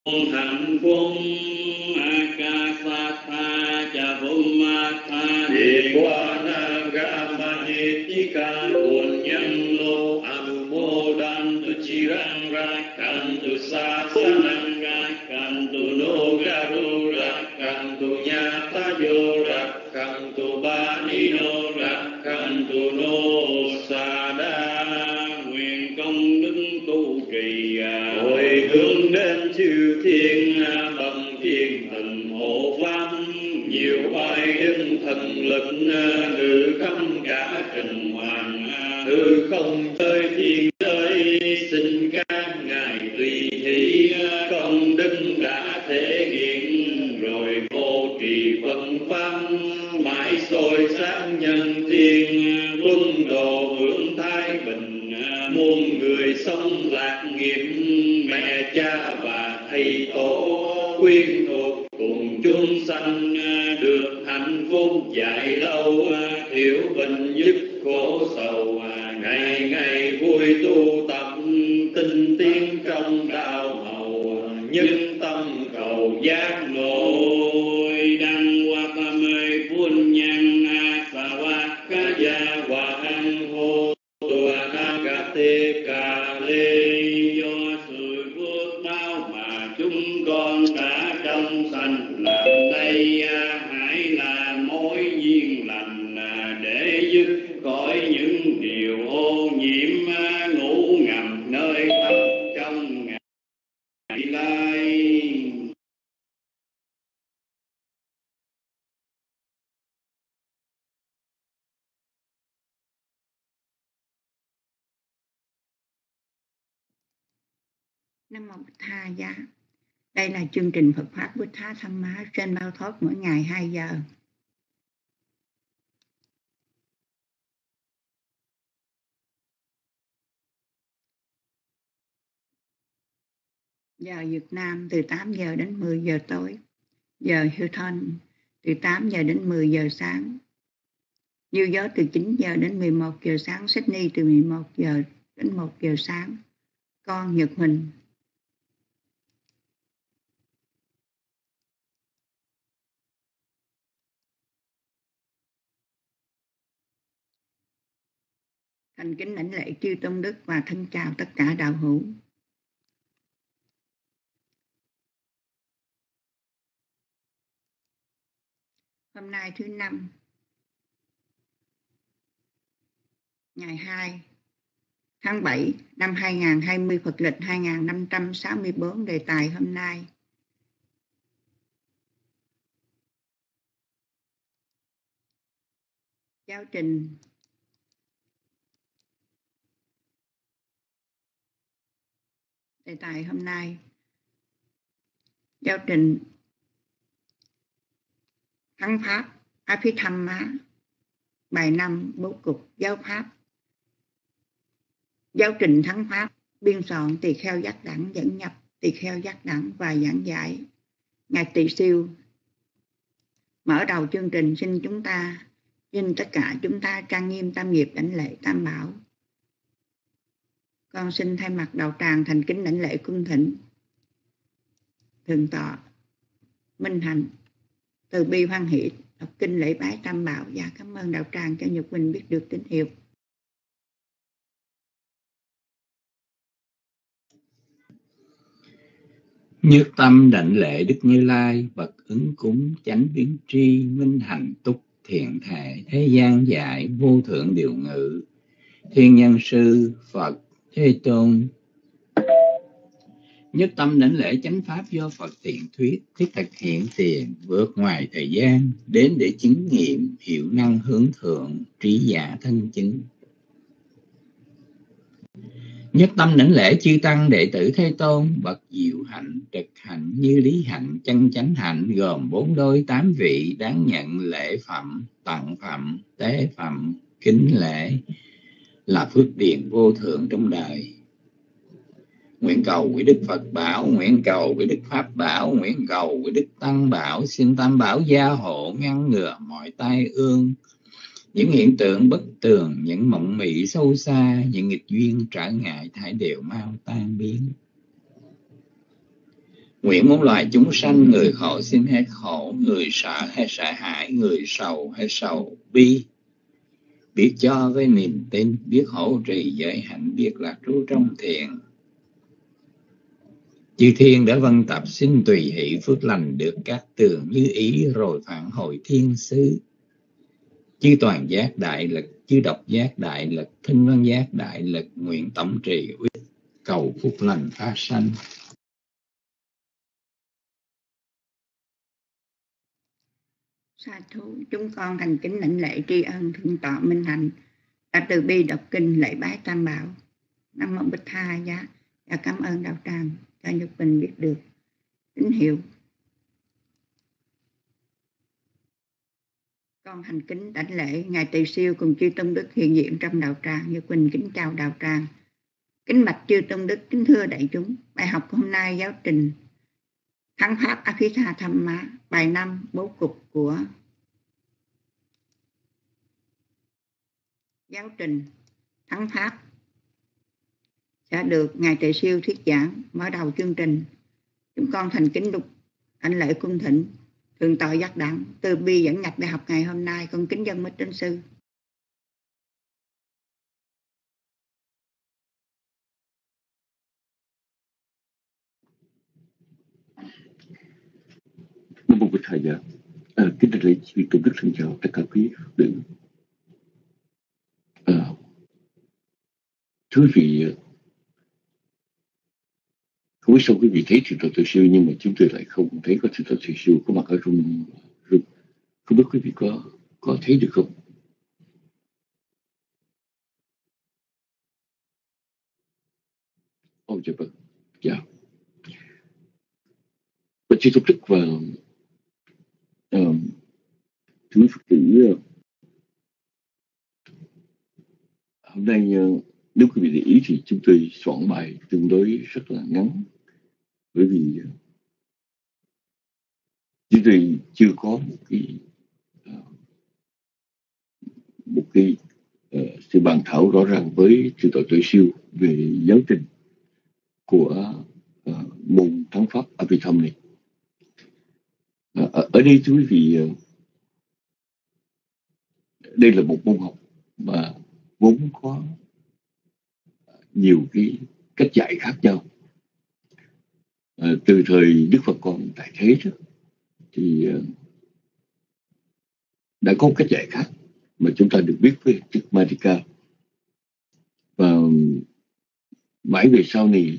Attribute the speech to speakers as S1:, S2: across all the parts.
S1: hạnh phúc akasatha cha bhumatha dewana gamanitika punyam lo anumodantu chirang rakantu sasanang rakantu no garu rakantu nyatayo rakantu banino rakantu no sada nguyện công đức tu trì hồi hướng đến chư thiên bằng thiên thần hộ pháp nhiều oai đức thần lực ngự khắp cả trình hoàng hư không tới thiên giới xin các ngài tùy hỷ công đức đã thể hiện rồi hộ trì phân pháp mãi soi sáng nhân thiên luân độ hưởng thái bình muôn người sống lạc nghiệp mẹ cha và thầy tổ quyên thuộc cùng chúng sanh được hạnh phúc dài lâu thiểu bệnh dứt khổ sầu ngày ngày vui tu tập tinh tiến trong đạo màu nhân tâm cầu giác ngộ đăng hoa tam mê phun nhân sa va ca gia hòa hăng hô tùa na ca tê ca lê do sự phước báo mà chúng con đã trong sanh làm đây hãy là mối duyên lành để dứt khỏi những điều ô nhiễm ngủ ngầm nơi tâm trong ngày lai.
S2: Nam mô Bụt Tha Giá. Đây là chương trình Phật Pháp Bụt Tha Tham Má trên Bao Thoát mỗi ngày 2 giờ. Giờ Việt Nam từ 8 giờ đến 10 giờ tối. Giờ Houston từ 8 giờ đến 10 giờ sáng. New York từ 9 giờ đến 11 giờ sáng. Sydney từ 11 giờ đến 1 giờ sáng. Con Nhật Huỳnh. Thành kính lãnh lễ chư tôn đức và thân chào tất cả đạo hữu. Hôm nay thứ Năm, ngày 2 tháng 7 năm 2020 Phật lịch 2564, đề tài hôm nay giáo trình giáo trình thắng pháp Abhidhamma, bài 5 bố cục giáo pháp. Giáo trình thắng pháp biên soạn Tỳ Kheo Giác Đẳng, dẫn nhập Tỳ Kheo Giác Đẳng và giảng giải ngài Tỳ Siêu. Mở đầu chương trình xin tất cả chúng ta trang nghiêm tam nghiệp đảnh lễ Tam Bảo. Con xin thay mặt đạo tràng thành kính đảnh lễ cung thỉnh Thượng tọa Minh Hạnh từ bi hoan hỷ đọc kinh lễ bái Tam Bảo và cảm ơn đạo tràng cho Nhật Quỳnh biết được tín hiệu.
S3: Nhất tâm đảnh lễ Đức Như Lai, bậc ứng cúng chánh biến tri, minh hạnh túc thiện thể, thế gian dạy vô thượng điều ngự, thiên nhân sư Phật Thế Tôn. Nhất tâm đảnh lễ chánh pháp do Phật tiện thuyết, thiết thực hiện tiền, vượt ngoài thời gian, đến để chứng nghiệm, hiệu năng hướng thượng, trí giả thân chứng. Nhất tâm đảnh lễ chư tăng đệ tử Thế Tôn, bậc diệu hạnh, trực hạnh, như lý hạnh, chân chánh hạnh, gồm 4 đôi 8 vị, đáng nhận lễ phẩm, tặng phẩm, tế phẩm, kính lễ, là phước điền vô thượng trong đời. Nguyện cầu với Đức Phật bảo, nguyện cầu với Đức Pháp bảo, nguyện cầu với Đức Tăng bảo, xin Tam bảo gia hộ ngăn ngừa mọi tai ương, những hiện tượng bất tường, những mộng mị sâu xa, những nghịch duyên trở ngại thải đều mau tan biến. Nguyện muôn loài chúng sanh, người khổ xin hết khổ, người sợ hay sợ hãi, người sầu hay sầu bi, biết cho với niềm tin, biết hỗ trì giới hạnh, biết lạc trú trong thiền. Chư thiên đã vân tập xin tùy hỷ phước lành được các tường như ý, rồi phản hồi thiên xứ. Chư toàn giác đại lực, chư độc giác đại lực, thinh văn giác đại lực, nguyện tổng trì uy cầu phúc lành phát sanh.
S2: Sa thú, chúng con thành kính lãnh lễ tri ân thượng tọa Minh Hạnh đã từ bi đọc kinh lễ bái Tam Bảo. Nam mô Bích Tha Giá, và cảm ơn đạo tràng cho Nhật Bình biết được tín hiệu. Con thành kính đảnh lễ ngài Tỳ Siêu cùng chư tôn đức hiện diện trong đạo tràng. Nhật Bình kính chào đạo tràng, kính bạch chư tôn đức, kính thưa đại chúng. Bài học hôm nay giáo trình Thắng Pháp Abhidhamma Thamma, bài 5 bố cục của giáo trình Thắng Pháp sẽ được ngài Tỳ Siêu thuyết giảng. Mở đầu chương trình, chúng con thành kính đảnh lễ cung thỉnh thượng tọa giác đẳng từ bi dẫn nhập bài học ngày hôm nay. Con kính dân mít đến sư.
S4: Nam mô Bích Tha Giá. Kính đại lễ chư tôn đức, xin chào tất cả quý vị. Thưa quý vị, không biết sao quý vị thấy thượng tọa Từ Siêu, nhưng mà chúng tôi lại không thấy có thượng tọa Từ Siêu có mặt ở trong rừng. Không biết quý vị có thấy được không? Dạ vâng. Dạ. Và chư tôn đức và thưa Phật tử, hôm nay nếu quý vị để ý thì chúng tôi soạn bài tương đối rất là ngắn, bởi vì chúng tôi chưa có một cái sự bàn thảo rõ ràng với thượng tọa Tuệ Siêu về giáo trình của môn Thắng Pháp Abhidhamma này. Ở đây thưa quý vị, đây là một môn học mà vốn có nhiều cái cách dạy khác nhau. Từ thời Đức Phật còn tại thế đó, thì đã có một cách dạy khác mà chúng ta được biết với chữ Madhika. Và mãi về sau này,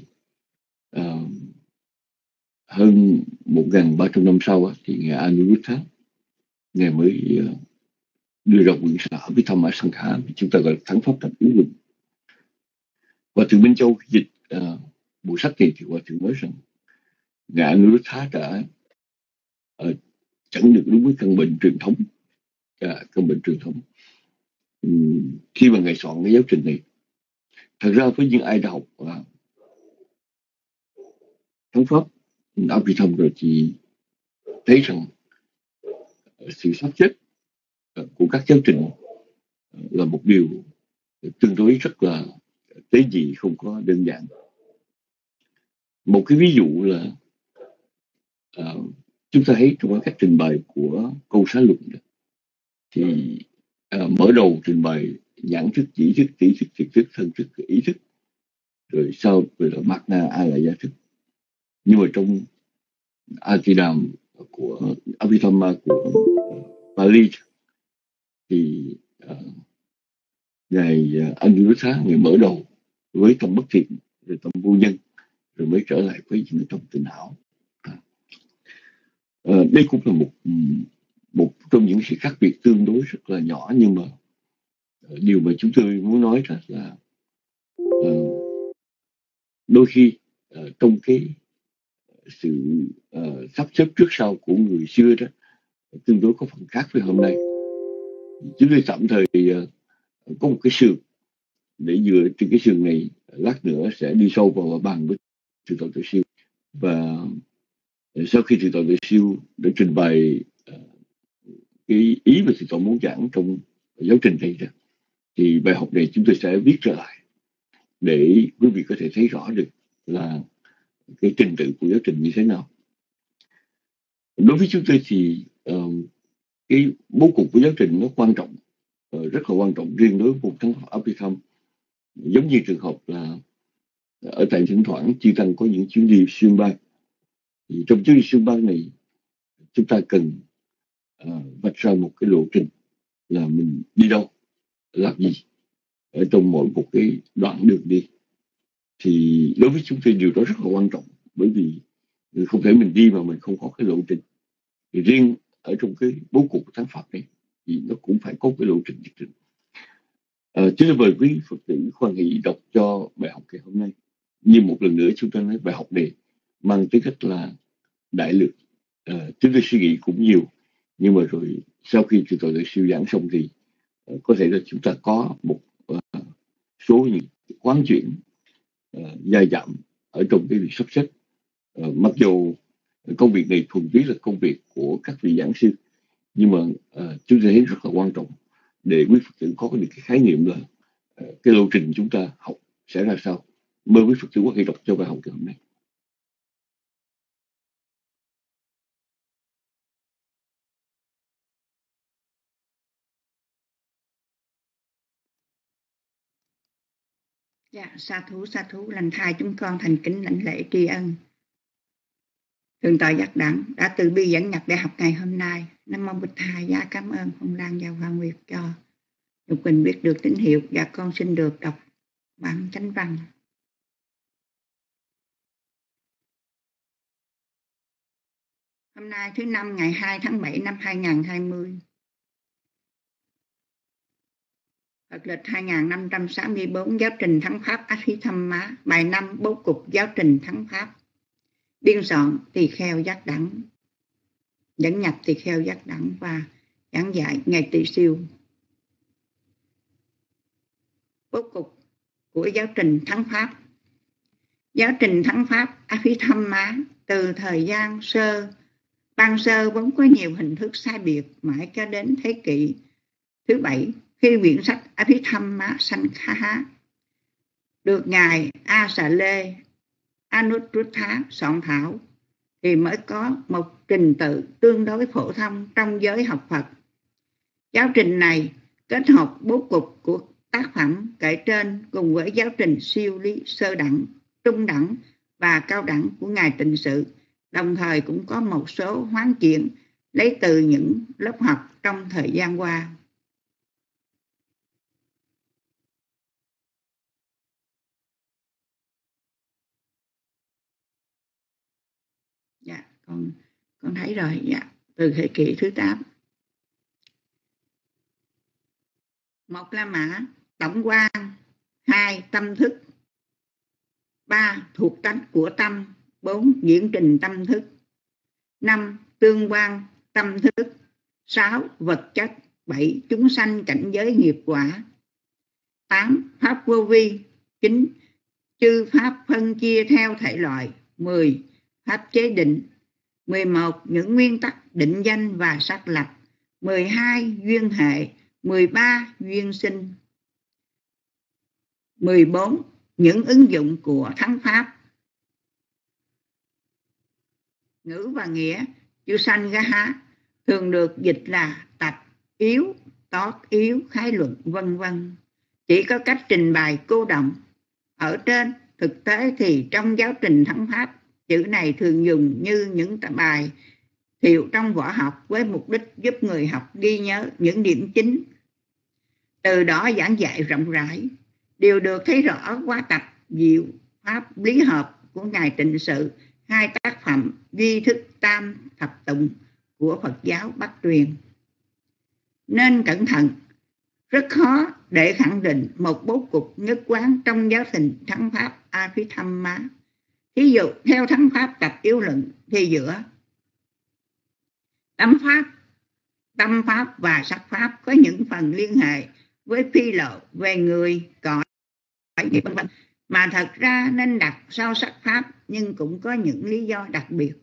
S4: hơn 1.300 năm sau thì ngài Anuruddha, ngài mới đưa ra quyển sách Abhidhamma Sankha, chúng ta gọi là Thắng Pháp thành ứng dụng. Và từ Minh Châu dịch bộ sách này thì Hòa thượng nói rằng ngài Anuruddha đã chẳng được đúng với căn bệnh truyền thống. Căn bệnh truyền thống khi mà ngài soạn cái giáo trình này, thật ra với những ai đã học Thắng Pháp Abhidhamma rồi thì thấy rằng sự sắp xếp của các giáo trình là một điều tương đối rất là tế nhị, không có đơn giản. Một cái ví dụ là chúng ta thấy trong cái cách trình bày của câu xá luận thì mở đầu trình bày nhãn thức, chỉ thức, tỷ thức, thiệt thức, thân thức, ý thức, rồi sau rồi là Magna Alaya thức. Nhưng mà trong Abhidhamma của Abhidhamma của Pali thì ngài Anuruddha, ngài mở đầu với tâm bất thiện, rồi tâm vô nhân, rồi mới trở lại với những tâm tình hảo. Đây cũng là một trong những sự khác biệt tương đối rất là nhỏ, nhưng mà điều mà chúng tôi muốn nói là đôi khi trong cái sự sắp xếp trước sau của người xưa đó tương đối có phần khác với hôm nay. Chúng tôi tạm thời có một cái sườn để dựa trên cái sườn này, lát nữa sẽ đi sâu vào bàn với thượng tọa Tuệ Siêu. Và sau khi thượng tọa Tuệ Siêu đã trình bày cái ý mà thượng tọa muốn giảng trong giáo trình này đó, thì bài học này chúng tôi sẽ viết trở lại để quý vị có thể thấy rõ được là cái trình tự của giáo trình như thế nào. Đối với chúng tôi thì cái bố cục của giáo trình nó quan trọng, rất là quan trọng riêng đối với một thắng Pháp Abhidhamma. Giống như trường hợp là ở tại thỉnh thoảng chư tăng có những chuyến đi xuyên bang, thì trong chuyến đi xuyên bang này chúng ta cần vạch ra một cái lộ trình là mình đi đâu, làm gì ở trong mỗi một cái đoạn đường đi. Thì đối với chúng tôi điều đó rất là quan trọng, bởi vì không thể mình đi mà mình không có cái lộ trình. Thì riêng ở trong cái bố cục của thắng Pháp này thì nó cũng phải có cái lộ trình nhất định. Chính là bởi quý Phật tử khoan hỷ đọc cho bài học ngày hôm nay. Như một lần nữa chúng ta nói bài học này mang tính cách là đại lược. Chúng tôi suy nghĩ cũng nhiều, nhưng mà rồi sau khi chúng tôi được siêu giảng xong thì có thể là chúng ta có một số những quán chuyển dài dặm ở trong cái việc sắp xếp. Mặc dù công việc này thuần túy là công việc của các vị giảng sư, nhưng mà chúng tôi thấy rất là quan trọng để quý Phật tử có được cái khái niệm là cái lộ trình chúng ta học sẽ ra sao. Mời quý Phật tử có thể đọc cho bài học ngày hôm nay.
S2: Dạ, sa thú, lành thai chúng con thành kính lãnh lễ tri ân Thượng tọa Giác Đẳng đã từ bi dẫn nhập để học ngày hôm nay. Nam mô Bụt Thầy. Dạ, cảm ơn Phong Lan và Hoa Nguyệt cho Nhục Quỳnh biết được tín hiệu, và con xin được đọc bản chánh văn. Hôm nay thứ năm ngày 2 tháng 7 năm 2020. Phật lịch 2564, giáo trình thắng Pháp Abhidhamma, bài 5 bố cục giáo trình thắng Pháp. Biên soạn Tỳ Kheo Giác Đẳng, dẫn nhập Tỳ Kheo Giác Đẳng và giảng dạy Ngài Tỳ Siêu. Bố cục của giáo trình thắng Pháp. Giáo trình thắng Pháp Abhidhamma từ thời gian ban sơ vốn có nhiều hình thức sai biệt, mãi cho đến thế kỷ thứ 7, khi quyển sách Abhidhamma Sankha được Ngài A Xà Lê Anuruddha soạn thảo thì mới có một trình tự tương đối phổ thông trong giới học Phật. Giáo trình này kết hợp bố cục của tác phẩm kể trên cùng với giáo trình siêu lý sơ đẳng, trung đẳng và cao đẳng của Ngài Tịnh Sự, đồng thời cũng có một số hoán chuyển lấy từ những lớp học trong thời gian qua. Dạ, con thấy rồi. Dạ, từ thế kỷ thứ 8. 1. La Mã tổng quan, 2. Tâm thức, 3. Thuộc tánh của tâm, 4. Diễn trình tâm thức, 5. Tương quan tâm thức, 6. Vật chất, 7. Chúng sanh cảnh giới nghiệp quả, 8. Pháp vô vi, 9. Chư pháp phân chia theo thể loại, 10. Pháp chế định, 11. Những nguyên tắc định danh và xác lập, 12. Duyên hệ, 13. Duyên sinh, 14. Những ứng dụng của thắng Pháp. Ngữ và nghĩa chữ Sangaha thường được dịch là tập, yếu, tót, yếu, khái luận, vân vân. Chỉ có cách trình bày cô động. Ở trên thực tế thì trong giáo trình thắng Pháp, chữ này thường dùng như những bài thiệu trong võ học với mục đích giúp người học ghi nhớ những điểm chính, từ đó giảng dạy rộng rãi. Điều được thấy rõ qua tập Diệu Pháp Lý Hợp của Ngài Tịnh Sự, 2 tác phẩm Duy Thức Tam Thập Tụng của Phật giáo Bắc Truyền. Nên cẩn thận, rất khó để khẳng định một bố cục nhất quán trong giáo trình thắng Pháp Abhidhamma. Ví dụ theo thắng Pháp tập yếu luận thì giữa tâm Pháp và sắc Pháp có những phần liên hệ với phi lộ về người, cõi, vân vân, mà thật ra nên đặt sau sắc Pháp, nhưng cũng có những lý do đặc biệt.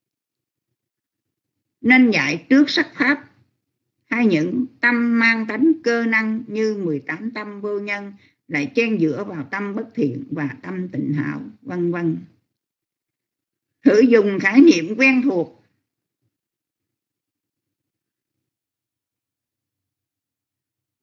S2: Nên dạy trước sắc Pháp, hay những tâm mang tánh cơ năng như 18 tâm vô nhân lại chen giữa vào tâm bất thiện và tâm tịnh hảo, vân vân. Thử dùng khái niệm quen thuộc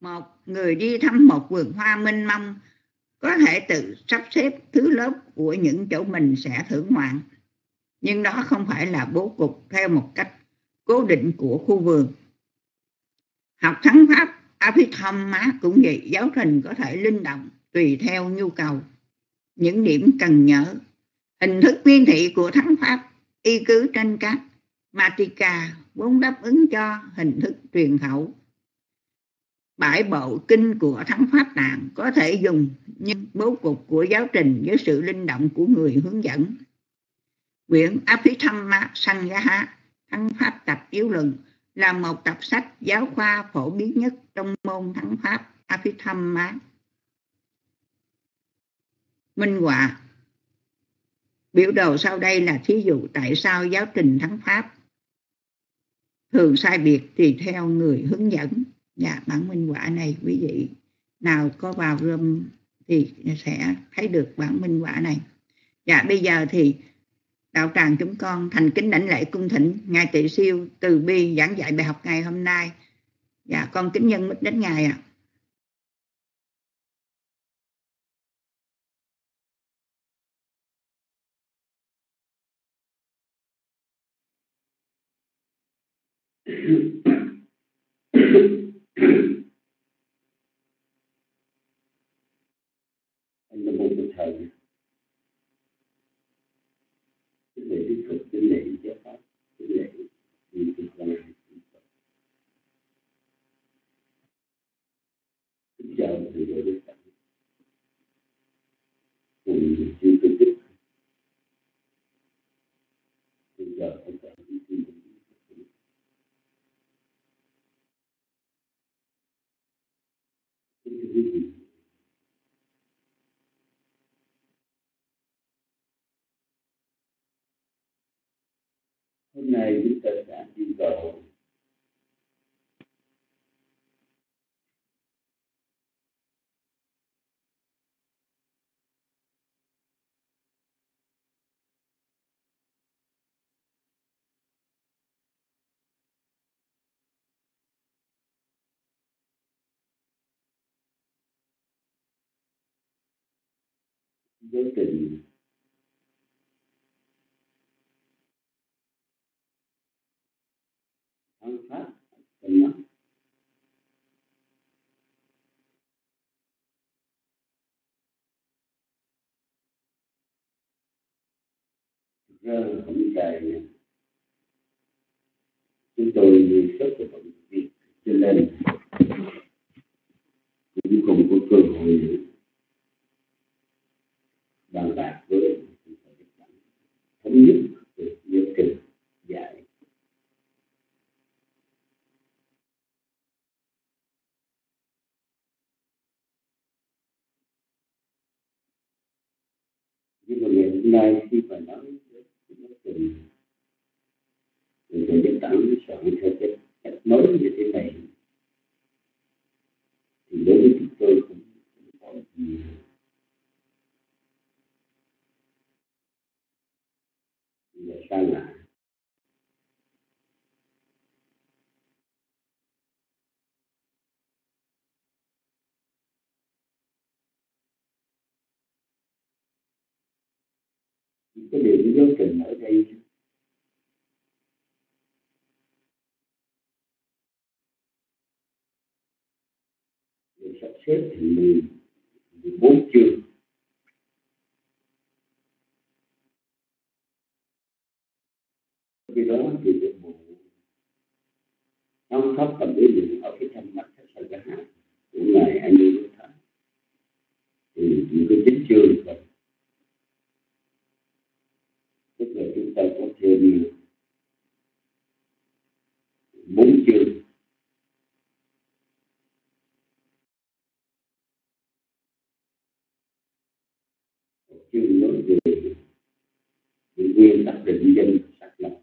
S2: Một người đi thăm một vườn hoa mênh mông có thể tự sắp xếp thứ lớp của những chỗ mình sẽ thưởng ngoạn, nhưng đó không phải là bố cục theo một cách cố định của khu vườn. Học thắng pháp Abhidhamma cũng vậy, giáo trình có thể linh động tùy theo nhu cầu. Những điểm cần nhớ: hình thức miên thị của thắng pháp y cứ trên các Matika vốn đáp ứng cho hình thức truyền khẩu. 7 bộ kinh của thắng pháp tạng có thể dùng như bố cục của giáo trình với sự linh động của người hướng dẫn. Quyển Abhidhamma Sangaha thắng pháp tập yếu luận là một tập sách giáo khoa phổ biến nhất trong môn thắng pháp Abhidhamma. Minh họa. Biểu đồ sau đây là thí dụ tại sao giáo trình thắng pháp thường sai biệt tùy theo người hướng dẫn. Dạ, bản minh họa này quý vị nào có vào room thì sẽ thấy được bản minh họa này. Dạ, bây giờ thì đạo tràng chúng con thành kính đảnh lễ cung thỉnh Ngài Tỳ Siêu từ bi giảng dạy bài học ngày hôm nay. Dạ, con kính nhân mít đến Ngài ạ.
S5: Anh là một cái thầy, cái lễ đức Phật, cái lễ giáo pháp, cái lễ vì thực là kính chào thầy đạo đức Phật, cùng sư tư tích, kính chào tất cả những sư tư tích. Hôm nay chúng ta sẽ đi vào giáo trình thắng pháp trong mắt. Thực ra là không dài nha. Chúng tôi rất là bận việc cho nên cũng không có cơ hội để bàn bạc với thống nhất về giáo trình dạy. Nhưng mà ngày hôm nay khi mà nói về giáo trình thì thầy Giác Tạng soạn theo cái cách mới như thế này thì đối với chúng tôi cũng có gì là xa lạ. Cái điều giáo trình ở đây được sắp xếp thành 14 chương. Khi đó thì cái bộ thắng pháp tầm lý luận ở cái thanh mặt sách Sangaha của ngài Anuruddha thì chỉ có 9 chương thôi. Tức là chúng ta có thêm 4 chương. Một chương nói về những nguyên tắc định danh và xác lập.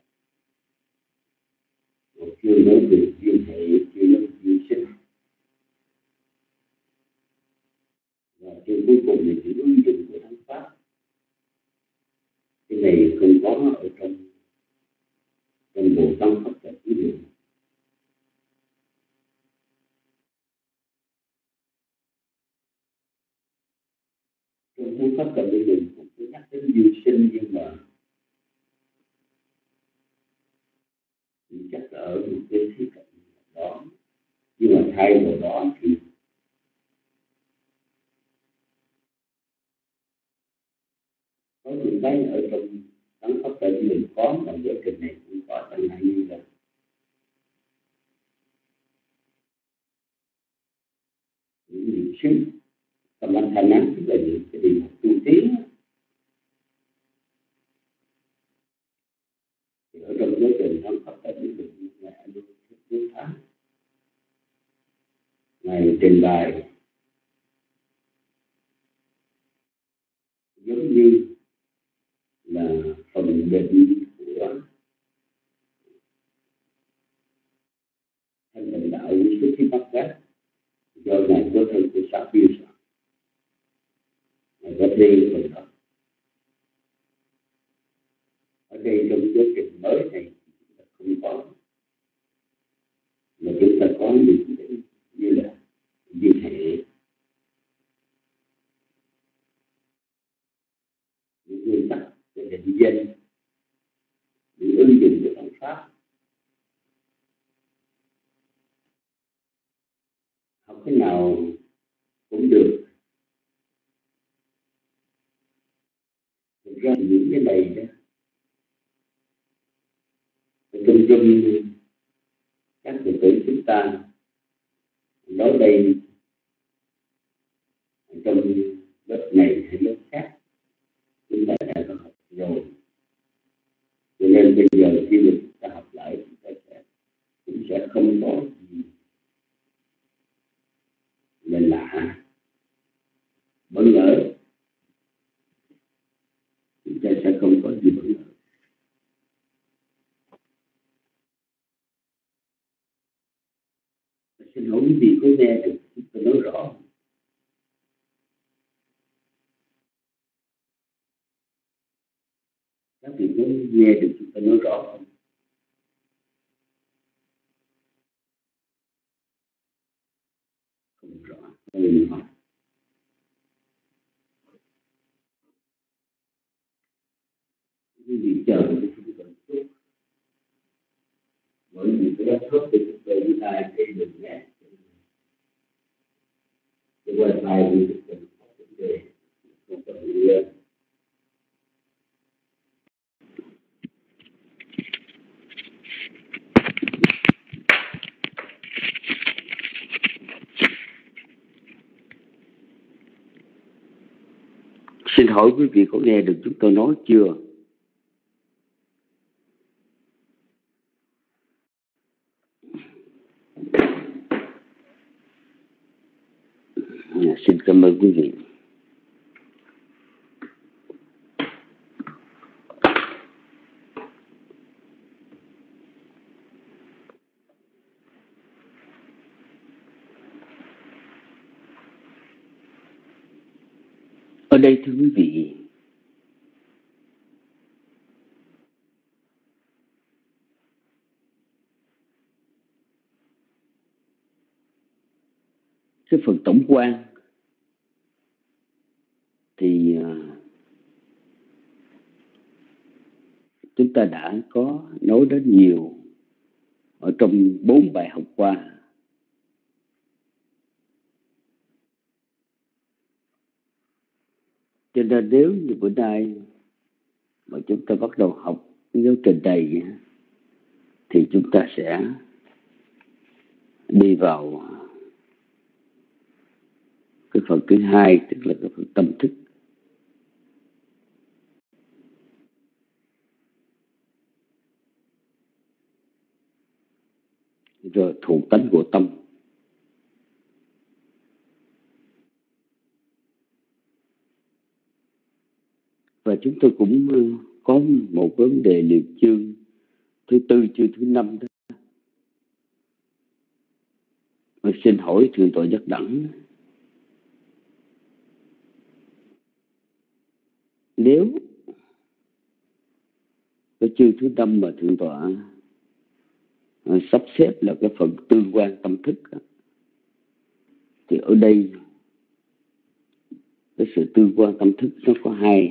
S5: Một chương nói về duyên hệ, chương nói về duyên sinh. Và chương cuối cùng là chữ ứng dụng của thắng pháp. Cái này không có ở trong bộ tăng pháp tập lý luận. thì chắc là ở một cái khía cạnh đó, nhưng mà thay vào đó thì có những cái ở trong đấng pháp tự mình có mà giáo trình này cũng có, chẳng hạn như là những niệm xứ tâm anh thanh án, tức là những cái điều tu tiến thì ở trong giáo trình đấng pháp tự mình là luôn thích tháng ngày trình bày giống như là phần định của thanh tịnh đạo của xuất thí Bắc Giác do ngài có thân của xã Biêu soạn, ngài có đi phần đó. Ở đây trong giáo trình mới này không có, mà chúng ta có những cái như là như hệ, những nguyên tắc về định danh, những ứng dụng của phương pháp học cái nào cũng được. Thực ra những cái này đó chung chung các đệ tử chúng ta nói đây trong lớp này hay lớp khác chúng ta đã có học rồi, cho nên bây giờ khi mình chúng ta học lại chúng ta cũng sẽ không có gì là lạ bất ngờ, chúng ta sẽ không có gì bất ngờ. Xin lỗi quý vị có nghe được tôi nói rõ không? Các vị có nghe được chúng ta nói rõ không? Không rõ. Tôi hỏi. Quý vị chờ một chút. Bởi vì cái đất thấp thì chúng tôi với ai thấy được nhé. Cái wifi thì chúng tôi có vấn đề. Không cần đi lên. Xin hỏi quý vị có nghe được chúng tôi nói chưa? Xin cảm ơn quý vị. Ở đây thưa quý vị, cái phần tổng quan thì chúng ta đã có nói đến nhiều ở trong 4 bài học qua. Cho nên nếu như bữa nay mà chúng ta bắt đầu học cái giáo trình này thì chúng ta sẽ đi vào cái phần thứ hai, tức là cái phần tâm thức. Rồi thuộc tánh của tâm. Và chúng tôi cũng có một vấn đề liệt chương thứ 4, chương thứ 5 đó. Và xin hỏi Thượng tọa Giác Đẳng, nếu cái chương thứ 5 mà Thượng tọa sắp xếp là cái phần tương quan tâm thức, thì ở đây cái sự tương quan tâm thức nó có hai.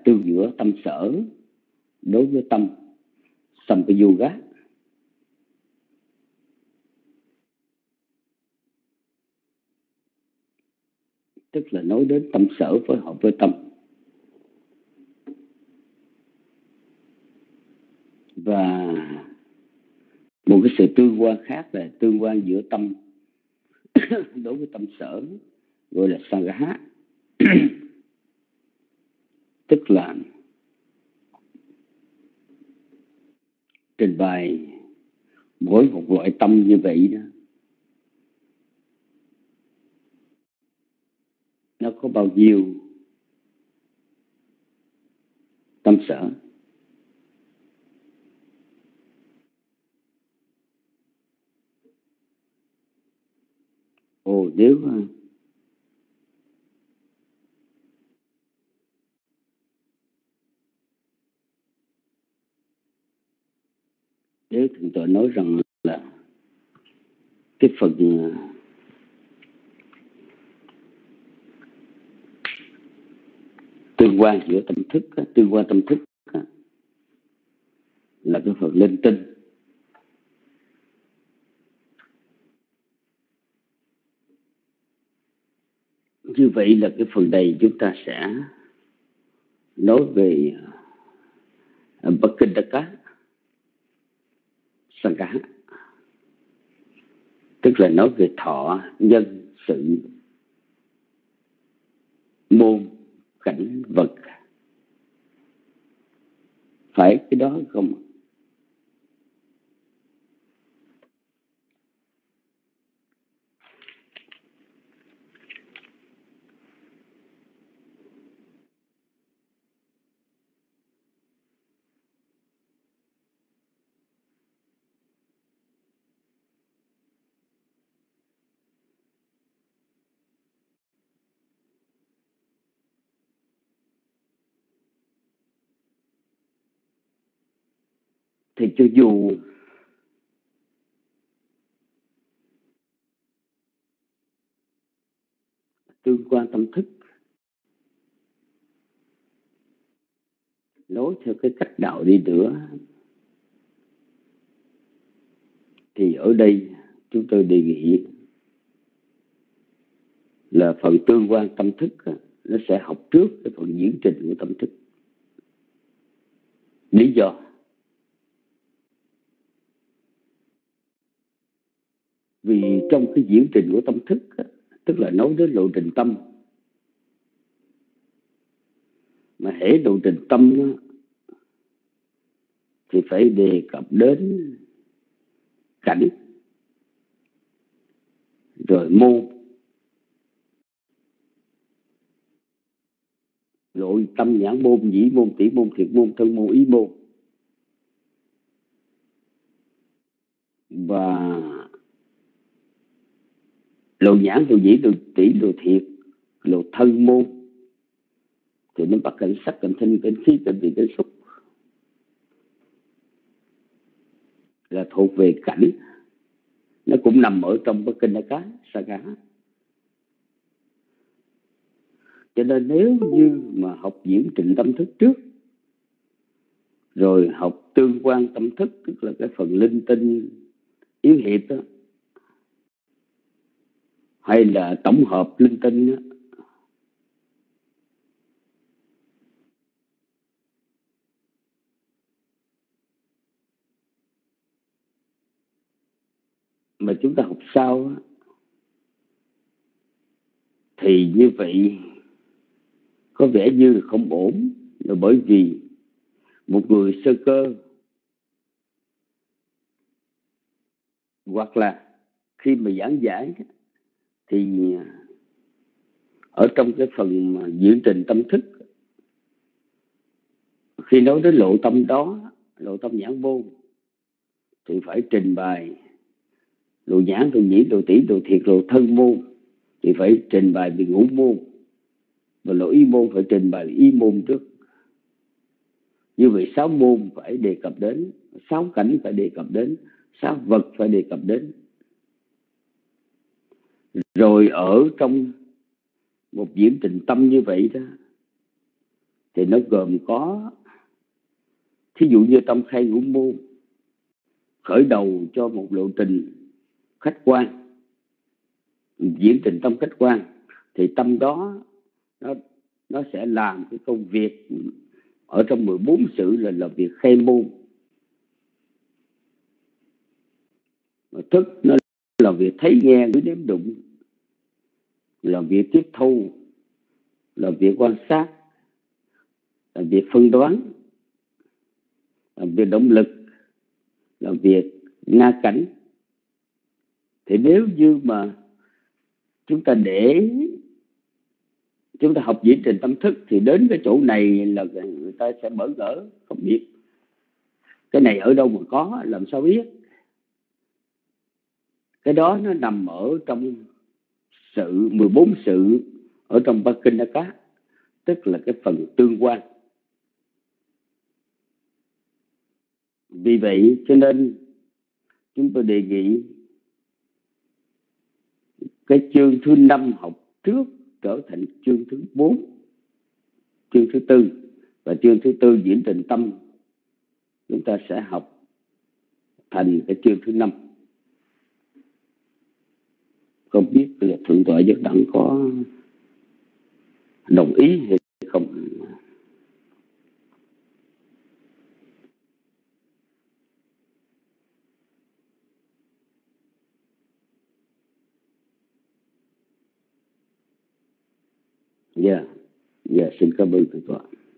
S5: tương giữa tâm sở đối với tâm Sampayuga, tức là nói đến tâm sở phối hợp với tâm. Và một cái sự tương quan khác là tương quan giữa tâm đối với tâm sở, gọi là Sangha. Tức là trình bày mỗi một loại tâm như vậy đó, nó có bao nhiêu tâm sở. Nếu thượng tọa nói rằng là cái phần tương quan giữa tâm thức, tương quan tâm thức là cái phần linh tinh. Như vậy là cái phần này chúng ta sẽ nói về Bhakti-đaka Sangha, tức là nói về thọ, nhân, sự, môn, cảnh, vật. Phải cái đó không? Thì cho dù tương quan tâm thức nói theo cái cách đạo đi nữa, thì ở đây chúng tôi đề nghị là phần tương quan tâm thức nó sẽ học trước cái phần diễn trình của tâm thức. Lý do vì trong cái diễn trình của tâm thức, tức là nói đến lộ trình tâm, mà hễ lộ trình tâm thì phải đề cập đến cảnh, rồi môn, nội tâm, nhãn môn, nhĩ môn, tỷ môn, thiệt môn, thân môn, ý môn. Và lộ nhãn, lộ nhĩ, lộ tỷ, lộ thiệt, lộ thân môn thì nó bắt cảnh sắc, cảnh thanh, cảnh khí, cảnh vị, cảnh xúc, là thuộc về cảnh. Nó cũng nằm ở trong Bhakti-đaka Sangha. Cho nên nếu như mà học diễn trình tâm thức trước, rồi học tương quan tâm thức, tức là cái phần linh tinh yếu hiệp đó, hay là tổng hợp linh tinh đó, mà chúng ta học sau thì như vậy có vẻ như không ổn, là bởi vì một người sơ cơ hoặc là khi mà giảng giải thì ở trong cái phần mà diễn trình tâm thức, khi nói đến lộ tâm đó, lộ tâm nhãn môn, thì phải trình bày lộ nhãn, lộ nhĩ, lộ tỷ, lộ thiệt, lộ thân môn thì phải trình bày về ngũ môn, và lộ ý môn phải trình bày ý môn trước. Như vậy 6 môn phải đề cập đến, 6 cảnh phải đề cập đến, 6 vật phải đề cập đến. Rồi ở trong một diễn trình tâm như vậy đó, thì nó gồm có, thí dụ như trong khai ngũ môn khởi đầu cho một lộ trình khách quan, diễn trình tâm khách quan, thì tâm đó nó sẽ làm cái công việc ở trong 14 sự là việc khai môn. Thức nó làm việc thấy nghe ngửi nếm đụng, làm việc tiếp thu, làm việc quan sát, làm việc phân đoán, làm việc động lực, làm việc nga cảnh. Thì nếu như mà chúng ta học diễn trình tâm thức thì đến cái chỗ này là người ta sẽ bỡ ngỡ, không biết cái này ở đâu mà có, làm sao biết. Cái đó nó nằm ở trong 14 sự ở trong Pakinaka, tức là cái phần tương quan. Vì vậy cho nên chúng tôi đề nghị cái chương thứ 5 học trước trở thành chương thứ 4, chương thứ 4, và chương thứ 4 diễn trình tâm chúng ta sẽ học thành cái chương thứ 5. Không biết là Thượng tọa Giác Đẳng có đồng ý hay không? Dạ, xin cảm ơn Thượng tọa.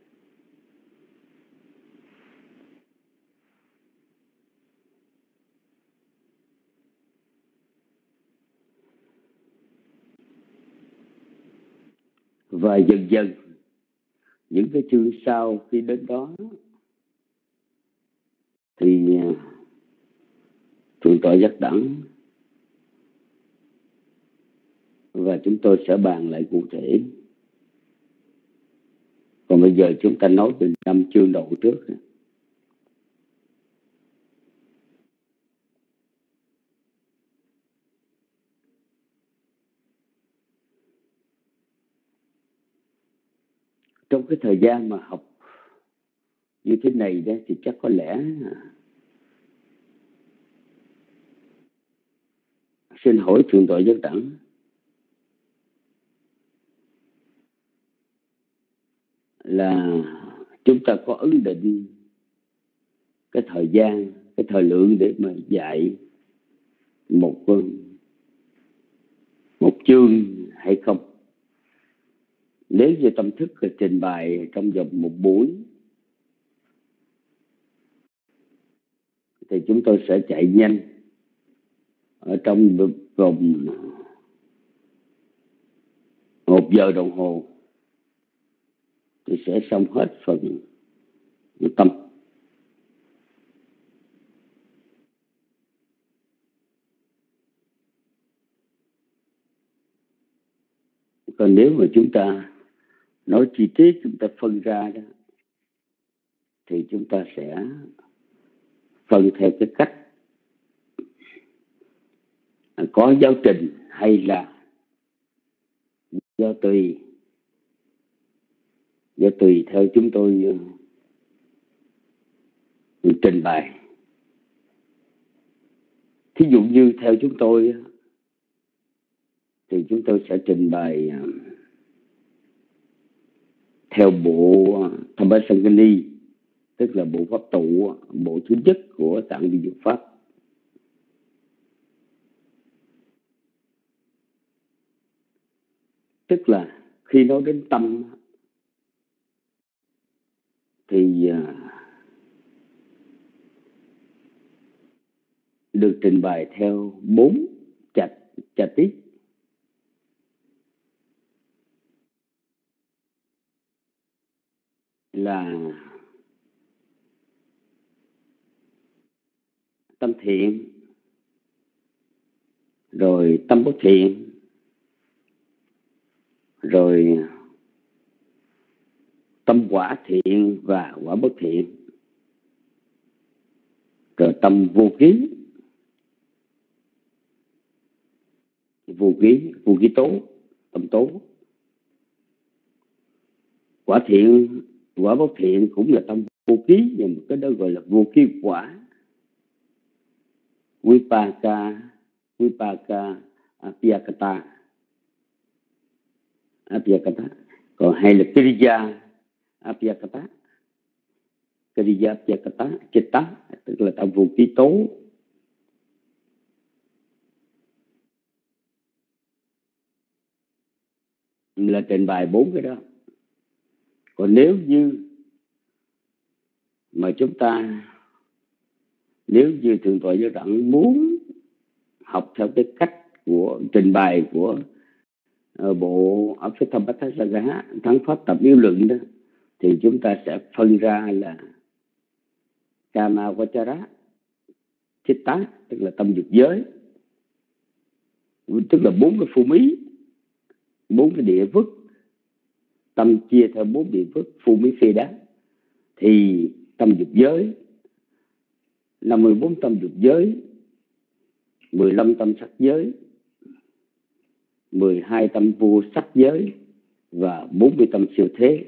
S5: Và dần dần những cái chương sau khi đến đó thì Thượng tọa Giác Đẳng và chúng tôi sẽ bàn lại cụ thể. Còn bây giờ chúng ta nói về 5 chương đầu trước. Trong cái thời gian mà học như thế này đó thì chắc có lẽ xin hỏi Thượng tọa Giác Đẳng là chúng ta có ấn định cái thời gian, cái thời lượng để mà dạy một chương hay không? Nếu như tâm thức là trình bày trong vòng một buổi thì chúng tôi sẽ chạy nhanh ở trong vòng 1 giờ đồng hồ thì sẽ xong hết phần tâm. Còn nếu mà chúng ta nói chi tiết, chúng ta phân ra đó, thì chúng ta sẽ phân theo cái cách có giáo trình hay là do tùy theo chúng tôi trình bày. Thí dụ như theo chúng tôi thì chúng tôi sẽ trình bày theo bộ Thammasangani, tức là bộ pháp tụ, bộ thứ nhất của Tạng Vi Diệu Pháp. Tức là khi nói đến tâm thì được trình bày theo 4 chà tiết. Là tâm thiện, rồi tâm bất thiện, rồi tâm quả thiện và quả bất thiện, rồi tâm vô ký tố, tâm tố. Quả thiện Quả báo thiện cũng là tâm vô ký, nhưng cái đó gọi là vô ký quả. Vipaka Apyakata. Còn hay là Kriya Apyakata. Kriya Apyakata Chitta, tức là tâm vô ký tố. Là trình bày 4 cái đó. Còn nếu như mà chúng ta, nếu như Thượng tọa Giáo Đẳng muốn học theo cái cách của trình bày của bộ Abhidhammatthasaga, Thắng Pháp Tập Yếu Luận đó, thì chúng ta sẽ phân ra là Kama Vachara Chitta, tức là tâm dục giới, tức là 4 cái phù mí, 4 cái địa vức. Tâm chia theo 4 địa vức phù mí phê đá. Thì tâm dục giới là 14 tâm dục giới, 15 tâm sắc giới, 12 tâm vô sắc giới và 40 tâm siêu thế.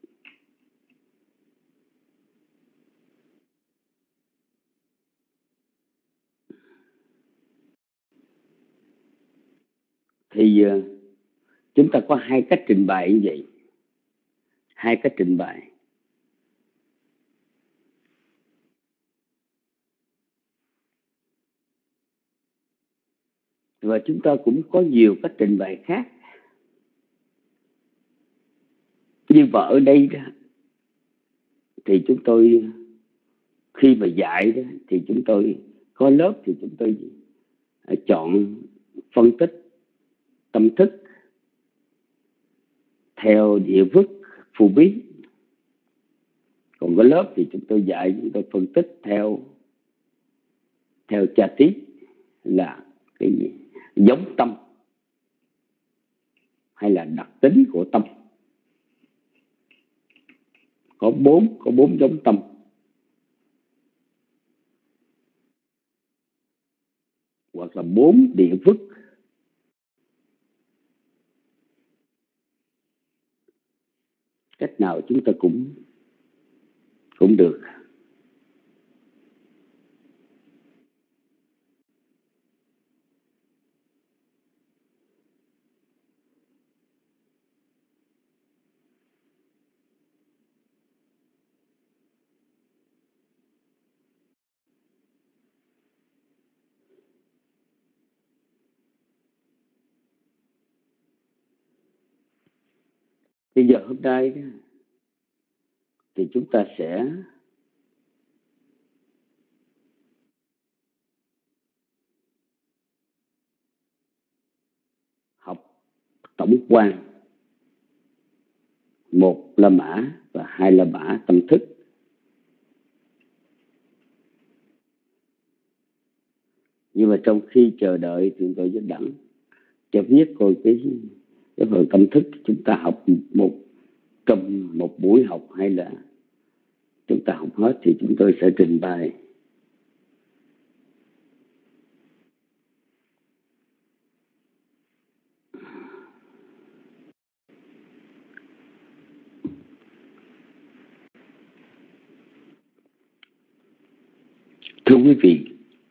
S5: Thì chúng ta có 2 cách trình bày như vậy. 2 cách trình bày. Và chúng ta cũng có nhiều cách trình bày khác. Nhưng mà ở đây đó, thì chúng tôi khi mà dạy đó, thì chúng tôi có lớp thì chúng tôi chọn phân tích tâm thức theo địa vức phù bí. Còn có lớp thì chúng tôi dạy, chúng tôi phân tích theo cha tí, là cái gì? Giống tâm hay là đặc tính của tâm. Có bốn giống tâm. Hoặc là 4 địa vức. Cách nào chúng ta cũng được. Bây giờ hôm nay đó, thì chúng ta sẽ học tổng quan, 1 là mã và 2 là mã tâm thức. Nhưng mà trong khi chờ đợi Thượng tọa Giáo Đẳng cho viết coi cái phần tâm thức, chúng ta học trong một buổi học hay là chúng ta học hết, thì chúng tôi sẽ trình bày. Thưa quý vị,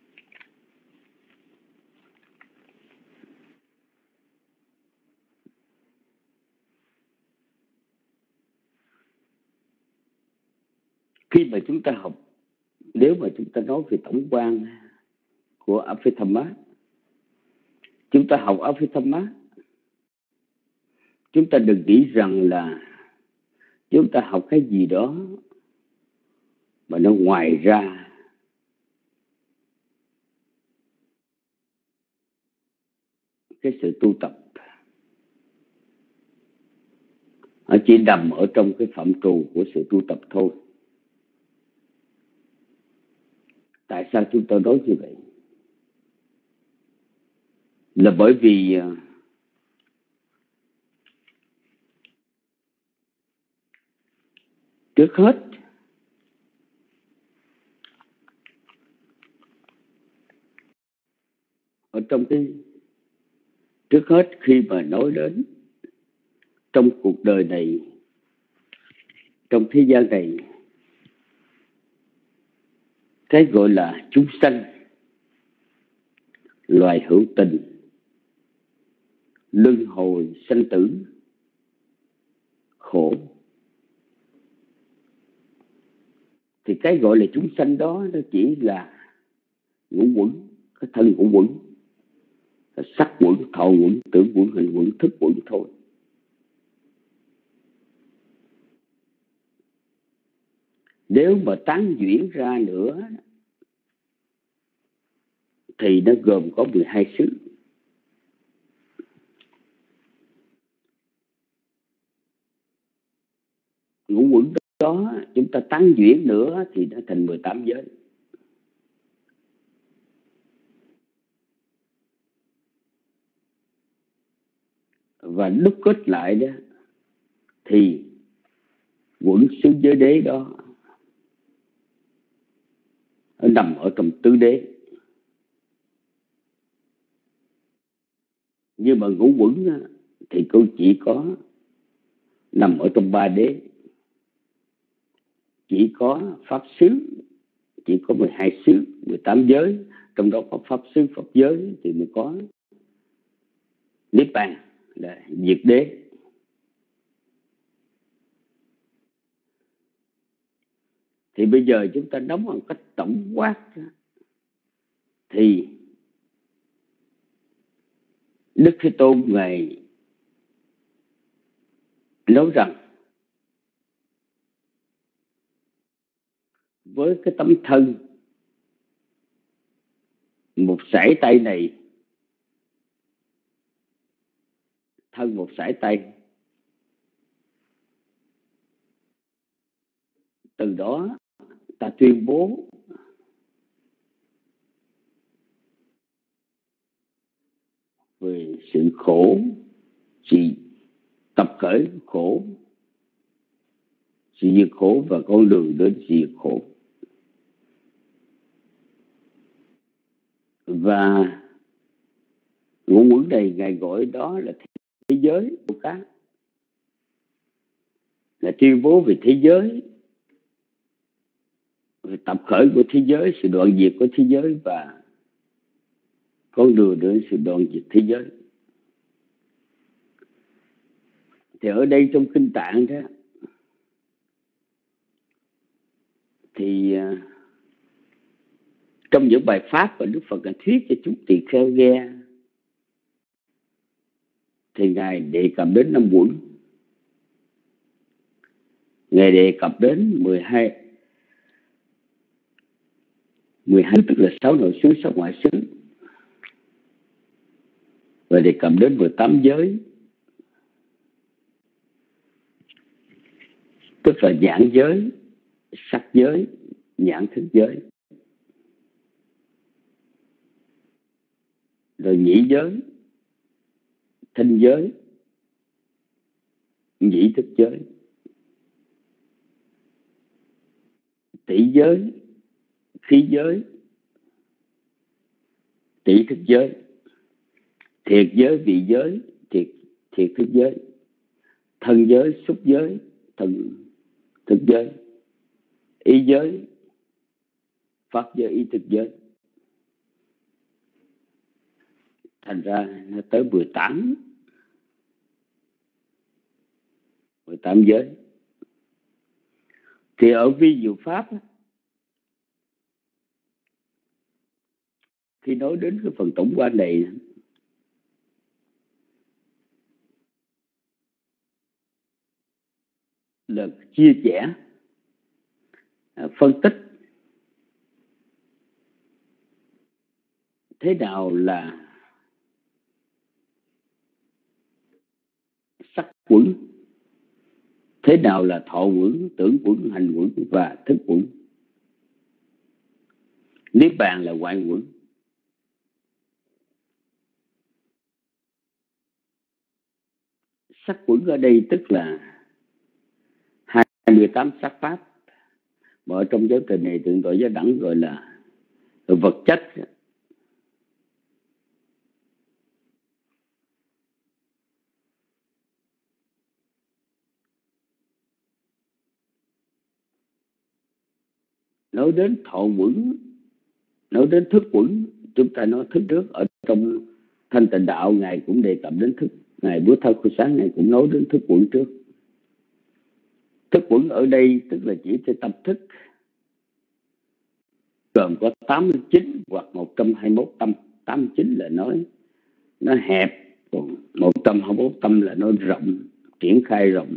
S5: khi mà chúng ta học, nếu mà chúng ta nói về tổng quan của Abhidhamma, chúng ta học Abhidhamma, chúng ta đừng nghĩ rằng là chúng ta học cái gì đó mà nó ngoài ra cái sự tu tập. Nó chỉ nằm ở trong cái phạm trù của sự tu tập thôi. Tại sao chúng tôi nói như vậy? Là bởi vì trước hết ở trong trước hết khi mà nói đến trong cuộc đời này trong thế gian này, cái gọi là chúng sanh, loài hữu tình, luân hồi sanh tử, khổ, thì cái gọi là chúng sanh đó nó chỉ là ngũ quẩn, cái thân ngũ quẩn, sắc quẩn, thọ quẩn, tưởng quẩn, hành quẩn, thức quẩn thôi. Nếu mà tán chuyển ra nữa thì nó gồm có 12 xứ. Ngũ quẩn đó chúng ta tán chuyển nữa thì nó thành 18 giới. Và đúc kết lại đó thì quẩn xứ giới đế đó nó nằm ở trong tứ đế. Nhưng mà ngũ quẩn thì cô chỉ có nằm ở trong 3 đế. Chỉ có pháp xứ, chỉ có 12 xứ, 18 giới, trong đó có pháp xứ, pháp giới thì mới có niết bàn là diệt đế. Thì bây giờ chúng ta đóng một cách tổng quát thì Đức Thế Tôn Ngài nói rằng với cái tấm thân một sải tay này, thân một sải tay, từ đó ta tuyên bố về sự khổ, sự tập khởi khổ, sự diệt khổ và con đường đến diệt khổ. Và ngũ quẩn này Ngài gọi đó là thế giới của các, là tuyên bố về thế giới, về tập khởi của thế giới, sự đoạn diệt của thế giới và con đường đến sự đoạn diệt thế giới. Thì ở đây trong Kinh Tạng đó thì trong những bài pháp mà Đức Phật đã thuyết cho chúng tỳ kheo nghe thì Ngài đề cập đến 5 quẩn. Ngài đề cập đến 12 tức là 6 nội xứ, 6 ngoại xứ, và đề cập đến 18 giới, tức là nhãn giới, sắc giới, nhãn thức giới, rồi nhĩ giới, thinh giới, nhĩ thức giới, tỷ giới, khí giới, tỷ thức giới, thiệt giới, vị giới, thiệt thức giới, thân giới, xúc giới, thân thức giới, ý giới, pháp giới, ý thức giới. Thành ra nó tới 18 giới. Thì ở vi diệu pháp khi nói đến cái phần tổng quan này là chia sẻ, phân tích thế nào là sắc quẩn, thế nào là thọ quẩn, tưởng quẩn, hành quẩn và thức quẩn. Niết bàn là ngoại quẩn. Sắc quẩn ở đây tức là 28 sắc pháp, mà ở trong giáo trình này thượng tọa Giá Đẳng gọi là vật chất. nói đến thọ quẩn, nói đến thức quẩn, chúng ta nói thức trước. Ở trong Thanh Tịnh Đạo Ngài cũng đề cập đến thức. Ngài Bố Thao Khô Sáng Ngài cũng nói đến thức quẩn trước. Thức quẩn ở đây tức là chỉ cho tâm thức, gồm có 89 hoặc 121 tâm. 89 là nói nó hẹp, còn 121 tâm là nó rộng, triển khai rộng.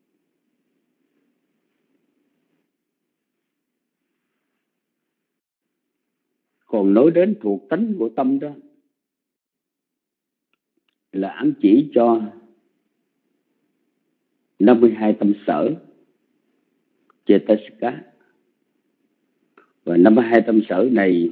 S5: Còn nói đến thuộc tánh của tâm đó là ám chỉ cho 52 tâm sở Cetasika. Và 52 tâm sở này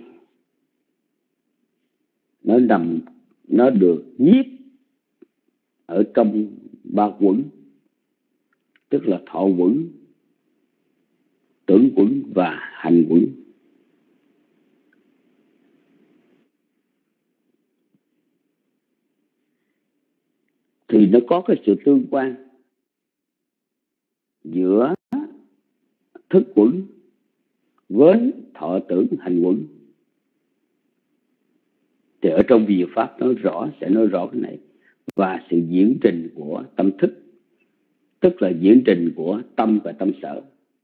S5: nó được nhiếp ở trong 3 quẩn, tức là thọ quẩn, tưởng quẩn và hành quẩn. Thì nó có cái sự tương quan giữa thức quẩn với thọ tưởng hành quẩn. Thì ở trong Diệu Pháp sẽ nói rõ cái này. Và sự diễn trình của tâm thức, tức là diễn trình của tâm và tâm sở.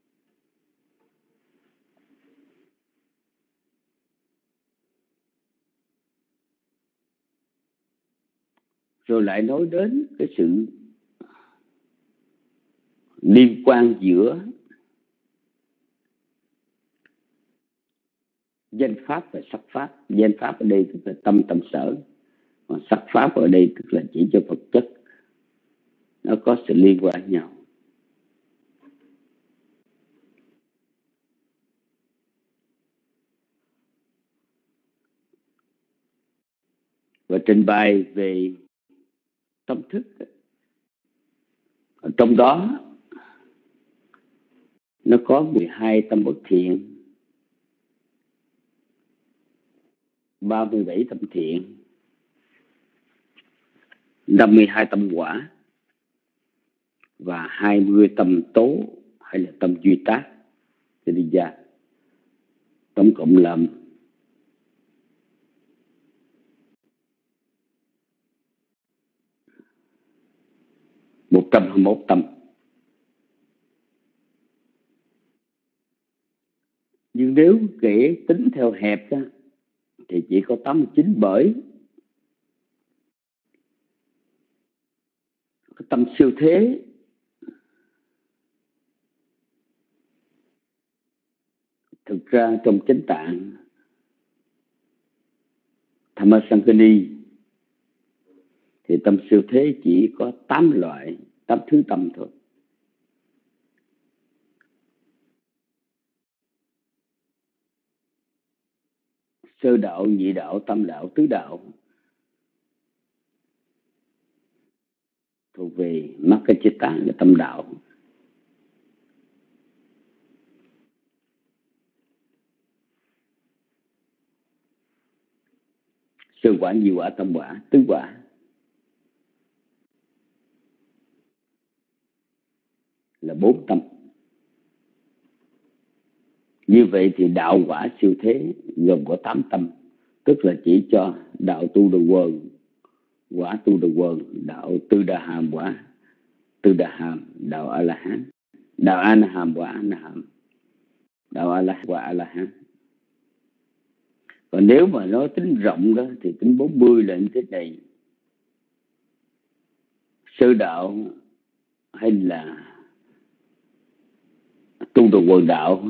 S5: Rồi lại nói đến cái sự liên quan giữa danh pháp và sắc pháp. Danh pháp ở đây tức là tâm sở, còn sắc pháp ở đây tức là chỉ cho vật chất. Nó có sự liên quan nhau. Và trình bày về tâm thức, ở trong đó nó có 12 tâm bất thiện, 37 tâm thiện, 52 tâm quả và 20 tâm tố hay là tâm duy tác. Thì đi ra tổng cộng là 121 tâm. Nhưng nếu kể tính theo hẹp đó, thì chỉ có 89, bởi cái tâm siêu thế thực ra trong chánh tạng Dhammasankani thì tâm siêu thế chỉ có 8 loại, 8 thứ tâm thôi. Sơ đạo, nhị đạo, tam đạo, tứ đạo thuộc về Makkacitta là tâm đạo. Sơ quả, nhị quả, tam quả, tứ quả là 4 tâm. Như vậy thì đạo quả siêu thế gồm có 8 tâm, tức là chỉ cho đạo tu đà quần, quả tu đà quần, đạo tư đà hàm, quả tư đà hàm, đạo a la hán, đạo a na hàm, quả a na hàm, đạo a la quả a la hán. Còn nếu mà nói tính rộng đó thì tính 40 là như thế này. Sơ đạo hay là tu đà quần đạo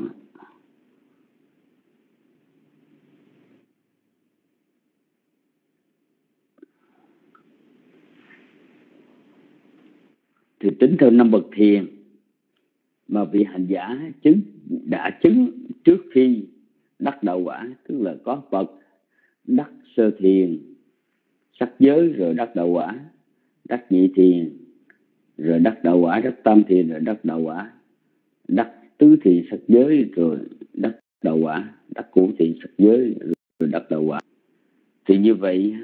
S5: thì tính theo 5 bậc thiền mà vị hành giả đã chứng trước khi đắc đạo quả, tức là có bậc đắc sơ thiền sắc giới, rồi đắc đạo quả, đắc nhị thiền, rồi đắc đạo quả, đắc tam thiền, rồi đắc đạo quả, đắc tứ thiền sắc giới, rồi đắc đạo quả, đắc cửu thiền sắc giới, rồi đắc đạo quả. Thì như vậy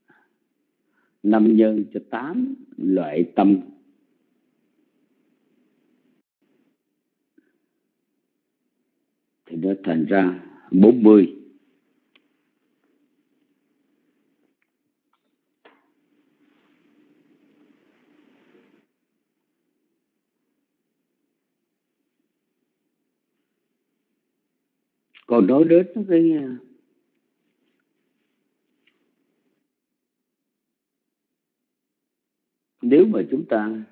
S5: 5 nhân cho 8 loại tâm thì nó thành ra 40. Còn nói đến cái nếu mà chúng ta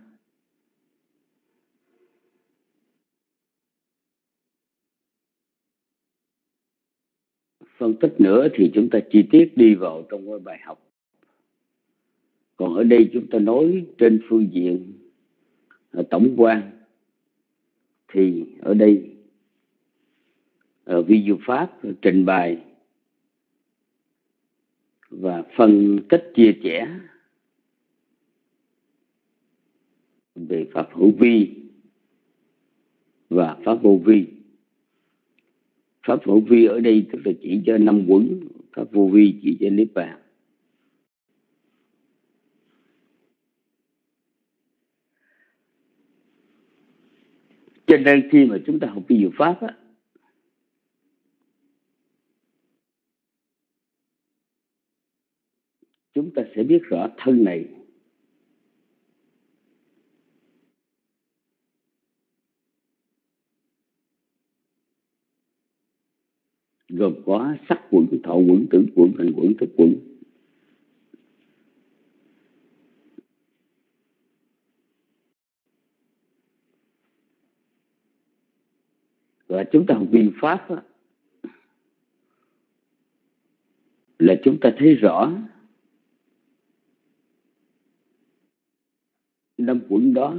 S5: phân tích nữa thì chúng ta chi tiết đi vào trong cái bài học. Còn ở đây chúng ta nói trên phương diện tổng quan thì ở đây vi diệu pháp trình bày và phân tích chia sẻ về pháp hữu vi và pháp vô vi. Pháp hữu vi ở đây tức là chỉ cho 5 quẩn, pháp vô vi chỉ cho niết bàn. Cho nên khi mà chúng ta học vi diệu pháp á, chúng ta sẽ biết rõ thân này gồm có sắc quẩn, thọ quẩn, tưởng quẩn, hành quẩn, thức quẩn. Và chúng ta học vi pháp á, là chúng ta thấy rõ 5 quẩn đó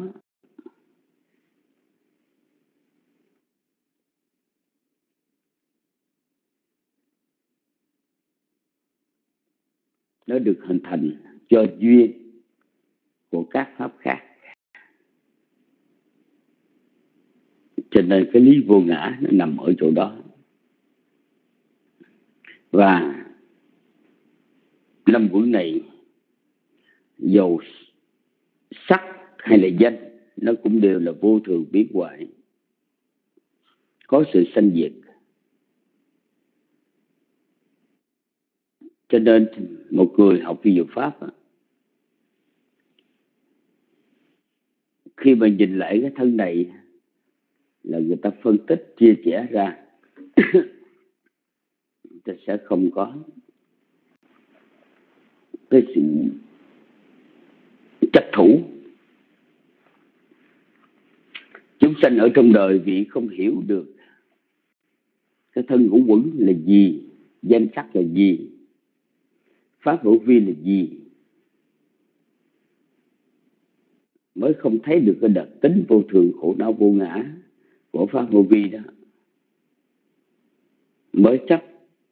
S5: nó được hình thành do duyên của các pháp khác. Cho nên cái lý vô ngã nó nằm ở chỗ đó. Và 5 quẩn này dầu sắc hay là danh nó cũng đều là vô thường biến hoại, có sự sanh diệt. Cho nên một người học vi diệu pháp khi mà nhìn lại cái thân này là người ta phân tích chia sẻ ra người ta sẽ không có cái sự chấp thủ. Chúng sanh ở trong đời vì không hiểu được cái thân ngũ quẩn là gì, danh sắc là gì, pháp hữu vi là gì, mới không thấy được cái đặc tính vô thường khổ não vô ngã của pháp hữu vi đó, mới chấp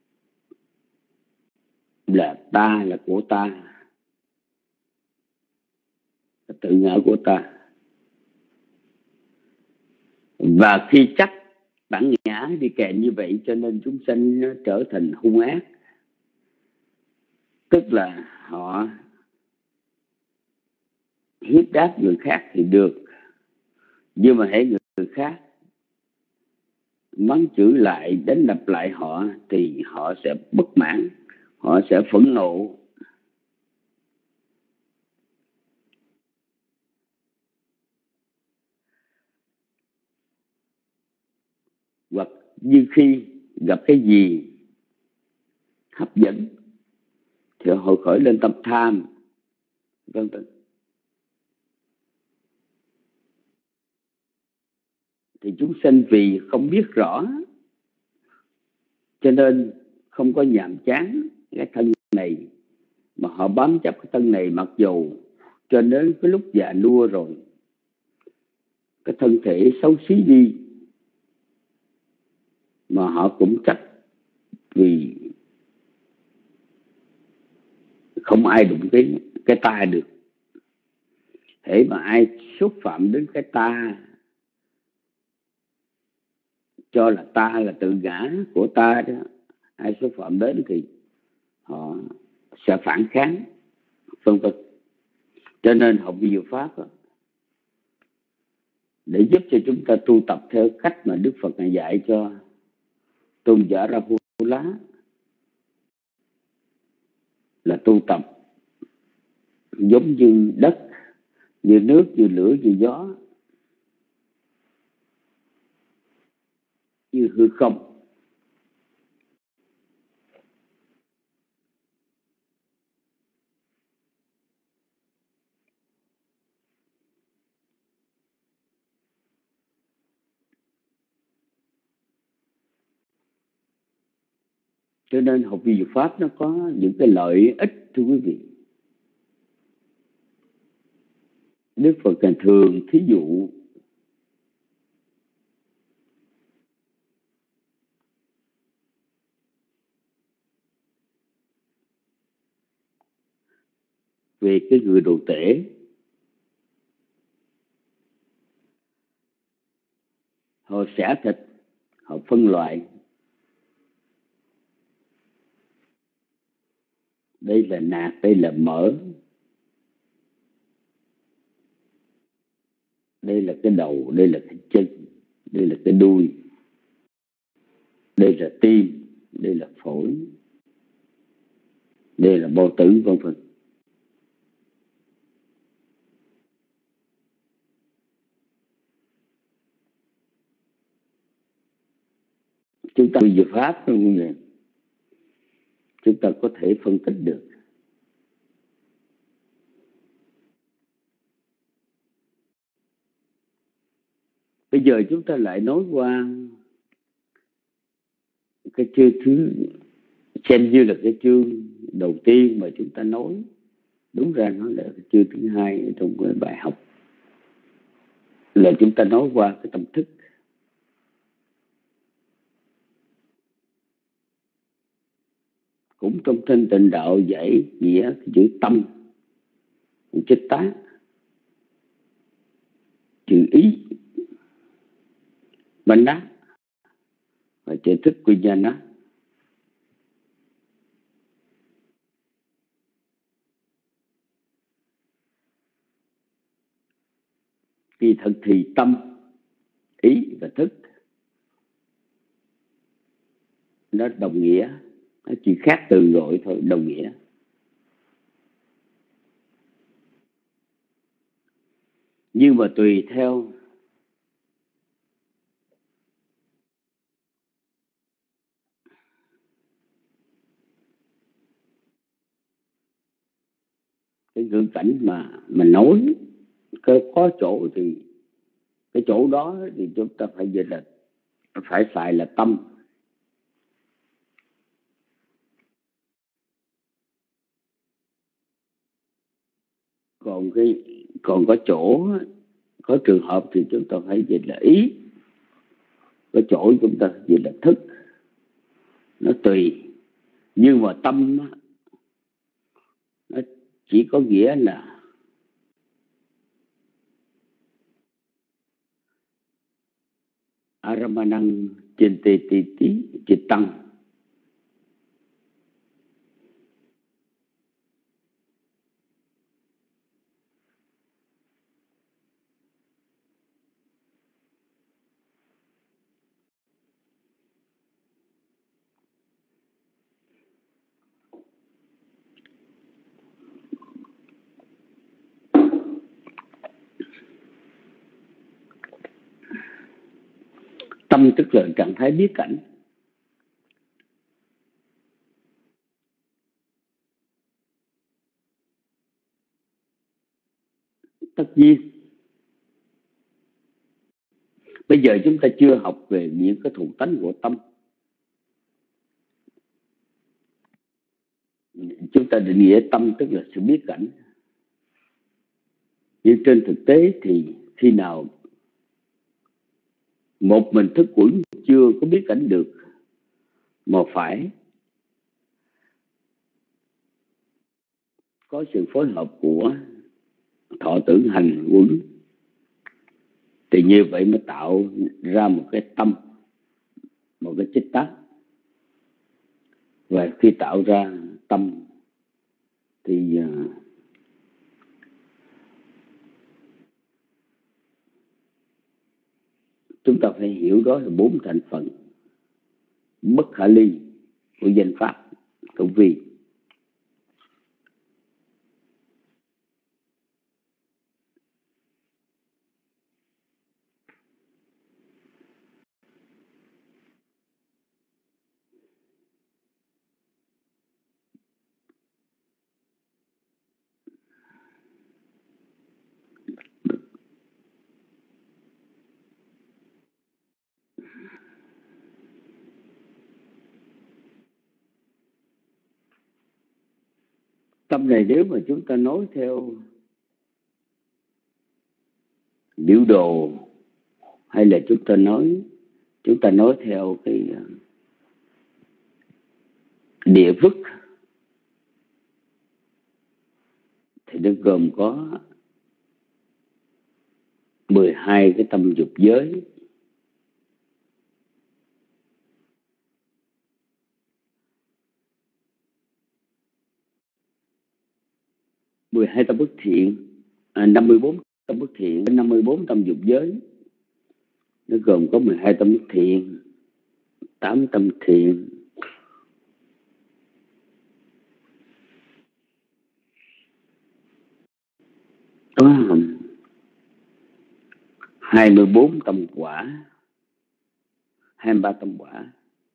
S5: là ta, là của ta, là tự ngã của ta. Và khi chấp bản ngã đi kèm như vậy cho nên chúng sanh nó trở thành hung ác. Tức là họ hiếp đáp người khác thì được, nhưng mà hễ người khác mắng chửi lại, đánh đập lại họ thì họ sẽ bất mãn, họ sẽ phẫn nộ. Hoặc như khi gặp cái gì hấp dẫn thì họ khởi lên tâm tham, vân vân. Thì chúng sanh vì không biết rõ cho nên không có nhàm chán cái thân này, mà họ bám chấp cái thân này, mặc dù cho đến cái lúc già nua rồi cái thân thể xấu xí đi mà họ cũng chấp, vì không ai đụng cái ta được. Hễ mà ai xúc phạm đến cái ta, cho là ta là tự ngã của ta đó, ai xúc phạm đến thì họ sẽ phản kháng, vân vân. Cho nên học vi diệu pháp đó, để giúp cho chúng ta tu tập theo cách mà Đức Phật này dạy cho, tôn giả Rahula là tu tập giống như đất, như nước, như lửa, như gió, như hư không. Cho nên học vi diệu pháp nó có những cái lợi ích, thưa quý vị. Đức Phật thường thí dụ về cái người đồ tể. Họ xẻ thịt, họ phân loại. Đây là nạc, đây là mỡ, đây là cái đầu, đây là cái chân, đây là cái đuôi, đây là tim, đây là phổi, đây là bao tử, vân vân. Chúng ta về pháp chúng ta có thể phân tích được. Bây giờ chúng ta lại nói qua cái chương thứ, xem như là cái chương đầu tiên mà chúng ta nói. Đúng ra nó là cái chương thứ hai trong cái bài học, là chúng ta nói qua cái tâm thức. Cũng trong Thanh Tịnh Đạo giải nghĩa cái chữ tâm, chữ tá, chữ ý, bánh đá và chữ thức quy nhân đó. Kỳ thật thì tâm, ý và thức nó đồng nghĩa, nó chỉ khác từ gọi thôi, đồng nghĩa. Nhưng mà tùy theo cái ngữ cảnh mà nói, có chỗ thì cái chỗ đó thì chúng ta phải dịch là phải xài là tâm. Còn có chỗ, có trường hợp thì chúng ta phải dịch là ý, có chỗ chúng ta dịch là thức. Nó tùy. Nhưng mà tâm nó chỉ có nghĩa là Aramanang Chinteti Chittang. Tâm tức là trạng thái biết cảnh. Tất nhiên bây giờ chúng ta chưa học về những cái thuộc tánh của tâm. Chúng ta định nghĩa tâm tức là sự biết cảnh. Nhưng trên thực tế thì khi nào một mình thức quẩn chưa có biết cảnh được, mà phải có sự phối hợp của thọ tưởng hành quẩn, thì như vậy mới tạo ra một cái tâm, một cái chích tác. Và khi tạo ra tâm thì chúng ta phải hiểu đó là 4 thành phần. bất khả ly của danh pháp tu vi. Tâm này nếu mà chúng ta nói theo biểu đồ, hay là chúng ta nói theo cái địa phức, thì nó gồm có 12 cái tâm dục giới. Hai tâm bất thiện, 54 tâm bất thiện, 54 tâm dục giới. Nó gồm có 12 tâm bất thiện, 8 tâm thiện, có 24 tâm quả, 23 tâm quả.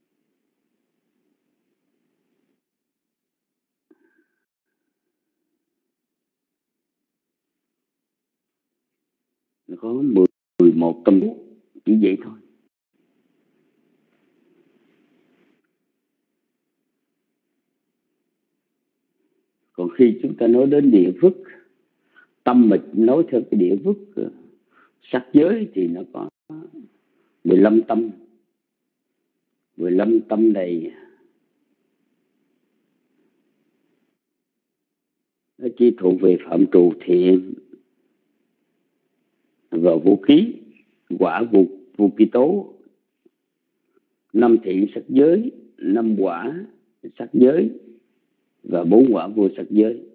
S5: Nó có 11 tâm, chỉ vậy thôi. Còn khi chúng ta nói đến địa phức, tâm mà nói theo cái địa phức sắc giới thì nó có 15 tâm. 15 tâm này nó chỉ thuộc về phạm trù thiện và vô ký, quả vô ký tố, 5 thiện sắc giới, 5 quả sắc giới và 4 quả vô sắc giới.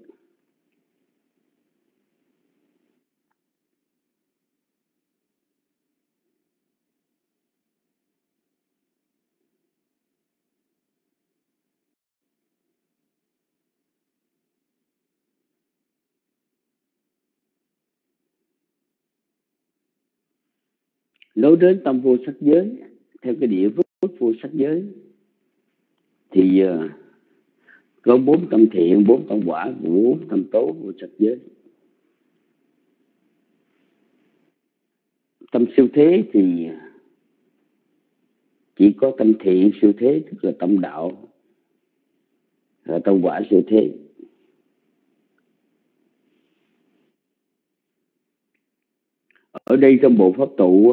S5: Nói đến tâm vô sắc giới theo cái địa phức vô sắc giới thì có 4 tâm thiện, 4 tâm quả, 4 tâm tố vô sắc giới. Tâm siêu thế thì chỉ có tâm thiện siêu thế, tức là tâm đạo, và tâm quả siêu thế. Ở đây trong bộ pháp tụ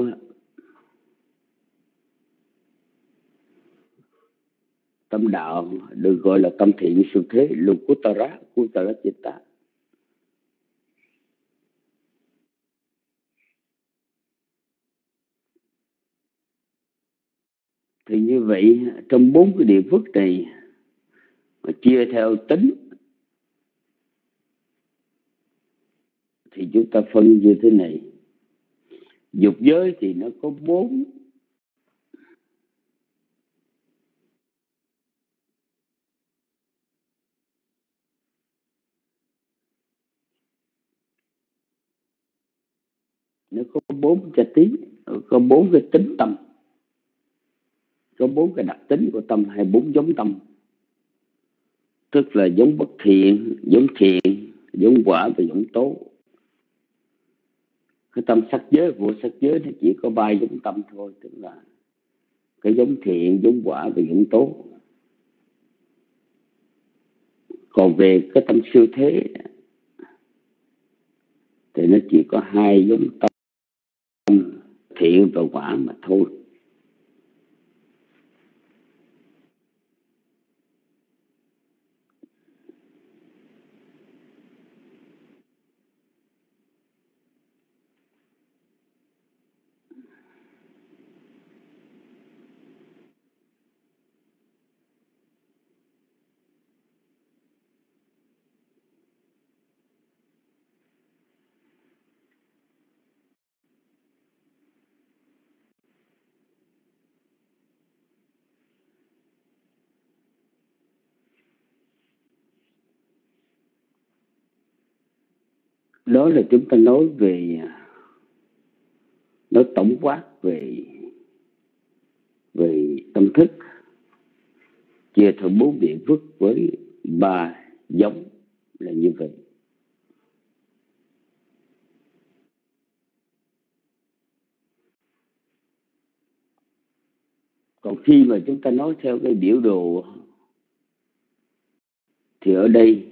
S5: tâm đạo được gọi là tâm thiện siêu thế, Lukuttara Chitta. Thì như vậy trong 4 cái địa phức này mà chia theo tính thì chúng ta phân như thế này. Dục giới thì nó có 4. Nó có 4 cái tí, có 4 cái tính tâm, có 4 cái đặc tính của tâm, hay 4 giống tâm. Tức là giống bất thiện, giống thiện, giống quả và giống tố. Cái tâm sắc giới, vô sắc giới thì chỉ có 3 giống tâm thôi, tức là cái giống thiện, giống quả và giống tố. Còn về cái tâm siêu thế thì nó chỉ có 2 giống tâm, thiện và quả mà thôi. Đó là chúng ta nói tổng quát về tâm thức, chia thành 4 địa phước với 3 giống là như vậy. Còn khi mà chúng ta nói theo cái biểu đồ thì ở đây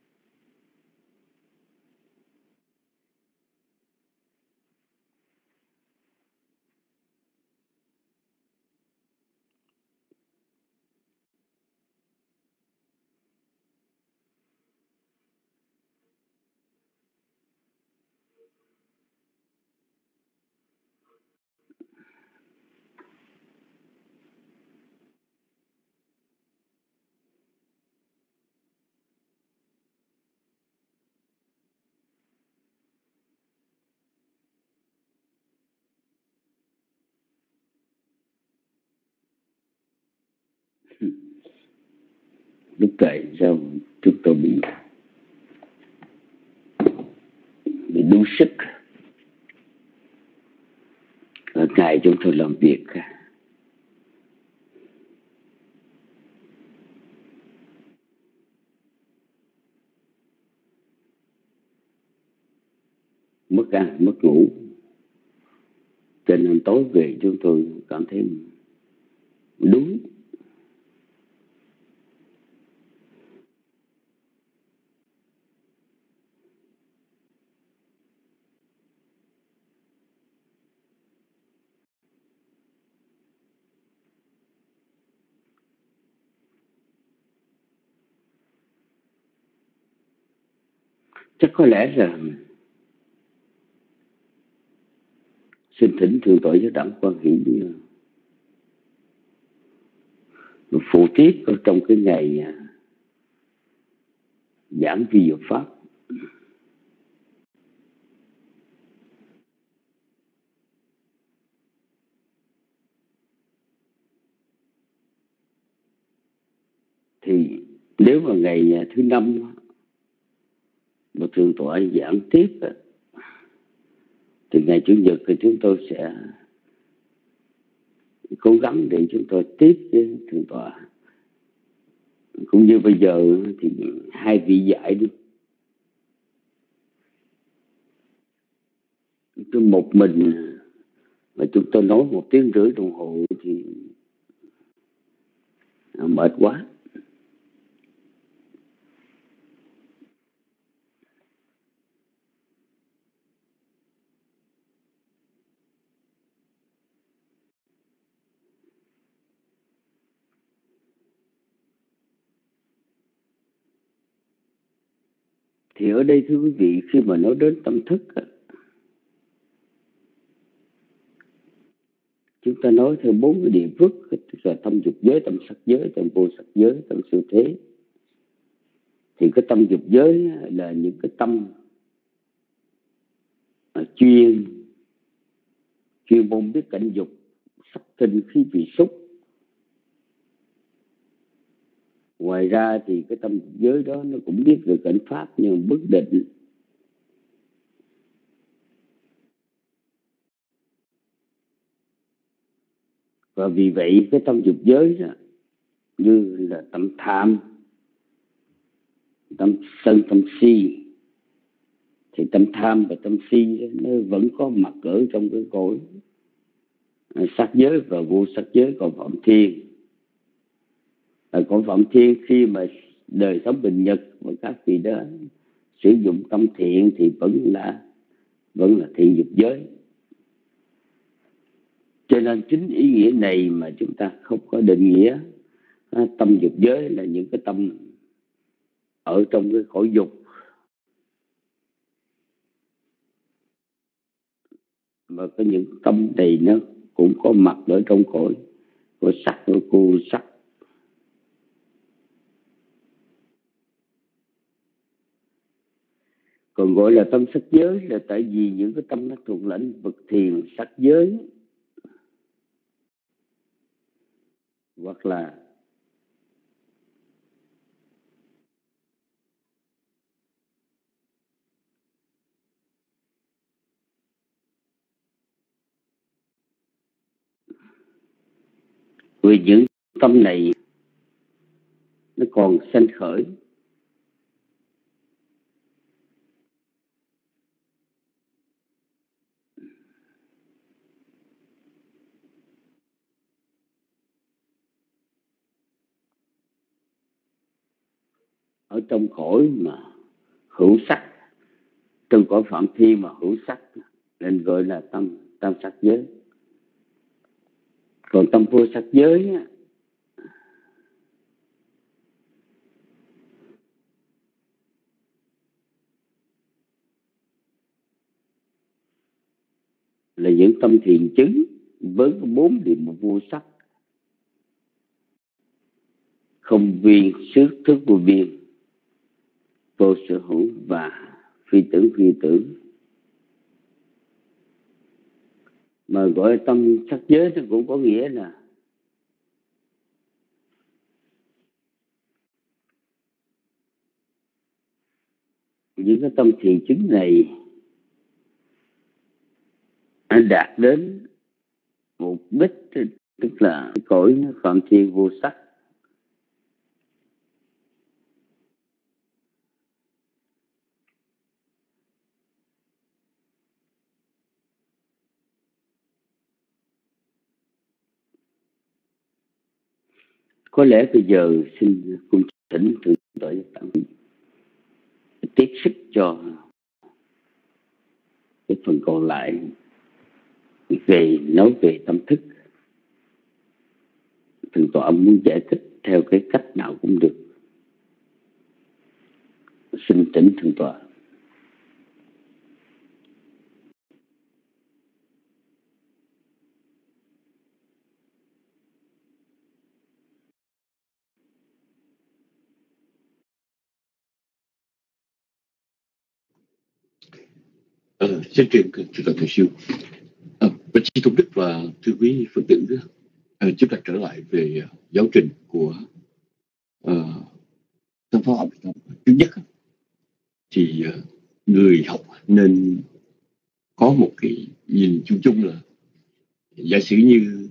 S5: lúc kệ sao chúng tôi bị đuối sức. Ở ngày chúng tôi làm việc mất ăn mất ngủ, cho nên tối về chúng tôi cảm thấy đuối. Chắc có lẽ là xin thỉnh thượng tọa Giáo Đẳng Quan Hỷ phụ tiết ở trong cái ngày giảng vi diệu pháp. Thì nếu mà ngày thứ 5 mà thượng tọa giảng tiếp thì ngày chủ nhật thì chúng tôi sẽ cố gắng để chúng tôi tiếp với thượng tọa. Cũng như bây giờ thì 2 vị giải đi, tôi một mình mà chúng tôi nói 1 tiếng rưỡi đồng hồ thì mệt quá. Thì ở đây thưa quý vị, khi mà nói đến tâm thức, chúng ta nói theo 4 cái địa phước, tức là tâm dục giới, tâm sắc giới, tâm vô sắc giới, tâm siêu thế. Thì cái tâm dục giới là những cái tâm chuyên môn biết cảnh dục, sắc tinh khí vị xúc. Ngoài ra thì cái tâm dục giới đó nó cũng biết về cảnh pháp nhưng bất định. Và vì vậy cái tâm dục giới đó, như là tâm tham, tâm sân, tâm si, thì tâm tham và tâm si đó, nó vẫn có mặt ở trong cái cõi sắc giới và vô sắc giới, còn phạm thiên. Còn phạm thiên khi mà đời sống bình nhật và các vị đó sử dụng tâm thiện thì vẫn là thiện dục giới. Cho nên chính ý nghĩa này mà chúng ta không có định nghĩa tâm dục giới là những cái tâm ở trong cái cõi dục, mà có những tâm này nó cũng có mặt ở trong cõi sắc, của cô sắc. Còn gọi là tâm sắc giới là tại vì những cái tâm nó thuộc lĩnh vực thiền sắc giới, hoặc là Vì những tâm này nó còn sanh khởi, ở trong cõi mà hữu sắc, trong cõi phạm thiên mà hữu sắc nên gọi là tam sắc giới. Còn tâm vô sắc giới á, là những tâm thiền chứng với 4 điểm vô sắc: không viên, xứ thức vô viên, vô sở hữu và phi tưởng. Mà gọi tâm sắc giới nó cũng có nghĩa là những cái tâm thiền chứng này đã đạt đến mục đích, tức là cõi phạm thiên vô sắc. Có lẽ bây giờ xin cung thỉnh Thượng tọa tặng tiếp sức cho cái phần còn lại nói về tâm thức. Thượng tọa muốn giải thích theo cái cách nào cũng được. Xin thỉnh Thượng tọa.
S4: Xin truyền Thượng tọa Thầy Siêu. Bạch Sĩ Tôn Đức và thưa quý Phật tử, chúng ta trở lại về giáo trình của Tâm Pháp học. Thứ nhất thì người học nên có một cái nhìn chung chung là giả sử như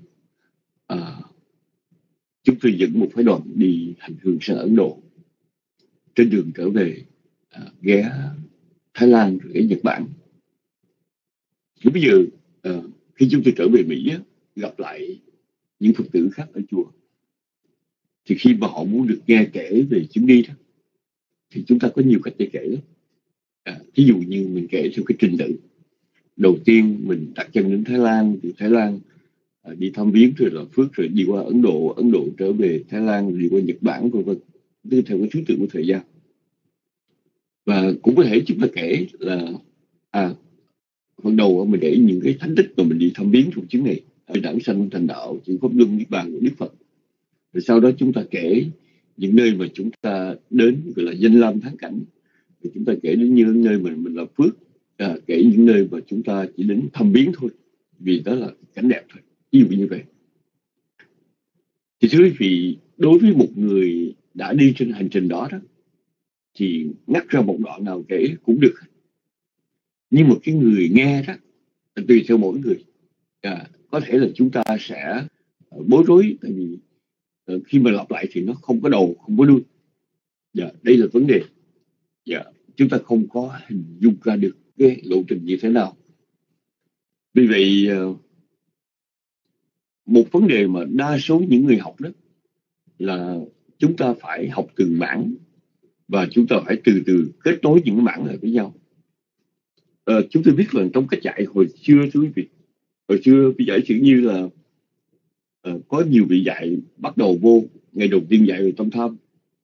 S4: chúng tôi dẫn một phái đoàn đi hành hương sang Ấn Độ. Trên đường trở về ghé Thái Lan rồi ghé Nhật Bản. Thì bây giờ khi chúng tôi trở về Mỹ gặp lại những Phật tử khác ở chùa, thì khi mà họ muốn được nghe kể về chuyến đi đó, thì chúng ta có nhiều cách để kể lắm. Ví dụ như mình kể theo cái trình tự. Đầu tiên mình đặt chân đến Thái Lan, từ Thái Lan đi thăm viếng rồi là phước, rồi đi qua Ấn Độ trở về Thái Lan, đi qua Nhật Bản, vân vân, theo cái thứ tự của thời gian. Và cũng có thể chúng ta kể là phần đầu mình kể những cái thánh tích mà mình đi thăm viếng trong chuyến này, đản sanh thành đạo, chữ pháp luân niết bàn của Đức Phật. Rồi sau đó chúng ta kể những nơi mà chúng ta đến gọi là danh lam thắng cảnh. Rồi chúng ta kể đến những nơi mà mình làm phước, kể những nơi mà chúng ta chỉ đến thăm viếng thôi, vì đó là cảnh đẹp thôi, ví dụ như vậy. Thì thưa quý vị, đối với một người đã đi trên hành trình đó thì ngắt ra một đoạn nào kể cũng được. Nhưng mà cái người nghe đó, tùy theo mỗi người, có thể là chúng ta sẽ bối rối, tại vì khi mà lặp lại thì nó không có đầu, không có đuôi. Đây là vấn đề. Chúng ta không có hình dung ra được cái lộ trình như thế nào. Vì vậy, một vấn đề mà đa số những người học đó là chúng ta phải học từng mảng, và chúng ta phải từ từ kết nối những mảng lại với nhau. Chúng tôi biết là trong cách dạy hồi xưa, thưa quý vị, hồi xưa vị dạy chữ như là có nhiều vị dạy bắt đầu vô ngày đầu tiên dạy về tâm tham,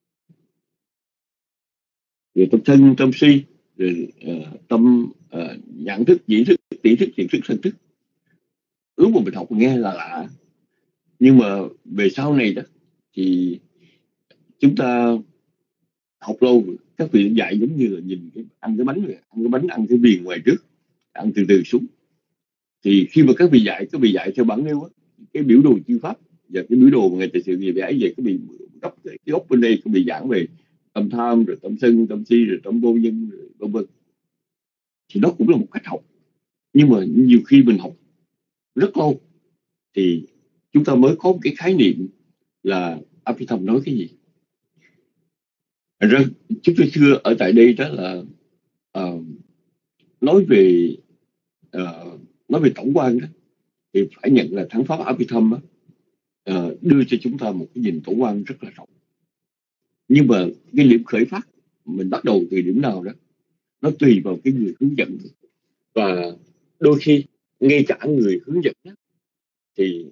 S4: rồi tâm thân, tâm si, rồi tâm nhãn thức, nhĩ thức, tỷ thức, thiện thức, thân thức. Lúc mà mình học nghe là lạ, nhưng mà về sau này đó thì chúng ta học lâu, các vị dạy giống như là nhìn ăn cái bánh, ăn cái viền ngoài trước, ăn từ từ xuống. Thì khi mà các vị dạy theo bản nêu cái biểu đồ chư pháp và cái biểu đồ mà ngày tại sự gì vẽ về cái bị góc, cái góc bên đây có bị giảng về tâm tham, rồi tâm sân, tâm si, rồi tâm vô nhân, rồi vân vân. Thì đó cũng là một cách học, nhưng mà nhiều khi mình học rất lâu thì chúng ta mới có một cái khái niệm là Abhidhamma nói cái gì. Thành ra chúng tôi xưa ở tại đây đó là nói về tổng quan đó, thì phải nhận là thắng pháp Abhidhamma đưa cho chúng ta một cái nhìn tổng quan rất là rộng. Nhưng mà cái điểm khởi phát mình bắt đầu từ điểm nào đó nó tùy vào cái người hướng dẫn, và đôi khi ngay cả người hướng dẫn đó, thì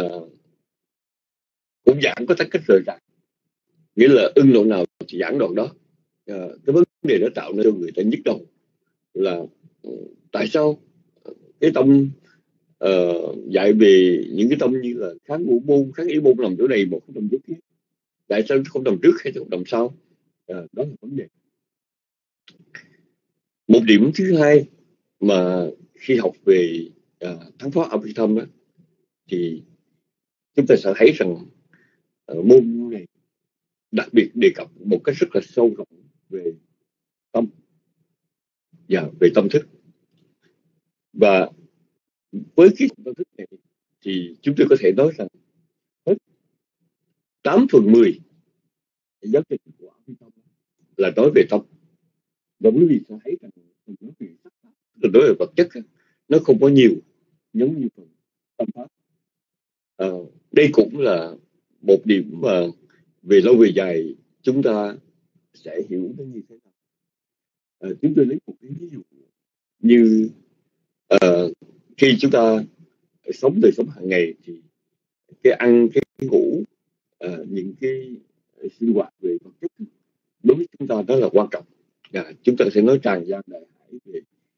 S4: cũng giảng có cách rời rạc, nghĩa là ưng đoạn nào thì giảng đoạn đó. Cái vấn đề đó tạo nên cho người ta nhức đầu là tại sao cái tông dạy về những cái tông như là kháng ngũ môn, kháng yếu môn nằm chỗ này, một cái tông chỗ kia, tại sao không nằm trước hay không nằm sau? Đó là vấn đề. Một điểm thứ hai mà khi học về thắng pháp Abhidhamma thì chúng ta sẽ thấy rằng môn này đặc biệt đề cập một cách rất là sâu rộng về tâm và về tâm thức. Và với cái tâm thức này thì chúng tôi có thể nói rằng hết 8/10 giáo trình của Abhidhamma là nói về tâm. Và quý vị sẽ thấy rằng nói về sắc pháp, nói về vật chất, nó không có nhiều giống như phần tâm pháp. Đây cũng là một điểm mà về lâu về dài chúng ta sẽ hiểu nó như thế nào. Chúng tôi lấy một cái ví dụ như khi chúng ta sống đời sống hàng ngày thì cái ăn, cái ngủ, những cái sinh hoạt về vật chất đối với chúng ta đó là quan trọng. Chúng ta sẽ nói tràn gian đại hải về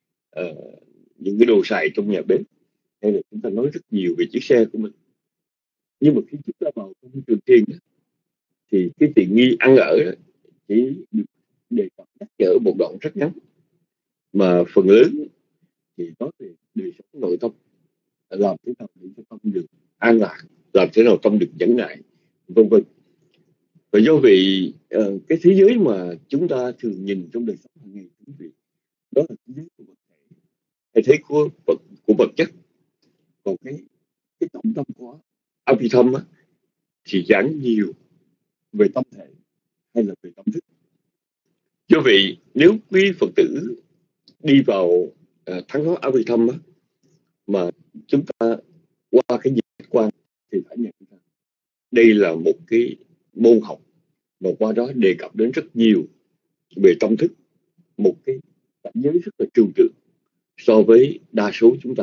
S4: những cái đồ xài trong nhà bếp, hay là chúng ta nói rất nhiều về chiếc xe của mình. Nhưng mà khi chúng ta vào trong trường thiền thì cái tiện nghi ăn ở chỉ được đề cập nhắc nhở một đoạn rất ngắn, mà phần lớn thì nói về đời sống nội tâm, làm thế nào để cho tâm được an lạc, làm thế nào tâm được nhẫn nại, vân vân. Và do vậy cái thế giới mà chúng ta thường nhìn trong đời sống hàng ngày đó là thế giới của vật thể, hay thế của vật chất. Còn cái trọng tâm của Abhidhamma thì giảng nhiều về tâm thể hay là về tâm thức. Do vậy nếu quý Phật tử đi vào thắng pháp Abhidhamma mà chúng ta qua cái dịch quan thì phải nhận ra đây là một cái môn học mà qua đó đề cập đến rất nhiều về tâm thức, một cái cảnh giới rất là trừu tượng so với đa số chúng ta.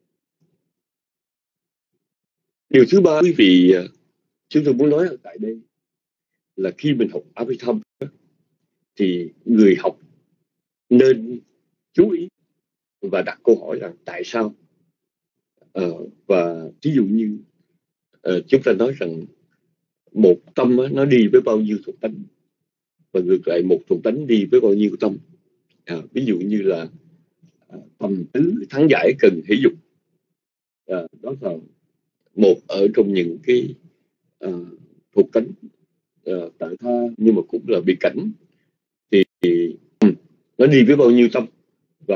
S4: Điều thứ ba quý vị chúng tôi muốn nói ở tại đây là khi mình học Abhidhamma thì người học nên chú ý và đặt câu hỏi rằng tại sao. Và ví dụ như chúng ta nói rằng một tâm nó đi với bao nhiêu thuộc tánh, và ngược lại một thuộc tánh đi với bao nhiêu tâm. Ví dụ như là tầm tứ thắng giải cần hỷ dục, đó là một ở trong những cái thuộc tánh tại tha, nhưng mà cũng là bị cảnh. Thì nó đi với bao nhiêu tâm, và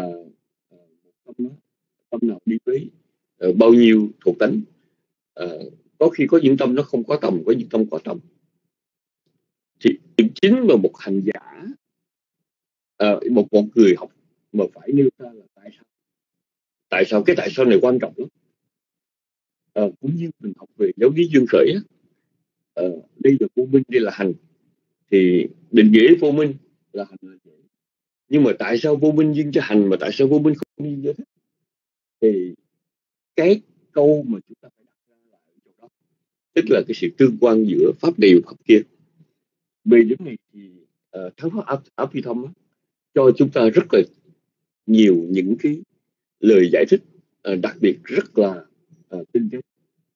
S4: tâm nào đi với bao nhiêu thuộc tánh. Có khi có những tâm nó không có tầm, có những tâm có tầm. Thì điểm chính mà một hành giả, một người học mà phải nêu ra là tại sao. Tại sao? Cái tại sao này quan trọng lắm. Cũng như mình học về giáo lý duyên khởi á, đây là vô minh, đây là hành. Thì định nghĩa vô minh là hành là dễ. Nhưng mà tại sao vô minh duyên cho hành, mà tại sao vô minh không duyên cho thích? Thì cái câu mà chúng ta phải đặt ra là ở chỗ đó, tức là cái sự tương quan giữa pháp này và pháp kia. Về điểm này thì thắng pháp Abhidhamma cho chúng ta rất là nhiều những cái lời giải thích đặc biệt rất là tinh tế.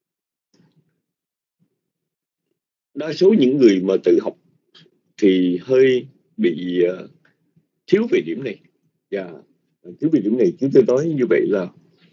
S4: Đa số những người mà tự học thì hơi bị thiếu về điểm này. Và thiếu về điểm này chúng tôi nói như vậy là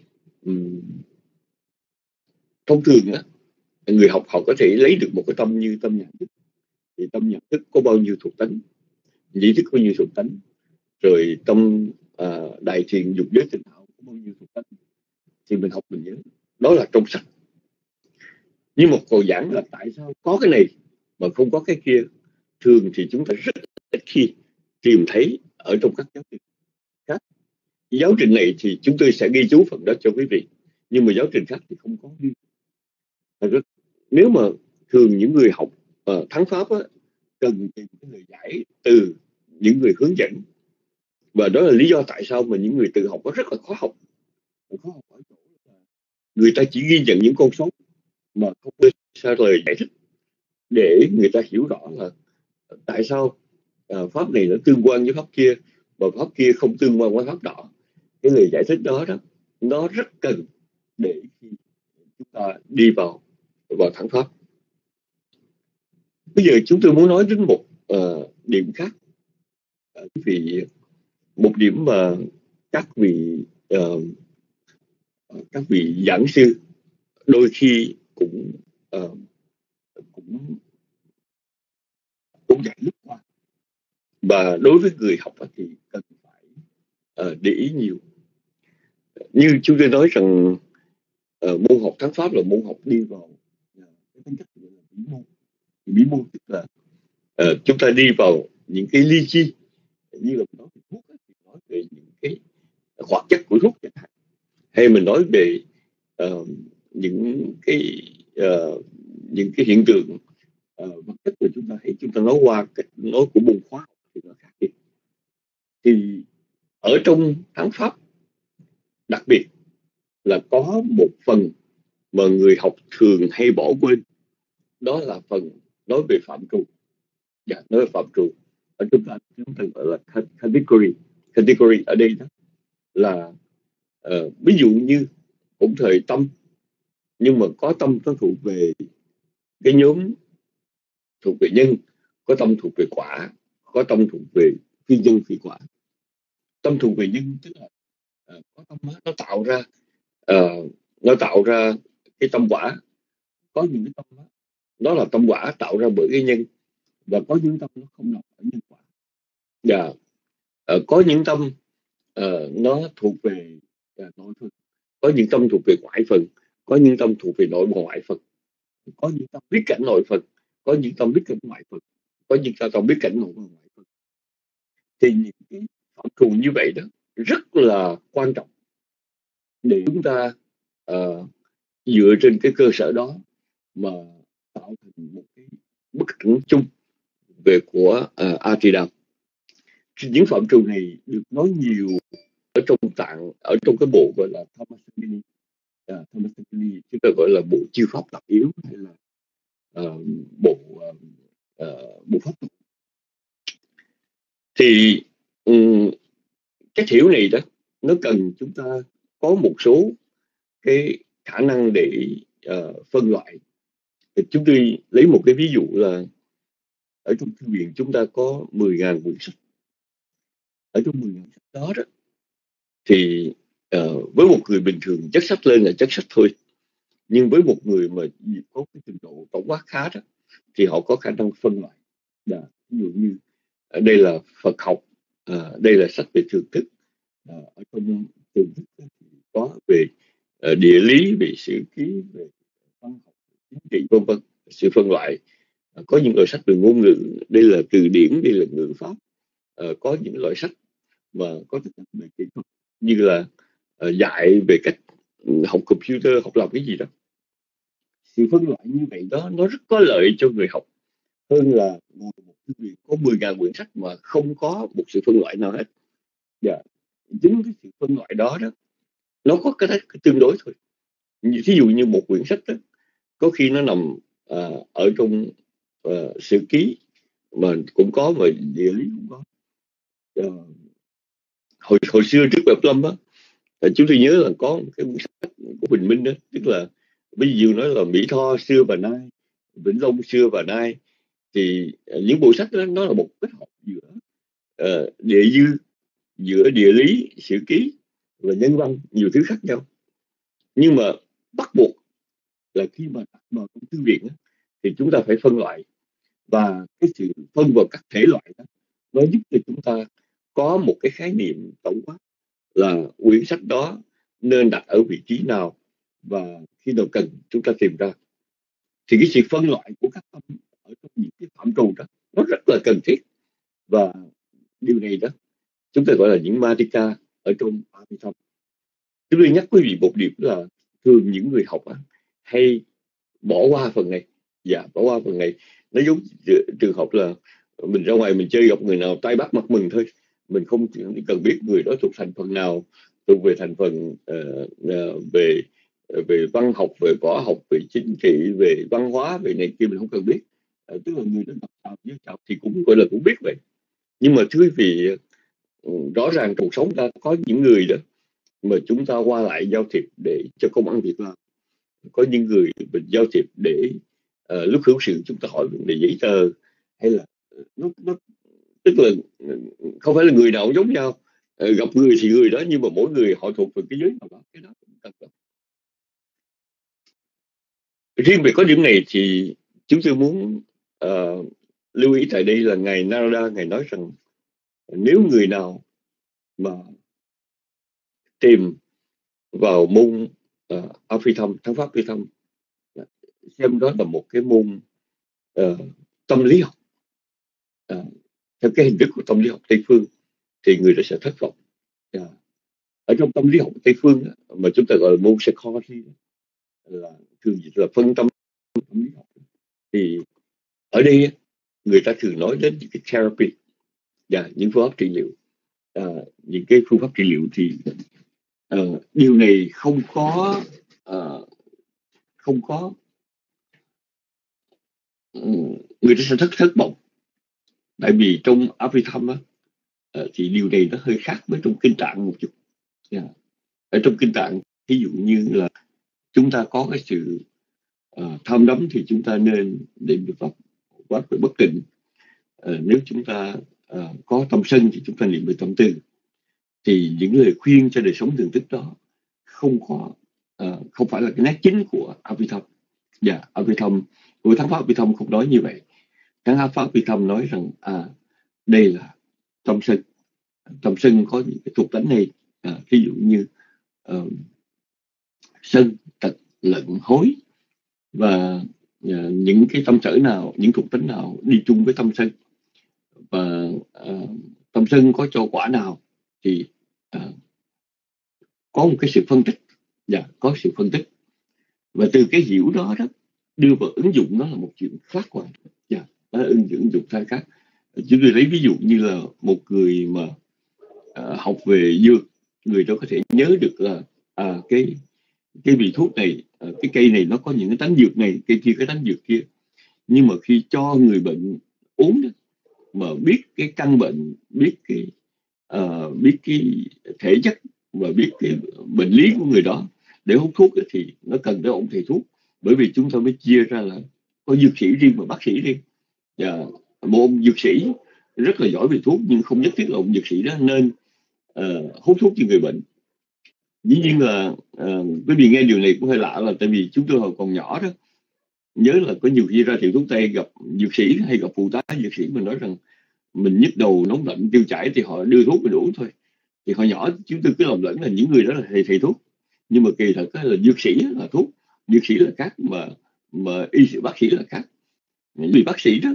S4: thông thường á, người học họ có thể lấy được một cái tâm như tâm nhận thức. Thì tâm nhận thức có bao nhiêu thuộc tánh, nhĩ thức có bao nhiêu thuộc tánh, rồi tâm đại thiện dục giới tịnh hảo có bao nhiêu thuộc tánh, thì mình học mình nhớ đó là trong sách. Nhưng mà còn giảng là tại sao có cái này mà không có cái kia, thường thì chúng ta rất ít khi tìm thấy ở trong các giáo trình khác. Giáo trình này thì chúng tôi sẽ ghi chú phần đó cho quý vị, nhưng mà giáo trình khác thì không có ghi. Nếu mà thường những người học thắng pháp á, cần tìm cái lời giải từ những người hướng dẫn, và đó là lý do tại sao mà những người tự học nó rất là khó học. Khó học ở chỗ là người ta chỉ ghi nhận những con số mà không đưa ra lời giải thích để người ta hiểu rõ là tại sao pháp này nó tương quan với pháp kia và pháp kia không tương quan với pháp đó. Cái lời giải thích đó nó rất cần để khi chúng ta đi vào thắng pháp. Bây giờ chúng tôi muốn nói đến một điểm khác, vì một điểm mà các vị giảng sư đôi khi cũng giải lướt qua, và đối với người học thì cần phải để ý nhiều. Như chúng tôi nói rằng môn học thắng pháp là môn học đi vào cái tính chất gọi là bí môn. Bí môn tức là chúng ta đi vào những cái ly chi, như là mình nói về thuốc thì nói về những cái hoạt chất của thuốc chẳng hạn, hay mình nói về những cái hiện tượng vật chất của chúng ta nói qua cách nói của môn khoa học thì nó khác đi. Thì ở trong thắng pháp đặc biệt là có một phần mà người học thường hay bỏ quên, đó là phần nói về phạm trù. Nói về phạm trù ở chúng ta gọi là category ở đây đó là ví dụ như cũng thời tâm, nhưng mà có tâm nó thuộc về cái nhóm thuộc về nhân, có tâm thuộc về quả, có tâm thuộc về phi nhân phi quả. Tâm thuộc về nhân tức là có tâm nó tạo ra cái tâm quả. Có những cái tâm đó là tâm quả tạo ra bởi cái nhân, và có những tâm nó không nằm ở nhân quả. Và có những tâm nó thuộc về nội phần, có những tâm thuộc về ngoại phần, có những tâm thuộc về nội ngoại phần, có những tâm biết cảnh nội phần, có những tâm biết cảnh ngoại phần, có những tâm biết cảnh nội ngoại phần. Thì những cái phạm trù như vậy đó rất là quan trọng để chúng ta dựa trên cái cơ sở đó mà tạo thành một cái bức ảnh chung về của Atidam. Những phạm trù này được nói nhiều ở trong cái bộ gọi là Thomasini, chúng ta gọi là bộ chư pháp tập yếu, hay là bộ pháp tục. Thì cái hiểu này đó nó cần chúng ta có một số cái khả năng để phân loại. Thì chúng tôi lấy một cái ví dụ là ở trong thư viện chúng ta có 10.000 quyển sách. Ở trong 10.000 sách đó thì với một người bình thường chất sách lên là chất sách thôi, nhưng với một người mà có cái trình độ tổng quát khá đó thì họ có khả năng phân loại. Ví dụ như đây là Phật học, đây là sách về thường thức. Ở trong thường thức thì có về địa lý, về sử ký, về văn học, chính trị, vân vân, sự phân loại. Có những loại sách về ngôn ngữ, đây là từ điển, đây là ngữ pháp. Có những loại sách mà có tính về kỹ thuật, như là dạy về cách học computer, học làm cái gì đó. Sự phân loại như vậy đó nó rất có lợi cho người học hơn là một thư viện có 10.000 quyển sách mà không có một sự phân loại nào hết. Chính cái sự phân loại đó nó có cái tương đối thôi. Ví dụ như một quyển sách đó, có khi nó nằm ở trong sử ký mà cũng có, và địa lý cũng có. Hồi xưa trước Bẹp Lâm á, chúng tôi nhớ là có cái quyển sách của Bình Minh đó, tức là ví dụ nói là Mỹ Tho xưa và nay, Vĩnh Long xưa và nay. Thì những bộ sách đó nó là một kết hợp giữa địa dư, giữa địa lý, sử ký và nhân văn, nhiều thứ khác nhau. Nhưng mà bắt buộc là khi mà đặt vào trong thư viện thì chúng ta phải phân loại, và cái sự phân vào các thể loại đó nó giúp cho chúng ta có một cái khái niệm tổng quát là quyển sách đó nên đặt ở vị trí nào và khi nào cần chúng ta tìm ra. thì cái sự phân loại của các tâm ở trong những cái phạm trù đó nó rất là cần thiết. Và điều này đó chúng ta gọi là những Madika ở trong Abhidhamma. Chúng tôi nhắc quý vị một điểm là thường những người học hay bỏ qua phần này. Bỏ qua phần này. Nó giống trường hợp là mình ra ngoài mình chơi gặp người nào tay bắt mặt mừng thôi, mình không cần biết người đó thuộc thành phần nào, thuộc về thành phần về về văn học, về võ học, về chính trị, về văn hóa, về này kia mình không cần biết. Tức là người đó đọc sao với sao thì cũng gọi là cũng biết vậy. Nhưng mà thưa quý vị, rõ ràng cuộc sống ta có những người đó mà chúng ta qua lại giao thiệp để cho công ăn việc làm, có những người mình giao thiệp để lúc hữu sự chúng ta hỏi vấn đề giấy tờ, hay là nó tức là không phải là người nào cũng giống nhau. Gặp người thì người đó, nhưng mà mỗi người họ thuộc về cái giới nào đó, cái đó cũng cần lắm. Riêng về có điểm này thì chúng tôi muốn lưu ý tại đây là ngài Narada ngài nói rằng nếu người nào mà tìm vào môn Abhidhamma, thắng pháp Abhidhamma, xem đó là một cái môn tâm lý học theo cái hình thức của tâm lý học Tây phương, thì người đó sẽ thất vọng. Ở trong tâm lý học Tây phương mà chúng ta gọi là môn psychology, là thường dịch là phân tâm lý học, thì ở đây người ta thường nói đến những cái therapy và những phương pháp trị liệu. Những cái phương pháp trị liệu thì điều này không có người ta sẽ thất vọng, tại vì trong Abhidhamma thì điều này nó hơi khác với trong kinh tạng một chút. Ở trong kinh tạng, ví dụ như là chúng ta có cái sự tham đắm thì chúng ta nên niệm Phật quát về bất tịnh. Nếu chúng ta có tâm sân thì chúng ta niệm về tâm từ. Thì những lời khuyên cho đời sống thường thức đó không phải là cái nét chính của Abhidhamma. Abhidhamma của thắng pháp Abhidhamma không nói như vậy. Thắng pháp Abhidhamma nói rằng đây là tâm sân. Tâm sân có những cái thuộc tánh này, ví dụ như sân, tật, lận, hối, và những cái tâm sở nào, những thuộc tính nào đi chung với tâm sân, và tâm sân có cho quả nào thì có một cái sự phân tích. Có sự phân tích, và từ cái hiểu đó đưa vào ứng dụng nó là một chuyện khác hoàn toàn. Ứng dụng sai khác. Chúng tôi lấy ví dụ như là một người mà học về dược, người đó có thể nhớ được là cái vị thuốc này, cái cây này nó có những cái tánh dược này, cây kia cái tánh dược kia. Nhưng mà khi cho người bệnh uống đó, mà biết cái căn bệnh, biết cái thể chất và biết cái bệnh lý của người đó để hút thuốc đó, thì nó cần tới ông thầy thuốc. Bởi vì chúng ta mới chia ra là có dược sĩ riêng và bác sĩ riêng. Một ông dược sĩ rất là giỏi về thuốc, nhưng không nhất thiết là ông dược sĩ đó nên hút thuốc cho người bệnh. Dĩ nhiên là quý vị nghe điều này cũng hơi lạ, là tại vì chúng tôi hồi còn nhỏ đó, nhớ là có nhiều khi ra tiệm thuốc tây gặp dược sĩ hay gặp phụ tá dược sĩ, mình nói rằng mình nhức đầu nóng lạnh tiêu chảy thì họ đưa thuốc mình uống thôi. Thì hồi nhỏ chúng tôi cứ lầm lẫn là những người đó là thầy thuốc, nhưng mà kỳ thật là dược sĩ là thuốc, dược sĩ là khác, mà y sĩ bác sĩ là khác. Những người bác sĩ đó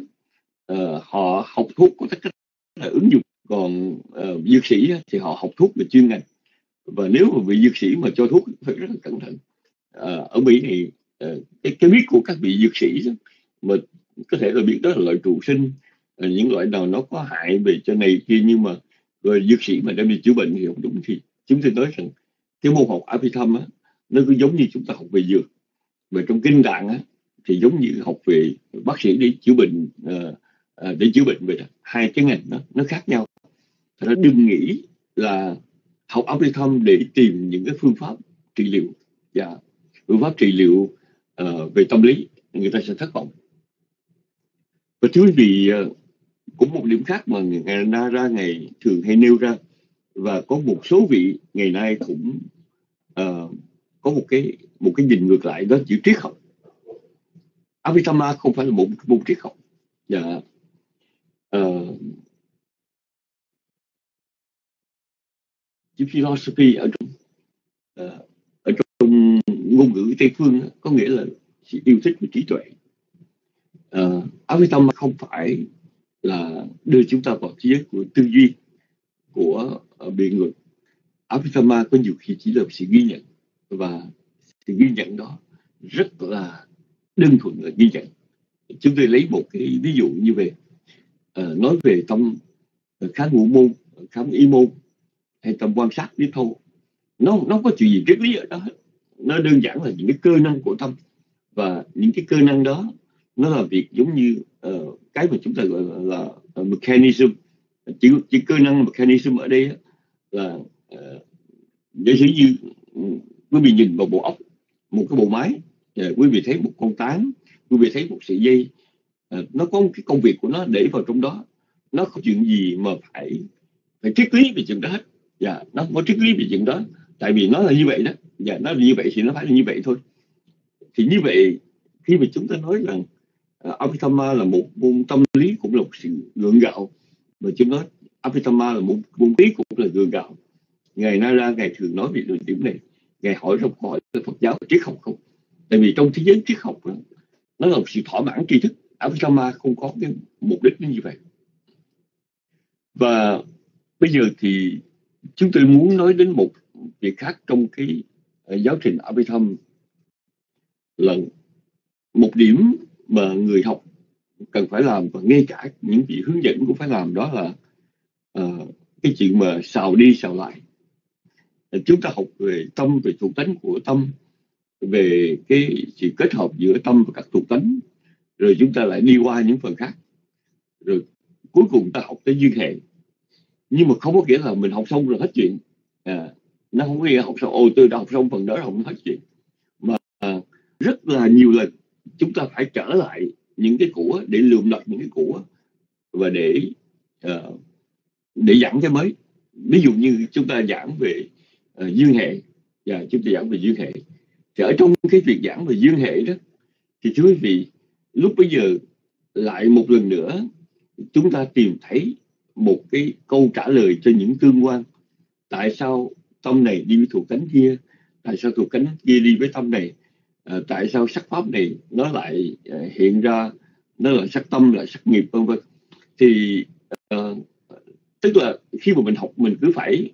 S4: họ học thuốc có tất cả là ứng dụng, còn dược sĩ thì họ học thuốc về chuyên ngành. Và nếu mà vị dược sĩ mà cho thuốc phải rất là cẩn thận. Ở Mỹ này cái biết của các vị dược sĩ đó, mà có thể là biết đó là loại trụ sinh, những loại nào nó có hại về cho này kia, nhưng mà rồi dược sĩ mà đem đi chữa bệnh thì không đúng. Thì chúng tôi nói rằng cái môn học Abhidhamma nó cứ giống như chúng ta học về dược, và trong kinh tạng thì giống như học về bác sĩ để chữa bệnh, vậy đó. Hai cái ngành nó khác nhau. Nó đừng nghĩ là học Abhidhamma để tìm những cái phương pháp trị liệu, phương pháp trị liệu về tâm lý, người ta sẽ thất vọng. Và thưa quý vị, cũng một điểm khác mà ngài Narada ngày thường hay nêu ra, và có một số vị ngày nay cũng có một cái nhìn ngược lại, đó chữ triết học. Abhidhamma không phải là một môn triết học. Chữ philosophy ở trong ngôn ngữ Tây phương có nghĩa là sự yêu thích của trí tuệ. Abhidhamma không phải là đưa chúng ta vào thế giới của tư duy, của biện luận. Abhidhamma có nhiều khi chỉ là sự ghi nhận, và sự ghi nhận đó rất là đơn thuần là ghi nhận. Chúng tôi lấy một cái ví dụ như về nói về tâm khám ngũ môn, khám ý môn hay tâm quan sát lý thâu, nó có chuyện gì triết lý ở đó hết. Nó đơn giản là những cái cơ năng của tâm, và những cái cơ năng đó nó là việc giống như cái mà chúng ta gọi là mechanism. Chỉ cơ năng mechanism ở đây là giả sử như quý vị nhìn vào bộ óc, một cái bộ máy, quý vị thấy một con tán, quý vị thấy một sợi dây, nó có cái công việc của nó để vào trong đó. Nó không chuyện gì mà phải triết lý về chuyện đó hết. Nó không có triết lý về chuyện đó, tại vì nó là như vậy đó. Nó là như vậy thì nó phải là như vậy thôi. Thì như vậy, khi mà chúng ta nói rằng Abhidhamma là một môn tâm lý, cũng là một sự gượng gạo, mà chúng nói Abhidhamma là một môn lý cũng là gượng gạo. Ngài Nara, Ngài thường nói về điểm này. Ngài hỏi trong hỏi Phật giáo triết học không? Tại vì trong thế giới triết học đó, nó là một sự thỏa mãn tri thức. Abhidhamma không có cái mục đích như vậy. Và bây giờ thì chúng tôi muốn nói đến một việc khác trong cái giáo trình Abhidhamma, là một điểm mà người học cần phải làm, và ngay cả những vị hướng dẫn cũng phải làm, đó là cái chuyện mà xào đi xào lại. Chúng ta học về tâm, về thuộc tánh của tâm, về cái sự kết hợp giữa tâm và các thuộc tánh, rồi chúng ta lại đi qua những phần khác, rồi cuối cùng ta học tới duyên hệ. Nhưng mà không có nghĩa là mình học xong rồi hết chuyện. Nó không có nghĩa học xong, tôi đã học xong phần đó, không hết chuyện. Mà rất là nhiều lần chúng ta phải trở lại những cái cũ để lượm lặt những cái cũ, và để giảng cái mới. Ví dụ như chúng ta giảng về duyên hệ, và chúng ta giảng về duyên hệ, thì ở trong cái việc giảng về duyên hệ đó, thì thưa quý vị, lúc bây giờ lại một lần nữa chúng ta tìm thấy một cái câu trả lời cho những tương quan. Tại sao tâm này đi với thuộc tánh kia? Tại sao thuộc tánh kia đi với tâm này? Tại sao sắc pháp này nó lại hiện ra, nó là sắc tâm, là sắc nghiệp, vân vân. Thì tức là khi mà mình học, mình cứ phải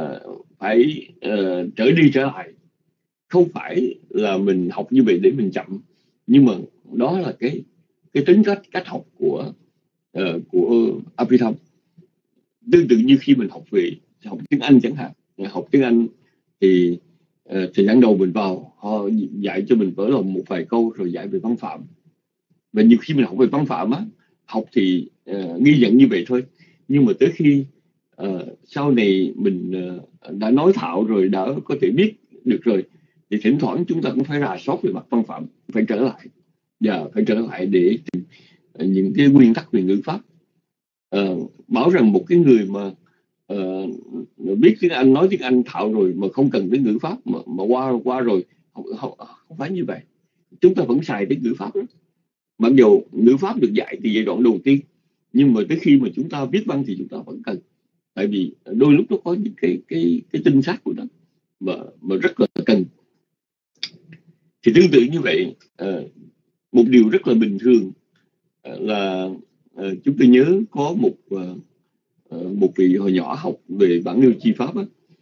S4: trở đi trở lại. Không phải là mình học như vậy để mình chậm, nhưng mà đó là cái tính cách học của Abhidhamma. Tương tự như khi mình học học tiếng Anh chẳng hạn. Học tiếng Anh thì thời gian đầu mình vào, họ dạy cho mình vỡ lòng một vài câu, rồi dạy về văn phạm. Và nhiều khi mình học về văn phạm á, học thì ghi nhận như vậy thôi. Nhưng mà tới khi sau này mình đã nói thạo rồi, đã có thể biết được rồi, thì thỉnh thoảng chúng ta cũng phải rà soát về mặt văn phạm, phải trở lại, và phải trở lại để tìm những cái nguyên tắc về ngữ pháp. Bảo rằng một cái người mà biết tiếng Anh, nói tiếng Anh thạo rồi mà không cần đến ngữ pháp, mà qua rồi, không phải như vậy. Chúng ta vẫn xài đến ngữ pháp đó. Mặc dù ngữ pháp được dạy từ giai đoạn đầu tiên, nhưng mà tới khi mà chúng ta viết văn thì chúng ta vẫn cần. Tại vì đôi lúc nó có những cái tinh xác của nó mà rất là cần. Thì tương tự như vậy, một điều rất là bình thường là chúng tôi nhớ có một vị hồi nhỏ học về bản nêu chi pháp á.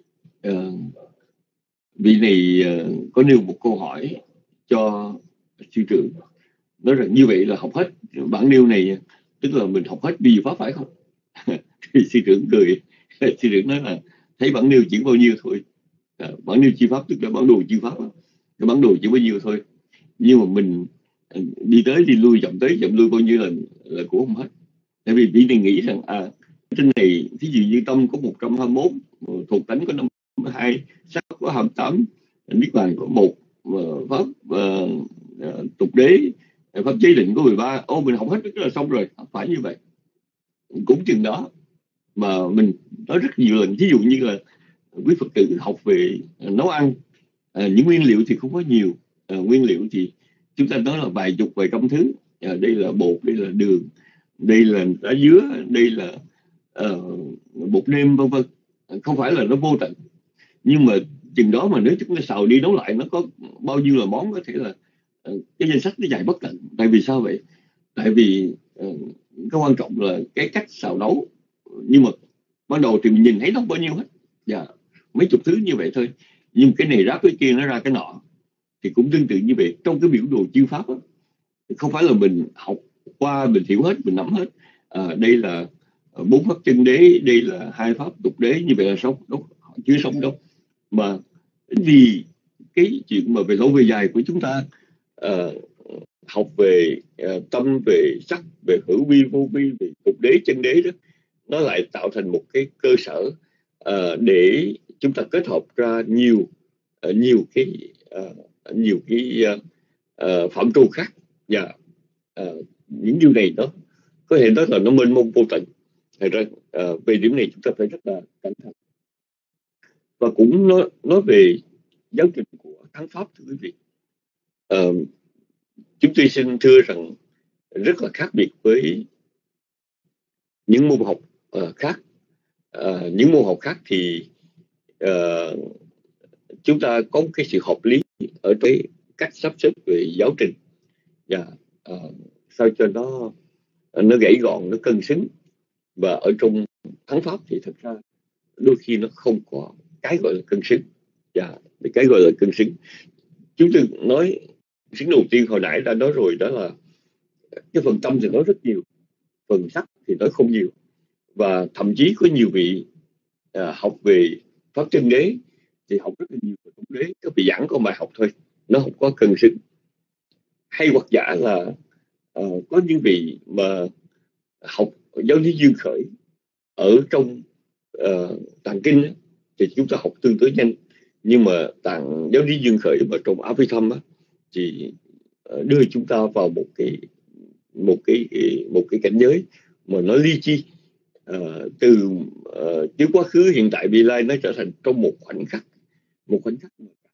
S4: Vị này có nêu một câu hỏi cho sư trưởng, nói rằng như vậy là học hết bản nêu này, tức là mình học hết vi pháp phải không? Thì sư trưởng cười. Sư trưởng nói là thấy bản nêu chỉ bao nhiêu thôi. Bản nêu chi pháp tức là bản đồ chi pháp đó. Cái bản đồ chỉ bao nhiêu thôi, nhưng mà mình đi tới đi lui, chậm tới chậm lui bao nhiêu là cũng không hết. Tại vì vị này nghĩ rằng trên này thí dụ như tâm có 121, thuộc tánh có 52, sắc có 28, niết bàn có 1, pháp tục đế, pháp chế định có 13. Mình học hết rất là xong rồi. Không phải như vậy. Cũng chừng đó mà mình nói rất nhiều lần. Ví dụ như là quý Phật tử học về nấu ăn, những nguyên liệu thì không có nhiều. Nguyên liệu thì chúng ta nói là vài chục, vài trăm thứ. Đây là bột, đây là đường, đây là lá dứa, đây là bột nêm, vân vân. Không phải là nó vô tận, nhưng mà chừng đó mà nếu chúng ta xào đi nấu lại, nó có bao nhiêu là món, có thể là cái danh sách nó dài bất tận. Tại vì sao vậy? tại vì cái quan trọng là cái cách xào nấu. Nhưng mà ban đầu thì mình nhìn thấy nó không bao nhiêu hết, mấy chục thứ như vậy thôi, nhưng cái này ráp cái kia nó ra cái nọ. Thì cũng tương tự như vậy trong cái biểu đồ chư pháp đó. Không phải là mình học qua mình hiểu hết, mình nắm hết. Đây là 4 pháp chân đế, đây là 2 pháp tục đế, như vậy là sống đâu, chưa sống đâu. Mà vì cái chuyện mà về lâu về dài của chúng ta học về tâm, về sắc, về hữu vi vô vi, về tục đế chân đế đó, nó lại tạo thành một cái cơ sở để chúng ta kết hợp ra nhiều cái phạm trù khác. Và những điều này đó có thể nói là nó mênh mông vô tận. Thật ra về điểm này chúng ta phải rất là cẩn thận. Và cũng nói về giáo trình của Thắng Pháp, thưa quý vị, chúng tôi xin thưa rằng rất là khác biệt với những môn học khác. Những môn học khác thì chúng ta có một cái sự hợp lý ở cái cách sắp xếp về giáo trình, và sao cho nó gãy gọn, nó cân xứng. Và ở trong Thắng Pháp thì thật ra đôi khi nó không có cái gọi là cân xứng. Cái gọi là cân xứng, chúng tôi nói xứng đầu tiên hồi nãy đã nói rồi, đó là cái phần tâm thì nói rất nhiều, phần sắc thì nói không nhiều. Và thậm chí có nhiều vị học về pháp chân đế thì học rất là nhiều về tục đế, các vị giảng có bài học thôi, nó không có cân xứng. Hay hoặc giả là có những vị mà học giáo lý duyên khởi ở trong tạng kinh ấy, thì chúng ta học tương đối nhanh, nhưng mà tạng giáo lý duyên khởi mà trong Abhidhamma á, thì đưa chúng ta vào một cái cảnh giới mà nó ly chi, từ trước quá khứ hiện tại vị lai, nó trở thành trong một khoảnh khắc mà cả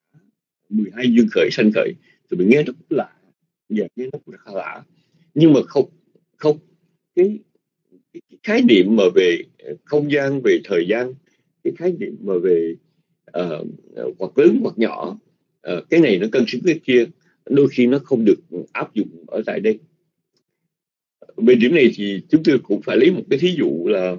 S4: 12 duyên khởi sanh khởi. Thì mình nghe rất lạ, nghe nó rất là lạ, nhưng mà không cái khái niệm mà về không gian, về thời gian, cái khái niệm mà về hoặc lớn hoặc nhỏ, cái này nó cân xứng cái kia, đôi khi nó không được áp dụng ở tại đây. Về điểm này thì chúng tôi cũng phải lấy một cái thí dụ là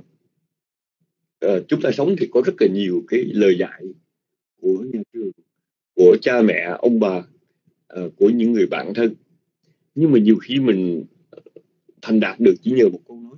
S4: chúng ta sống thì có rất là nhiều cái lời dạy của nhà trường, của cha mẹ, ông bà, của những người bạn thân, nhưng mà nhiều khi mình thành đạt được chỉ nhờ một câu nói.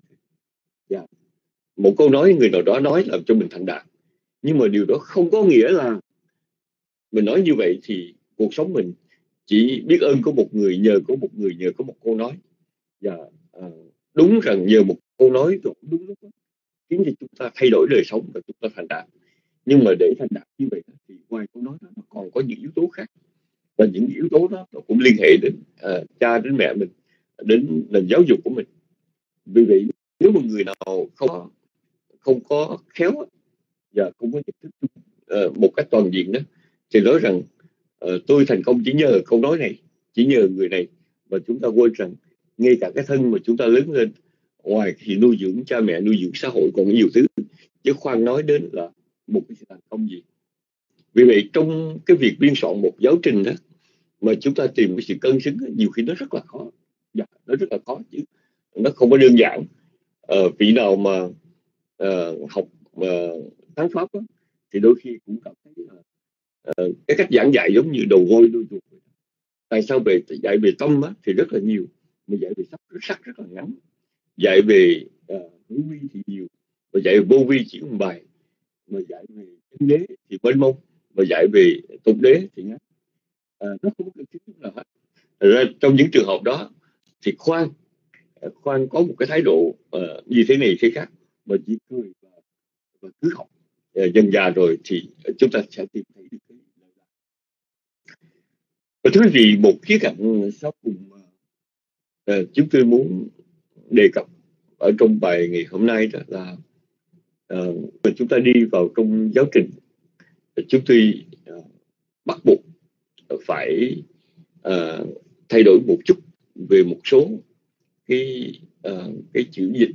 S4: Một câu nói người nào đó nói làm cho mình thành đạt, nhưng mà điều đó không có nghĩa là mình nói như vậy thì cuộc sống mình chỉ biết ơn có một người, nhờ có một người, nhờ có một câu nói. Và đúng rằng nhờ một câu nói đúng lúc đó, khiến cho chúng ta thay đổi đời sống và chúng ta thành đạt. Nhưng mà để thành đạt như vậy thì ngoài câu nói đó, nó còn có những yếu tố khác, và những yếu tố đó nó cũng liên hệ đến cha, đến mẹ mình, đến nền giáo dục của mình. Vì vậy nếu một người nào không có khéo và không có nhận thức một cách toàn diện đó, thì nói rằng tôi thành công chỉ nhờ câu nói này, chỉ nhờ người này, mà chúng ta quên rằng ngay cả cái thân mà chúng ta lớn lên, ngoài thì nuôi dưỡng cha mẹ, nuôi dưỡng xã hội, còn nhiều thứ, chứ khoan nói đến là một cái sự thành công gì. Vì vậy trong cái việc biên soạn một giáo trình đó, mà chúng ta tìm cái sự cân xứng, nhiều khi nó rất là khó. Nó rất là khó, chứ nó không có đơn giản. Vị nào mà học Thắng Pháp đó, thì đôi khi cũng cảm thấy là cái cách giảng dạy giống như đầu voi đuôi chuột. Tại sao dạy về tâm á, thì rất là nhiều, mà dạy về sắc rất là ngắn, dạy về hữu vi thì nhiều, mà dạy về vô vi chỉ một bài, mà dạy về chân đế thì mênh mông, mà dạy về tục đế thì ngắn. Nó không có chút nào hết. Ra trong những trường hợp đó thì khoan có một cái thái độ như thế này thế khác, mà chỉ cười và cứ học dần dà rồi thì chúng ta sẽ tìm thấy được cái lợi lạc. Và thứ gì một khía cạnh sau cùng chúng tôi muốn đề cập ở trong bài ngày hôm nay, đó là chúng ta đi vào trong giáo trình, chúng tôi bắt buộc phải thay đổi một chút về một số cái chữ dịch.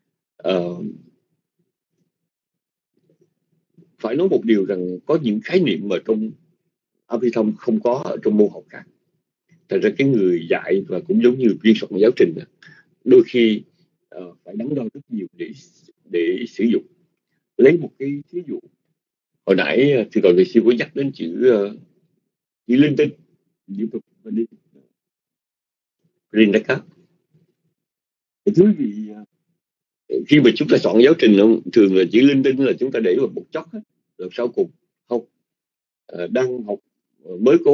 S4: Phải nói một điều rằng có những khái niệm mà trong Abhidhamma không có ở trong môn học khác. Thật ra cái người dạy và cũng giống như biên soạn giáo trình đôi khi phải đắn đo rất nhiều để sử dụng. Lấy một cái ví dụ, hồi nãy thì còn người siêu có nhắc đến chữ linh tinh, linh đất khác. Thú vị, khi mà chúng ta soạn giáo trình thường là chữ linh tinh là chúng ta để vào một chốc hết, rồi sau cùng không. Đang học mới có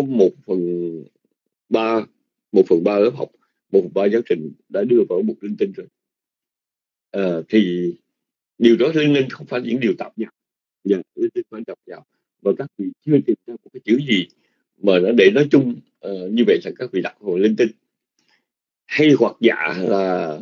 S4: 1/3 lớp học, 1/3 giáo trình đã đưa vào một linh tinh rồi. Thì điều đó linh tinh không phải những điều tạp nhạp, linh tinh phải đọc vào, và các vị chưa tìm ra một cái chữ gì mà nó để nói chung như vậy là các vị đặt vào linh tinh. Hay hoặc dạ là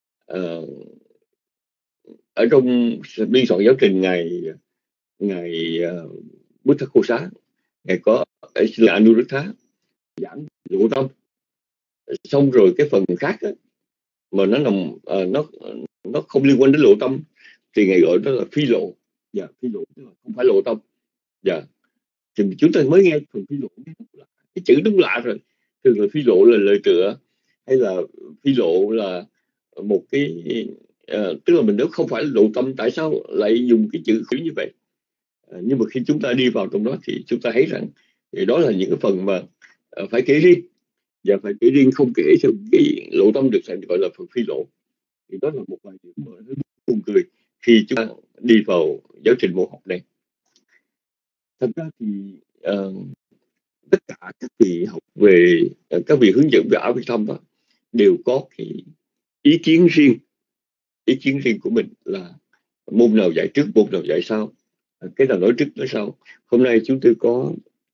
S4: ở trong biên soạn giáo trình ngày Buddha Cô Xá, ngày có là Anuruddha giảng lộ tâm, xong rồi cái phần khác á, mà nó nằm nó không liên quan đến lộ tâm thì ngày gọi đó là phi lộ. Phi lộ tức là không phải lộ tâm. Thì chúng ta mới nghe phần phi lộ, cái chữ đúng lạ rồi. Thường là phi lộ là lời tựa, hay là phi lộ là một cái tức là mình nếu không phải lộ tâm, tại sao lại dùng cái chữ như vậy? Nhưng mà khi chúng ta đi vào trong đó thì chúng ta thấy rằng thì đó là những cái phần mà phải kể riêng, và phải kể riêng, không kể theo cái lộ tâm được gọi là phần phi lộ. Thì đó là một vài điểm mà nó buồn cười khi chúng ta đi vào giáo trình môn học này. Thật ra thì tất cả các vị học về các vị hướng dẫn về ảo Việt Thâm đó, đều có cái ý kiến riêng của mình là môn nào dạy trước, môn nào dạy sau, cái nào nói trước nói sau. Hôm nay chúng tôi có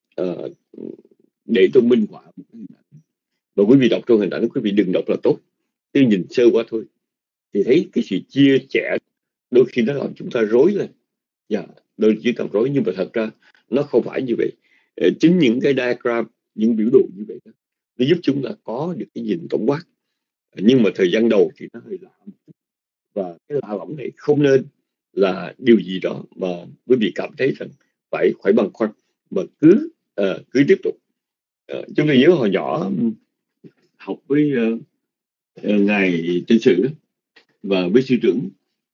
S4: để tôi minh họa một cái hình ảnh, và quý vị đọc trong hình ảnh, quý vị đừng đọc là tốt, cứ nhìn sơ qua thôi thì thấy cái sự chia sẻ đôi khi nó làm chúng ta rối lên. Đôi khi làm rối, nhưng mà thật ra nó không phải như vậy. Chính những cái diagram, những biểu đồ như vậy đó, nó giúp chúng ta có được cái nhìn tổng quát. Nhưng mà thời gian đầu thì nó hơi lạ, và cái lạ lẫm này không nên là điều gì đó mà quý vị cảm thấy rằng phải băn khoăn, mà cứ tiếp tục. Chúng tôi nhớ hồi nhỏ học với ngài Trên Sự và với sư trưởng,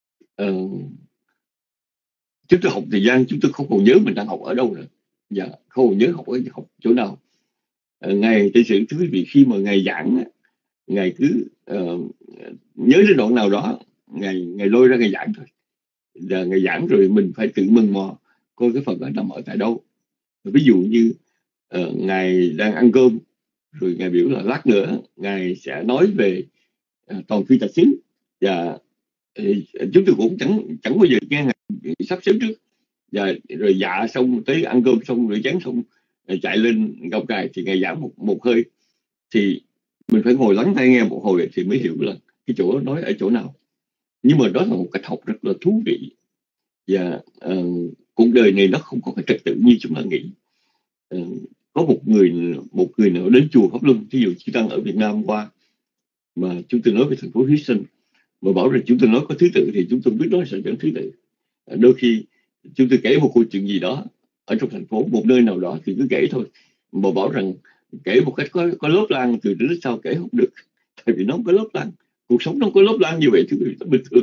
S4: chúng tôi học thời gian chúng tôi không còn nhớ mình đang học ở đâu nữa, không còn nhớ học chỗ nào. Ngài Trên Sự, thưa quý vị, khi mà ngài giảng, ngài cứ nhớ đến đoạn nào đó, ngài lôi ra ngài giảng thôi. Ngài giảng rồi mình phải tự mừng mò coi cái phần đó nằm ở tại đâu. Ví dụ như ngài đang ăn cơm, rồi ngài biểu là lát nữa ngài sẽ nói về toàn phi tạch xứ, và chúng tôi cũng chẳng bao giờ nghe ngài sắp xếp trước. Rồi xong tới ăn cơm xong, rửa chén xong, chạy lên gặp ngài thì ngài giảng một hơi, thì mình phải ngồi lắng tai nghe một hồi thì mới hiểu là cái chỗ đó nói ở chỗ nào. Nhưng mà đó là một cách học rất là thú vị, và cuộc đời này nó không có cái trật tự như chúng ta nghĩ. Có một người nào đến chùa Pháp Luân, ví dụ Chư Tăng ở Việt Nam qua, mà chúng tôi nói về thành phố Houston, mà bảo rằng chúng tôi nói có thứ tự thì chúng tôi biết nói sẽ chẳng thứ tự. Đôi khi chúng tôi kể một câu chuyện gì đó ở trong thành phố, một nơi nào đó thì cứ kể thôi, mà bảo rằng kể một cách có lớp lan từ đến sau kể không được, tại vì nó không có lớp lan. Cuộc sống nó không có lớp lan như vậy thì bình thường.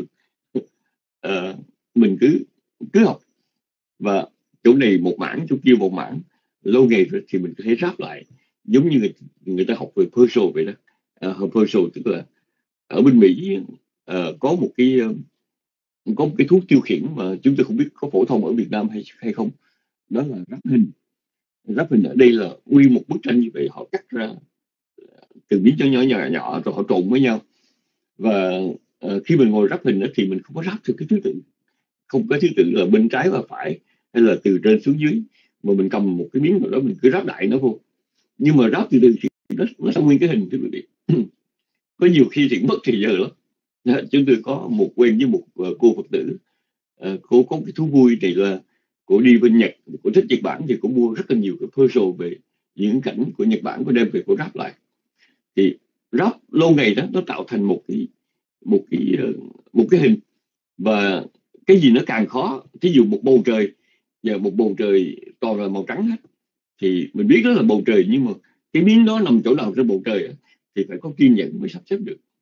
S4: Mình cứ học, và chỗ này một mảng, chỗ kia một mảng, lâu ngày rồi thì mình có thể ráp lại, giống như người ta học về Purcell vậy đó. Purcell tức là ở bên Mỹ có một cái thuốc tiêu khiển mà chúng tôi không biết có phổ thông ở Việt Nam hay không, đó là ráp hình. Ráp hình ở đây là nguyên một bức tranh như vậy, họ cắt ra từng miếng nhỏ rồi họ trộn với nhau, và khi mình ngồi ráp hình đó, thì mình không có ráp theo cái thứ tự, không có thứ tự là bên trái và phải hay là từ trên xuống dưới, mà mình cầm một cái miếng nào đó mình cứ ráp đại nó vô. Nhưng mà ráp từ từ thì nó sẽ nguyên cái hình, thưa quý vị. Có nhiều khi thì mất thời giờ lắm. Chúng tôi có quen với một cô Phật tử, cô có cái thú vui này là cô đi bên Nhật, cô thích Nhật Bản thì cô mua rất là nhiều cái puzzle về những cảnh của Nhật Bản, cô đem về cô ráp lại. Thì ráp lâu ngày đó nó tạo thành một cái hình, và cái gì nó càng khó, ví dụ một bầu trời, và một bầu trời toàn là màu trắng hết, thì mình biết đó là bầu trời, nhưng mà cái miếng đó nằm chỗ nào trên bầu trời thì phải có kiên nhẫn mới sắp xếp được.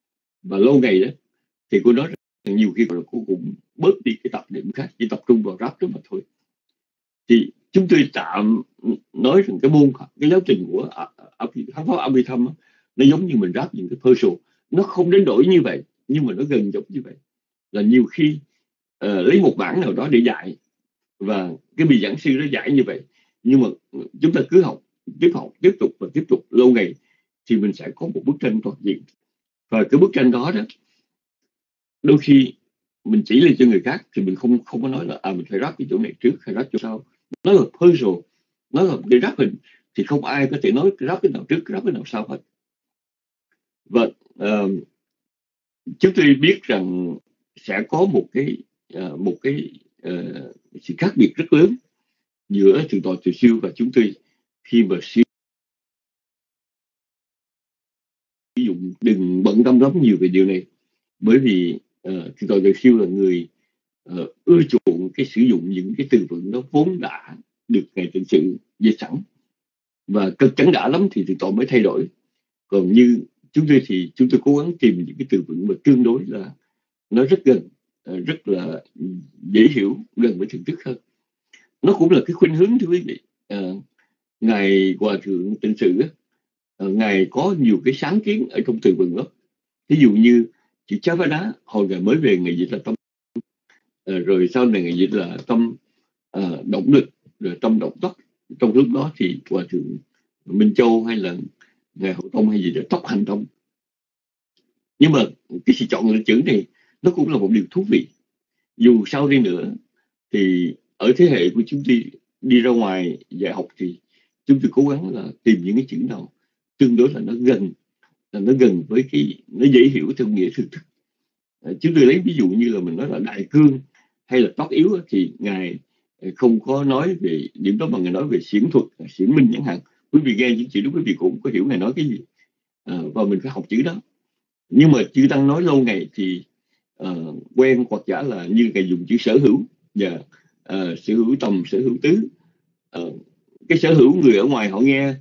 S4: và lâu ngày đó thì cô nói rằng nhiều khi rồi cô cũng bớt đi cái tập niệm khác, chỉ tập trung vào rap đó mà thôi. Thì chúng tôi tạm nói rằng cái giáo trình của Thắng Pháp Abhidhamma nó giống như mình ráp những cái puzzle, nó không đến đổi như vậy nhưng mà nó gần giống như vậy. Là nhiều khi lấy một bản nào đó để dạy và cái vị giảng sư nó dạy như vậy, nhưng mà chúng ta cứ học tiếp tục lâu ngày thì mình sẽ có một bức tranh toàn diện. Và cái bức tranh đó đó, đôi khi mình chỉ lên cho người khác thì mình không có nói là mình phải ráp cái chỗ này trước hay ráp chỗ sau. Nó là puzzle, nó là cái ráp hình, thì không ai có thể nói ráp cái nào trước ráp cái nào sau hết. Và chúng tôi biết rằng sẽ có một cái sự khác biệt rất lớn giữa thượng tọa Từ Siêu và chúng tôi khi mà sử dụng. Đừng bận tâm lắm nhiều về điều này, bởi vì thượng tọa Từ Siêu là người ưa chuộng cái sử dụng những cái từ vựng nó vốn đã được Ngài Tịnh Sự dạy sẵn, và cực chẳng đã lắm thì thượng tọa mới thay đổi. Còn như chúng tôi thì chúng tôi cố gắng tìm những cái từ vựng mà tương đối là nó rất gần, rất là dễ hiểu, gần với thực thức hơn. Nó cũng là cái khuynh hướng, thưa quý vị. Ngài Hòa Thượng Tịnh Sự Ngài có nhiều cái sáng kiến ở trong từ vựng đó. Ví dụ như chữ chá vá đá, hồi Ngài mới về Ngài dịch là tâm, rồi sau này Ngài dịch là tâm động lực, rồi tâm động tác. Trong lúc đó thì Hòa Thượng Minh Châu hay là Ngài Hậu Tông hay gì đó tóc hành tông. Nhưng mà cái sự chọn lựa chữ này nó cũng là một điều thú vị. Dù sao đi nữa thì ở thế hệ của chúng tôi đi ra ngoài dạy học thì chúng tôi cố gắng là tìm những cái chữ nào tương đối là nó gần với nó dễ hiểu theo nghĩa thực thức. Chúng tôi lấy ví dụ như là mình nói là đại cương hay là tóc yếu thì Ngài không có nói về điểm đó mà Ngài nói về xiển thuật, xiển minh chẳng hạn. Quý vị nghe những chữ đó quý vị cũng có hiểu Ngài nói cái gì, và mình phải học chữ đó. Nhưng mà chư tăng nói lâu ngày thì quen hoặc giả là như Ngài dùng chữ sở hữu và sở hữu tầm, sở hữu tứ. Cái sở hữu người ở ngoài họ nghe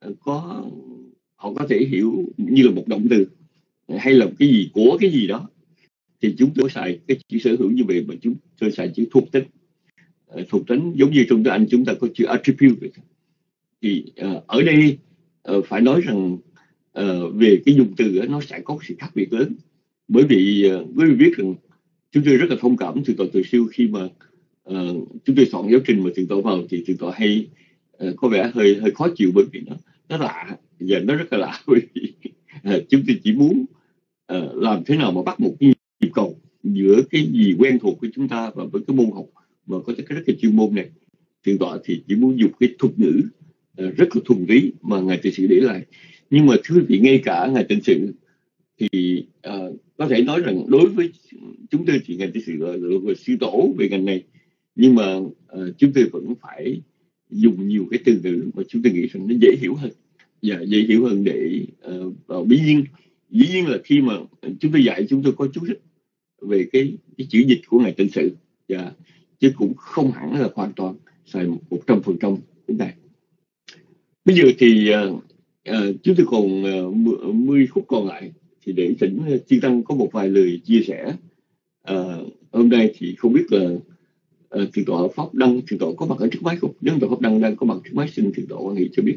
S4: họ có thể hiểu như là một động từ hay là cái gì của cái gì đó, thì chúng tôi xài cái chữ sở hữu như vậy, mà chúng tôi xài chữ thuộc tính. Thuộc tính giống như trong tiếng Anh chúng ta có chữ attribute. Thì ở đây phải nói rằng về cái dùng từ nó sẽ có sự khác biệt lớn, bởi vì quý vị biết rằng chúng tôi rất là thông cảm thượng tọa Từ Siêu khi mà chúng tôi soạn giáo trình mà thượng tọa vào thì thượng tọa hay có vẻ hơi khó chịu, bởi vì nó lạ và nó rất là lạ. Bởi vì chúng tôi chỉ muốn làm thế nào mà bắt một cái nhịp cầu giữa cái gì quen thuộc của chúng ta và với cái môn học mà có cái rất là chuyên môn này. Thượng tọa thì chỉ muốn dùng cái thuật ngữ rất là thuần túy mà Ngài Tịnh Sự để lại. Nhưng mà thưa quý vị, ngay cả Ngài Tịnh Sự thì có thể nói rằng đối với chúng tôi thì Ngài Tịnh Sự là sư tổ về ngành này, nhưng mà chúng tôi vẫn phải dùng nhiều cái từ ngữ mà chúng tôi nghĩ rằng nó dễ hiểu hơn, và dễ hiểu hơn để dĩ nhiên là khi mà chúng tôi dạy chúng tôi có chú thích về cái chữ dịch của Ngài Tịnh Sự, chứ cũng không hẳn là hoàn toàn xài 100% cái này. Bây giờ thì chúng tôi còn 10 phút còn lại thì để thỉnh chư tăng có một vài lời chia sẻ. Hôm nay thì không biết là thượng tọa Pháp Đăng, thượng tọa có mặt ở trước máy không? Nếu thượng tọa Pháp Đăng đang có mặt trước máy, xin thượng tọa quan hệ cho biết.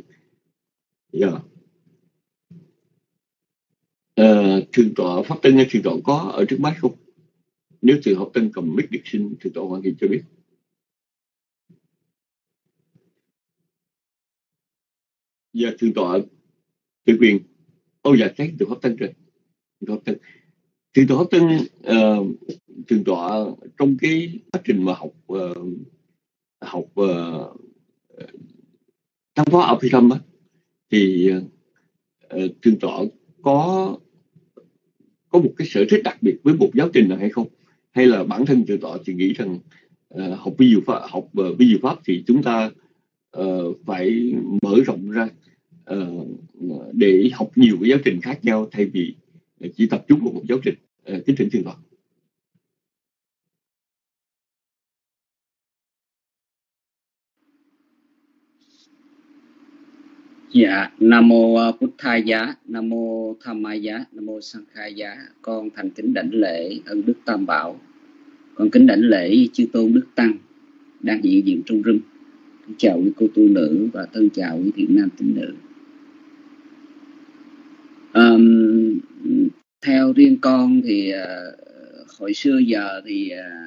S4: Thượng tọa Pháp Tân hay thượng tọa có ở trước máy không? Nếu thượng tọa Pháp Tân cầm mic được, xin thượng tọa quan hệ cho biết. Dạ thượng tọa Tự Quyền. Dạ thấy thượng tọa Pháp Tân rồi. Thượng tọa Pháp Tân, thượng tọa trong cái quá trình mà học Thắng Pháp Abhidhamma thì thượng tọa có một cái sở thích đặc biệt với một giáo trình nào hay không? Hay là bản thân thượng tọa thì nghĩ rằng học vi diệu pháp thì chúng ta phải mở rộng ra để học nhiều cái giáo trình khác nhau thay vì chỉ tập trung vào một giáo trình. Kính thỉnh thượng tọa.
S6: Dạ, Nam mô Buddhaya, Nam mô Dhammaya, Nam mô Sankhaya. Con thành kính đảnh lễ ân đức Tam Bảo. Con kính đảnh lễ chư tôn đức tăng đang hiện diện trong room. Thân chào quý cô tu nữ và thân chào quý thiện nam tín nữ. Theo riêng con thì hồi xưa giờ thì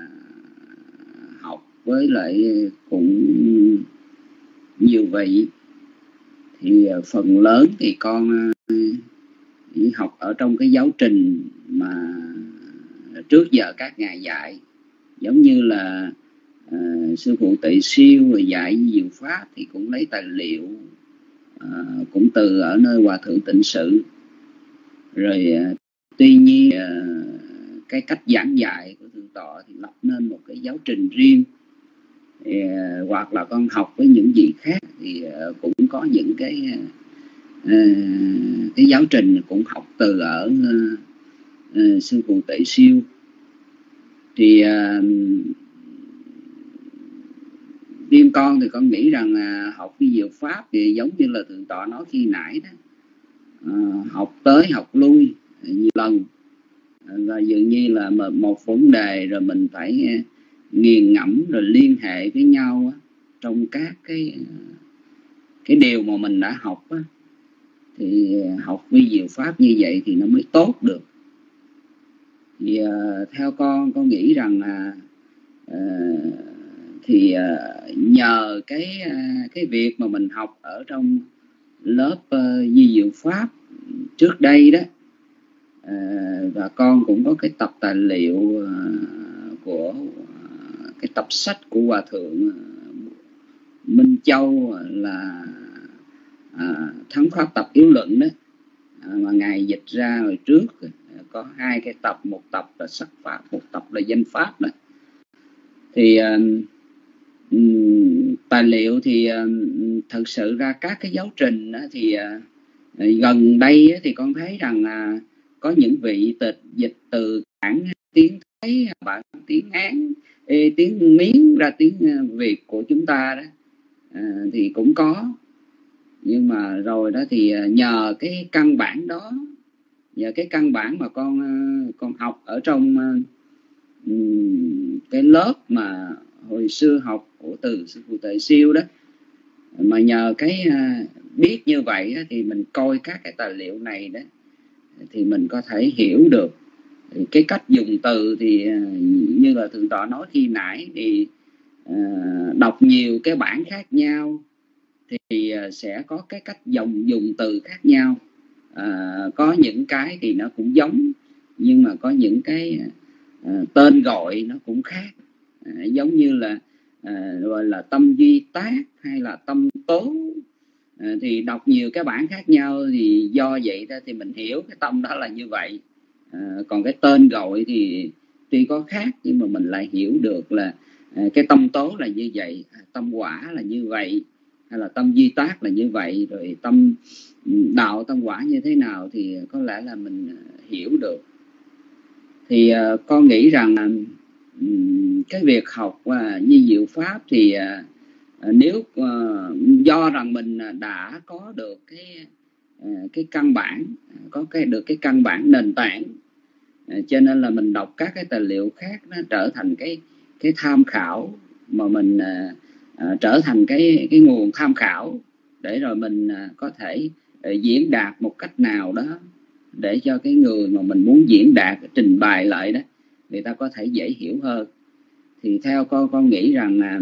S6: học với lại cũng nhiều vị, thì phần lớn thì con học ở trong cái giáo trình mà trước giờ các ngài dạy, giống như là sư phụ Tệ Siêu rồi dạy diệu pháp thì cũng lấy tài liệu cũng từ ở nơi Hòa Thượng Tịnh Sự. Rồi tuy nhiên cái cách giảng dạy của Thượng Tọa thì lập nên một cái giáo trình riêng, hoặc là con học với những vị khác thì cũng có những cái giáo trình cũng học từ ở sư phụ Tệ Siêu. Thì riêng con thì con nghĩ rằng học vi diệu pháp thì giống như là Thượng Tọa nói khi nãy đó, học tới học lui nhiều lần, và dường như là một vấn đề rồi mình phải nghiền ngẫm rồi liên hệ với nhau trong các cái điều mà mình đã học á, thì học vi diệu pháp như vậy thì nó mới tốt được. Thì theo con nghĩ rằng là thì nhờ cái việc mà mình học ở trong lớp vi diệu pháp trước đây đó, và con cũng có cái tập tài liệu của cái tập sách của Hòa Thượng Minh Châu là Thắng Pháp Tập Yếu Luận đó, mà ngài dịch ra hồi trước. Có 2 cái tập, một tập là sắc pháp, một tập là danh pháp đó. Thì tài liệu thì thật sự ra các cái giáo trình đó, thì gần đây thì con thấy rằng có những vị dịch từ bản tiếng Thái, bản tiếng Hán, tiếng Miến ra tiếng Việt của chúng ta đó, thì cũng có. Nhưng mà rồi đó thì nhờ cái căn bản đó, nhờ cái căn bản mà con học ở trong cái lớp mà hồi xưa học của từ sư phụ Tệ Siêu đó, mà nhờ cái biết như vậy đó, thì mình coi các cái tài liệu này đó thì mình có thể hiểu được cái cách dùng từ. Thì như là Thượng Tọa nói khi nãy thì đọc nhiều cái bản khác nhau thì sẽ có cái cách dùng từ khác nhau. Có những cái thì nó cũng giống, nhưng mà có những cái tên gọi nó cũng khác. Giống như là gọi là tâm duy tác hay là tâm tố, thì đọc nhiều cái bản khác nhau thì do vậy đó thì mình hiểu cái tâm đó là như vậy. Còn cái tên gọi thì tuy có khác nhưng mà mình lại hiểu được là cái tâm tố là như vậy, tâm quả là như vậy, hay là tâm duy tác là như vậy, rồi tâm đạo tâm quả như thế nào thì có lẽ là mình hiểu được. Thì con nghĩ rằng cái việc học như diệu pháp thì nếu do rằng mình đã có được cái căn bản, được cái căn bản nền tảng, cho nên là mình đọc các cái tài liệu khác nó trở thành cái tham khảo, mà mình trở thành cái nguồn tham khảo để rồi mình có thể diễn đạt một cách nào đó để cho cái người mà mình muốn diễn đạt trình bày lại đó người ta có thể dễ hiểu hơn. Thì theo con nghĩ rằng là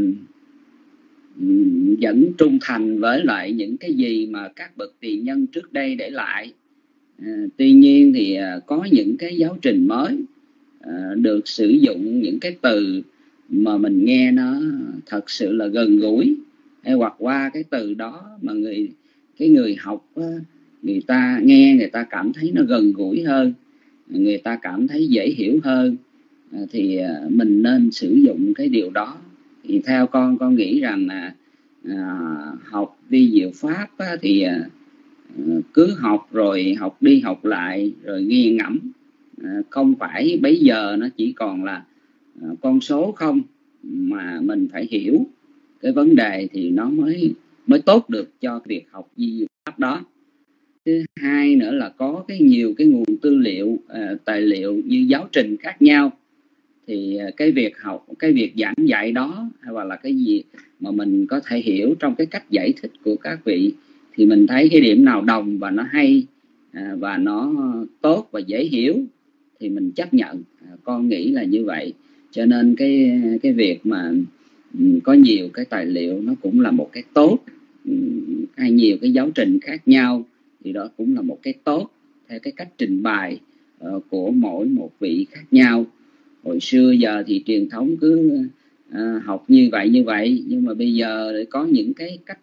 S6: vẫn trung thành với lại những cái gì mà các bậc tiền nhân trước đây để lại. Tuy nhiên thì có những cái giáo trình mới được sử dụng những cái từ mà mình nghe nó thật sự là gần gũi, hay hoặc qua cái từ đó mà cái người học người ta nghe, người ta cảm thấy nó gần gũi hơn, người ta cảm thấy dễ hiểu hơn, thì mình nên sử dụng cái điều đó. Thì theo con nghĩ rằng là học vi diệu pháp thì cứ học rồi học đi học lại rồi nghiền ngẫm, không phải bây giờ nó chỉ còn là con số không, mà mình phải hiểu cái vấn đề thì nó mới mới tốt được cho việc học di diệu pháp đó. Thứ hai nữa là có nhiều cái nguồn tư liệu, tài liệu như giáo trình khác nhau, thì cái việc học, cái việc giảng dạy đó hoặc là cái gì mà mình có thể hiểu trong cái cách giải thích của các vị, thì mình thấy cái điểm nào đồng và nó hay và nó tốt và dễ hiểu thì mình chấp nhận. Con nghĩ là như vậy. Cho nên cái việc mà có nhiều cái tài liệu nó cũng là một cái tốt, hay nhiều cái giáo trình khác nhau thì đó cũng là một cái tốt, theo cái cách trình bày của mỗi một vị khác nhau. Hồi xưa giờ thì truyền thống cứ học như vậy, nhưng mà bây giờ có những cái cách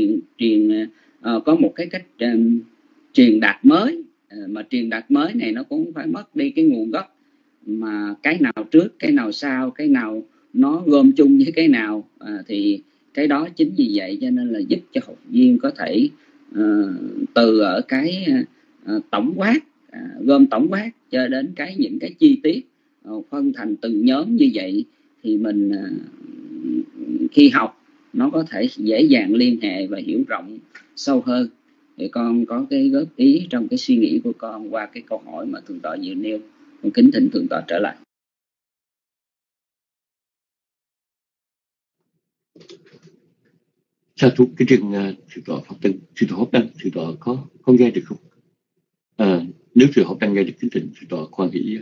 S6: có một cái cách truyền đạt mới, mà truyền đạt mới này nó cũng phải mất đi cái nguồn gốc, mà cái nào trước cái nào sau, cái nào nó gom chung với cái nào, thì cái đó chính vì vậy cho nên là giúp cho học viên có thể từ ở cái tổng quát, gom tổng quát cho đến những cái chi tiết, phân thành từng nhóm như vậy, thì mình khi học nó có thể dễ dàng liên hệ và hiểu rộng sâu hơn. Thì con có cái góp ý trong cái suy nghĩ của con qua cái câu hỏi mà Thượng tọa vừa nêu. Con kính thỉnh Thượng tọa trở lại.
S4: Sa thú cái trường Thượng tọa Pháp Tân, Thượng tọa Pháp Đăng, Thượng tọa có nghe được không? Nếu Thượng tọa Đăng nghe được, kính thỉnh Thượng tọa khoan hỷ.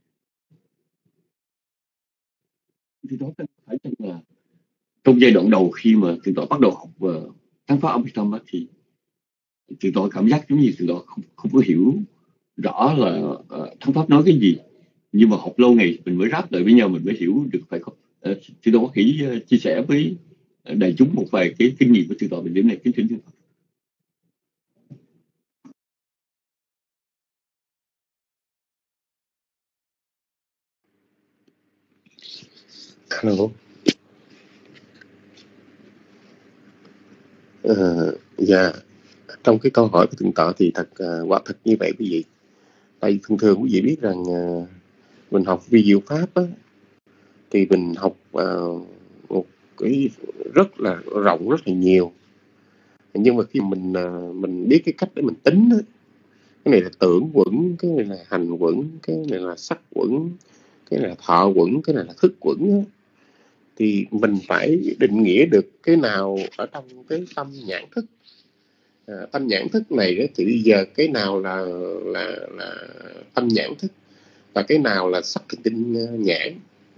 S4: Thượng tọa Đăng phải chăng là trong giai đoạn đầu khi mà Thượng tọa bắt đầu học Thắng Pháp Abhidhamma đó, thì Thượng tọa cảm giác giống như Thượng tọa không có hiểu rõ là Thắng Pháp nói cái gì, nhưng mà học lâu ngày mình mới ráp lại với nhau, mình mới hiểu được, phải không? Thượng tọa có thể chia sẻ với đại chúng một vài cái kinh nghiệm của Thượng tọa về điểm này, kính thỉnh Thượng tọa.
S7: Hello. Dạ, trong cái câu hỏi của Thượng tọa thì thật quả thật như vậy quý vị. Tại vì thường quý vị biết rằng mình học vi diệu pháp á, thì mình học một cái rất là rộng, rất là nhiều. Nhưng mà khi mình biết cái cách để mình tính á, cái này là tưởng quẩn, cái này là hành quẩn, cái này là sắc quẩn, cái này là thọ quẩn, cái này là thức quẩn á, thì mình phải định nghĩa được cái nào ở trong cái tâm nhãn thức. Tâm nhãn thức này đó, thì bây giờ cái nào là tâm nhãn thức và cái nào là sắc thần kinh nhãn.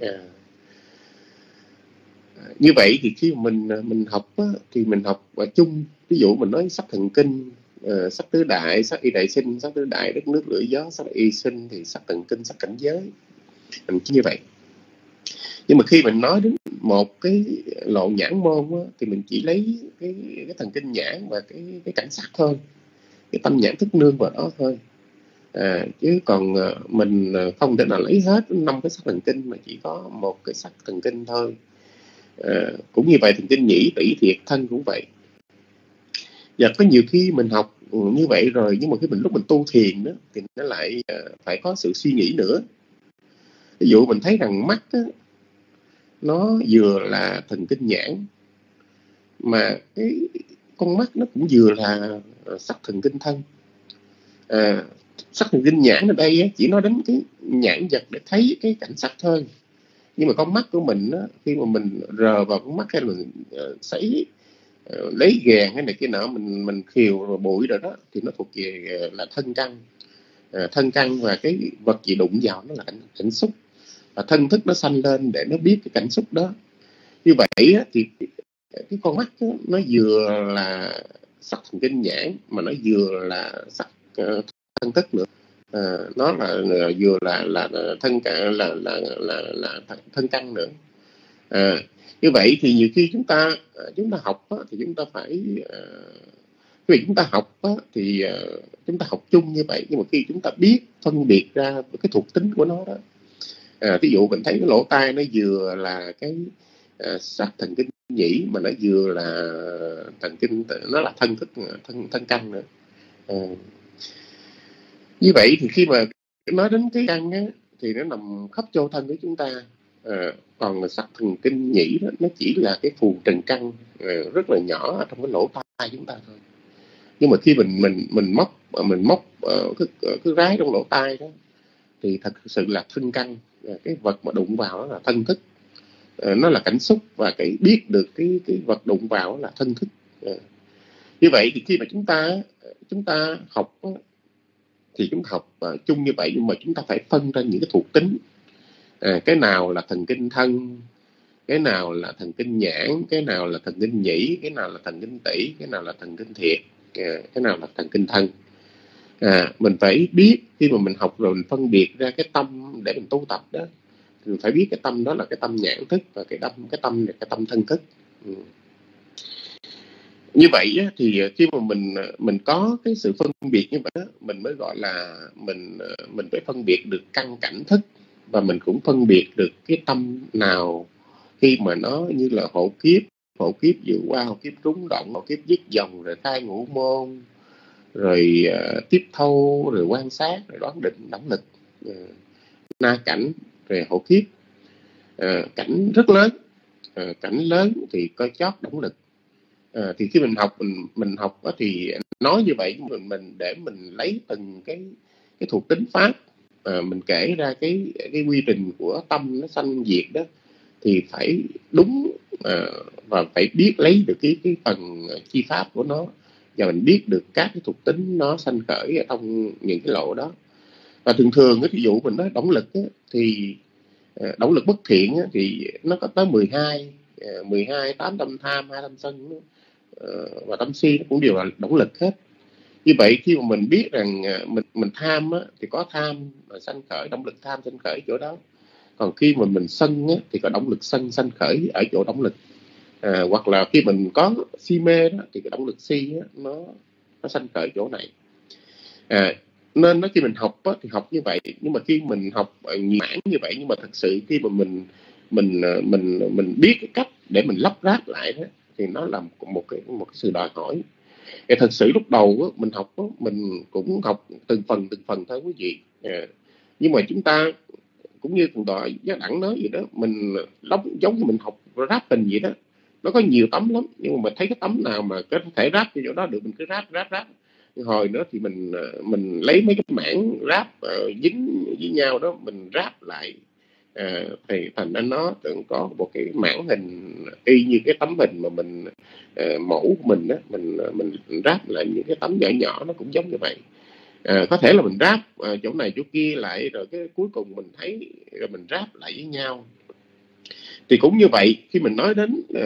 S7: Như vậy thì khi mình học á, thì mình học chung, ví dụ mình nói sắc thần kinh, sắc tứ đại, sắc y đại sinh, sắc tứ đại đất nước lửa gió, sắc y sinh, thì sắc thần kinh, sắc cảnh giới, mình chỉ như vậy. Nhưng mà khi mình nói đến một cái lộ nhãn môn á, thì mình chỉ lấy cái thần kinh nhãn và cái cảnh sắc thôi, cái tâm nhãn thức nương vào đó thôi. Chứ còn mình không thể nào lấy hết 5 cái sắc thần kinh, mà chỉ có một cái sắc thần kinh thôi. Cũng như vậy, thần kinh nhĩ, tỷ, thiệt, thân cũng vậy. Và có nhiều khi mình học như vậy rồi, nhưng mà khi lúc mình tu thiền đó, thì nó lại phải có sự suy nghĩ nữa. Ví dụ mình thấy rằng mắt á, nó vừa là thần kinh nhãn, mà cái con mắt nó cũng vừa là sắc thần kinh thân. Sắc thần kinh nhãn ở đây á, chỉ nói đến cái nhãn vật để thấy cái cảnh sắc thôi. Nhưng mà con mắt của mình á, khi mà mình rờ vào con mắt hay là mình sấy lấy ghèn cái này kia nọ, mình khiều rồi bụi rồi đó, thì nó thuộc về là thân căn. Thân căn và cái vật gì đụng vào nó là cảnh xúc, và thân thức nó sanh lên để nó biết cái cảnh xúc đó. Như vậy á, thì cái con mắt á, nó vừa là sắc thần kinh nhãn, mà nó vừa là sắc thân thức nữa. Nó là vừa là thân cả là thân căn nữa. Như vậy thì nhiều khi chúng ta học á, thì chúng ta phải khi chúng ta học á, thì chúng ta học chung như vậy, nhưng mà khi chúng ta biết phân biệt ra cái thuộc tính của nó đó, ví dụ mình thấy cái lỗ tai nó vừa là cái sắc thần kinh nhĩ, mà nó vừa là thần kinh, nó là thân thức, thân căn nữa. Như vậy thì khi mà nói đến cái căn á, thì nó nằm khắp châu thân của chúng ta. Còn sắc thần kinh nhĩ đó, nó chỉ là cái phù trần căn rất là nhỏ ở trong cái lỗ tai chúng ta thôi. Nhưng mà khi mình móc cái rái trong lỗ tai đó thì thật sự là thân căn, cái vật mà đụng vào đó là thân thức, nó là cảm xúc, và cái biết được cái vật đụng vào đó là thân thức. Như vậy thì khi mà chúng ta học thì chúng ta học chung như vậy, nhưng mà chúng ta phải phân ra những cái thuộc tính, cái nào là thần kinh thân, cái nào là thần kinh nhãn, cái nào là thần kinh nhĩ, cái nào là thần kinh tỷ, cái nào là thần kinh thiệt, cái nào là thần kinh thân. Mình phải biết, khi mà mình học rồi mình phân biệt ra cái tâm để mình tu tập đó, thì mình phải biết cái tâm đó là cái tâm nhãn thức, và cái tâm là cái tâm thân thức. Như vậy á, thì khi mà mình có cái sự phân biệt như vậy đó, mình mới gọi là mình phải phân biệt được căn cảnh thức, và mình cũng phân biệt được cái tâm nào khi mà nó như là hộ kiếp dự qua, hộ kiếp rúng động, hộ kiếp dứt dòng, rồi khai ngũ môn, rồi tiếp thâu, rồi quan sát, rồi đoán định, đẳng lực, na cảnh, rồi hộ kiếp, cảnh rất lớn, cảnh lớn thì coi chót đẳng lực. Thì khi mình học đó, thì nói như vậy mình để mình lấy từng cái thuộc tính pháp, mình kể ra cái quy trình của tâm nó sanh diệt đó, thì phải đúng, và phải biết lấy được cái phần chi pháp của nó, và mình biết được các cái thuộc tính nó sanh khởi ở trong những cái lỗ đó. Và thường ví dụ mình nói động lực á, thì động lực bất thiện á, thì nó có tới 12 8 tâm tham, 2 tâm sân, và tâm si nó cũng đều là động lực hết. Như vậy khi mà mình biết rằng mình tham á, thì có tham sanh khởi, động lực tham sanh khởi chỗ đó. Còn khi mà mình sân á, thì có động lực sân sanh khởi ở chỗ động lực. Hoặc là khi mình có si mê đó, thì cái động lực si á, nó sanh khởi chỗ này. Nên khi mình học á, thì học như vậy. Nhưng mà khi mình học nhiều mảng như vậy, nhưng mà thật sự khi mà mình biết cái cách để mình lắp ráp lại đó, thì nó là một cái sự đòi hỏi. Thì thật sự lúc đầu á, mình học á, mình cũng học từng phần thôi quý vị. Nhưng mà chúng ta cũng như thằng Tòa Giác Đẳng nói vậy đó, mình giống như mình học ráp tình vậy đó, nó có nhiều tấm lắm, nhưng mà mình thấy cái tấm nào mà có thể ráp cho chỗ đó được mình cứ ráp. Hồi nữa thì mình lấy mấy cái mảng ráp dính với nhau đó, mình ráp lại, thì thành ra nó có một cái mảng hình y như cái tấm hình mà mình mẫu của mình đó, mình ráp lại những cái tấm nhỏ nó cũng giống như vậy. Có thể là mình ráp chỗ này chỗ kia lại, rồi cái cuối cùng mình thấy rồi mình ráp lại với nhau. Thì cũng như vậy, khi mình nói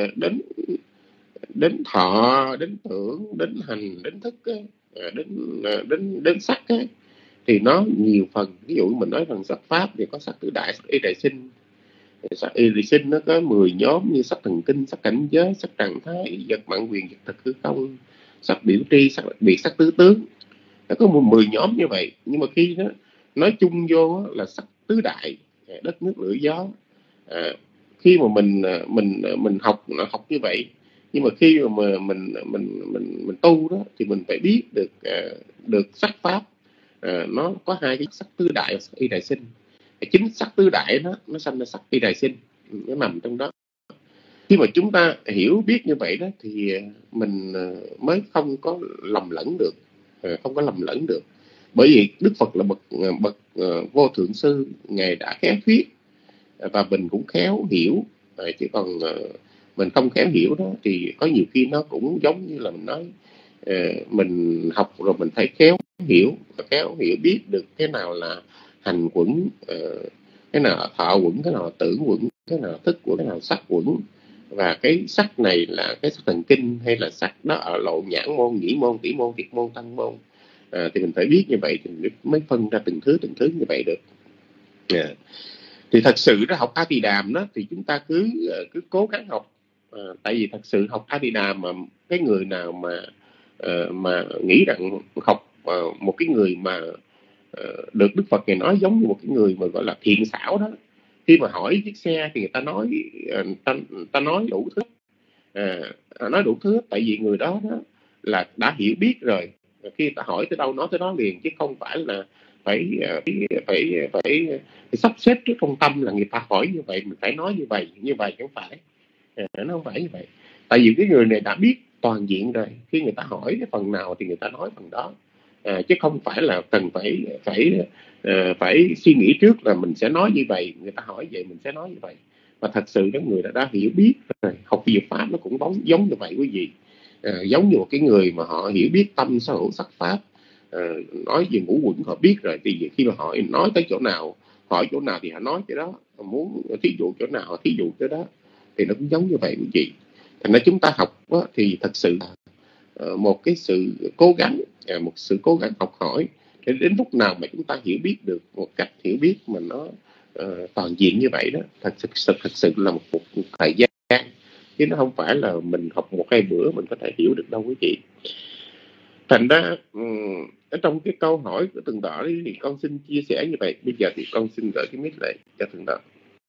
S7: đến thọ, đến tưởng, đến hành, đến thức, đến sắc ấy, thì nó nhiều phần. Ví dụ mình nói rằng sắc pháp thì có sắc tứ đại, sắc y đại sinh. Sắc y đại sinh nó có 10 nhóm như sắc thần kinh, sắc cảnh giới, sắc trạng thái, vật mạng quyền, vật thực hư không, sắc biểu tri, sắc đặc biệt, sắc tứ tướng. Nó có 10 nhóm như vậy. Nhưng mà khi nó nói chung vô là sắc tứ đại, đất nước lửa gió. Khi mà mình học như vậy, nhưng mà khi mà mình tu đó, thì mình phải biết được sắc pháp, nó có hai cái sắc tứ đại và sắc y đại sinh. Chính sắc tứ đại nó sanh ra sắc y đại sinh, nó nằm trong đó. Khi mà chúng ta hiểu biết như vậy đó, thì mình mới không có lầm lẫn được, bởi vì Đức Phật là bậc vô thượng sư, ngài đã khéo thuyết và mình cũng khéo hiểu. Chứ còn mình không khéo hiểu đó, thì có nhiều khi nó cũng giống như là mình nói, mình học rồi mình phải khéo hiểu biết được cái nào là hành quẩn, cái nào là thọ quẩn, cái nào là tưởng quẩn, cái nào là thức quẩn, cái nào là sắc quẩn. Và cái sắc này là cái sắc thần kinh, hay là sắc đó ở lộ nhãn môn, nhĩ môn, tỷ môn, thiệt môn, tăng môn. Thì mình phải biết như vậy thì mới phân ra từng thứ như vậy được. Thì thật sự đó, học A Tỳ Đàm đó, thì chúng ta cứ cố gắng học. Tại vì thật sự học A Tỳ Đàm mà cái người nào mà nghĩ rằng học một cái người mà được Đức Phật ngài nói giống như một cái người mà gọi là thiện xảo đó, khi mà hỏi chiếc xe thì người ta nói đủ thứ, nói đủ thứ, tại vì người đó là đã hiểu biết rồi. Khi ta hỏi tới đâu nói tới đó liền, chứ không phải phải phải sắp xếp trước trong tâm là người ta hỏi như vậy mình phải nói như vậy chẳng phải. Nó không phải như vậy. Tại vì cái người này đã biết toàn diện rồi, khi người ta hỏi cái phần nào thì người ta nói phần đó, chứ không phải là cần phải suy nghĩ trước là mình sẽ nói như vậy, người ta hỏi vậy mình sẽ nói như vậy. Và thật sự cái người đã hiểu biết rồi, học Phật pháp nó cũng giống như vậy quý vị. Giống như một cái người mà họ hiểu biết tâm sở hữu sắc pháp, nói về ngũ quẩn họ biết rồi, thì khi mà họ nói tới chỗ nào, hỏi chỗ nào thì họ nói chỗ đó, muốn thí dụ chỗ nào thí dụ chỗ đó, thì nó cũng giống như vậy quý vị. Thành ra chúng ta học đó, thì thật sự một cái sự cố gắng, một sự cố gắng học hỏi để đến lúc nào mà chúng ta hiểu biết được một cách hiểu biết mà nó toàn diện như vậy đó, thật sự là một thời gian, chứ nó không phải là mình học một hai bữa mình có thể hiểu được đâu quý vị. Thành ra ở trong cái câu hỏi của Thượng Tọa thì con xin chia sẻ như vậy. Bây giờ thì con xin gửi cái mic lại cho Thượng Tọa.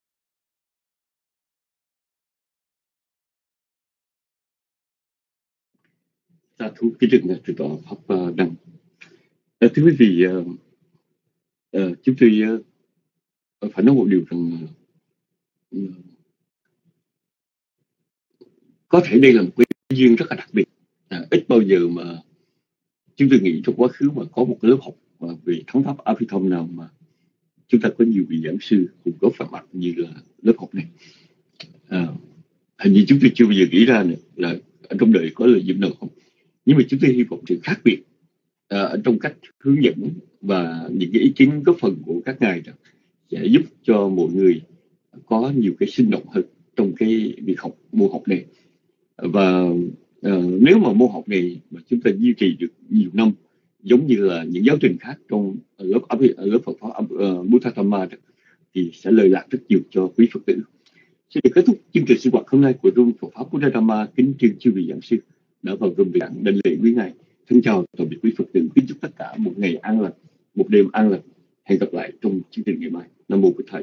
S4: Thú cái trường Thượng Tọa Pháp Đăng. Thưa quý vị, chúng tôi phải nói một điều rằng có thể đây là một cái duyên rất là đặc biệt. Ít bao giờ mà chúng tôi nghĩ trong quá khứ mà có một lớp học về thắng pháp Abhidhamma nào mà chúng ta có nhiều vị giảng sư cùng góp phần mặt như là lớp học này. Hình như chúng tôi chưa bao giờ nghĩ ra là ở trong đời có lời dẫn đầu học. Nhưng mà chúng tôi hy vọng sự khác biệt ở trong cách hướng dẫn và những cái ý kiến góp phần của các ngài sẽ giúp cho mọi người có nhiều cái sinh động hơn trong cái việc học môn học này. Và nếu mà môn học này mà chúng ta duy trì được nhiều năm, giống như là những giáo trình khác trong lớp Phật pháp Buddha thì sẽ lợi lạc rất nhiều cho quý Phật tử. Xin được kết thúc chương trình sinh hoạt hôm nay của Room Phật pháp Buddha. Kính trân chư vị giảng sư đã vào room giảng đảnh lễ quý ngài. Thân chào tạm biệt quý Phật tử. Kính chúc tất cả một ngày an lành, một đêm an lành. Hẹn gặp lại trong chương trình ngày mai. Nam mô Bổn Thầy.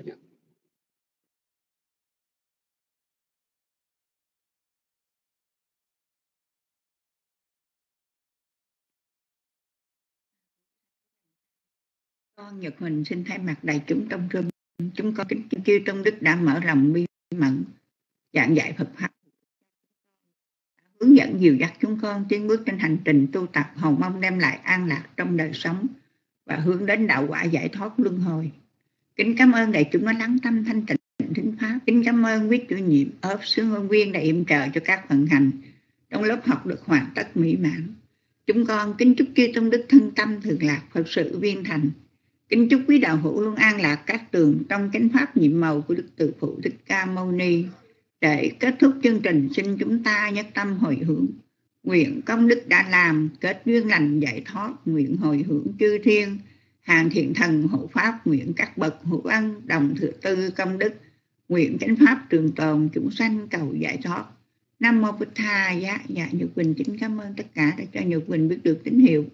S2: Con Nhật Huỳnh xin thay mặt đại chúng trong room, chúng con kính chư tôn đức đã mở lòng bi mẫn giảng dạy Phật pháp, hướng dẫn dìu dắt chúng con tiến bước trên hành trình tu tập, hầu mong đem lại an lạc trong đời sống và hướng đến đạo quả giải thoát luân hồi. Kính cảm ơn đại chúng đã lắng tâm thanh tịnh thính pháp. Kính cảm ơn quý chủ nhiệm ốp sứ ngôn viên đã yểm trợ cho các vận hành trong lớp học được hoàn tất mỹ mãn. Chúng con kính chúc chư tôn đức thân tâm thường lạc, Phật sự viên thành. Kính chúc quý đạo hữu luôn an lạc các tường trong chánh pháp nhiệm màu của Đức Từ Phụ Thích Ca Mâu Ni. Để kết thúc chương trình, xin chúng ta nhất tâm hồi hướng, nguyện công đức đã làm kết duyên lành giải thoát, nguyện hồi hướng chư thiên hàng thiện thần hộ pháp, nguyện các bậc hữu ân đồng thừa tư công đức, nguyện chánh pháp trường tồn chúng sanh cầu giải thoát. Nam mô Bụt Tha. Dạ Nhược Quỳnh kính cảm ơn tất cả đã cho Nhược Quỳnh biết được tín hiệu.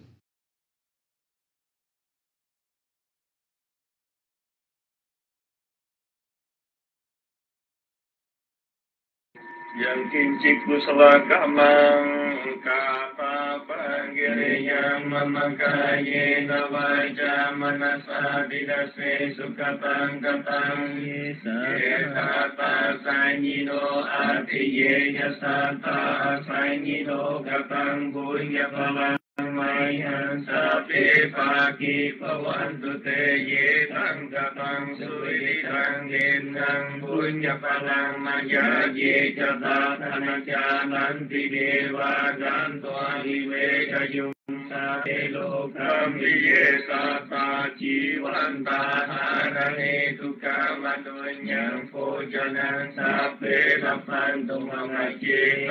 S1: Yang kincik kusala kamang kapapa giriyam mamakaye navaja manasa didase sukatang katang yetata sanyido atiye yasata sanyido katang bunya palang mayan sape paki pawantu te ye tang katang suri tang yenang bunya palang maya ye jata tanaja nanti deva jantoa hive kayung sape lokam ye sata jiwanta hanane tukam adunyang pojanang sape lapan tumamaye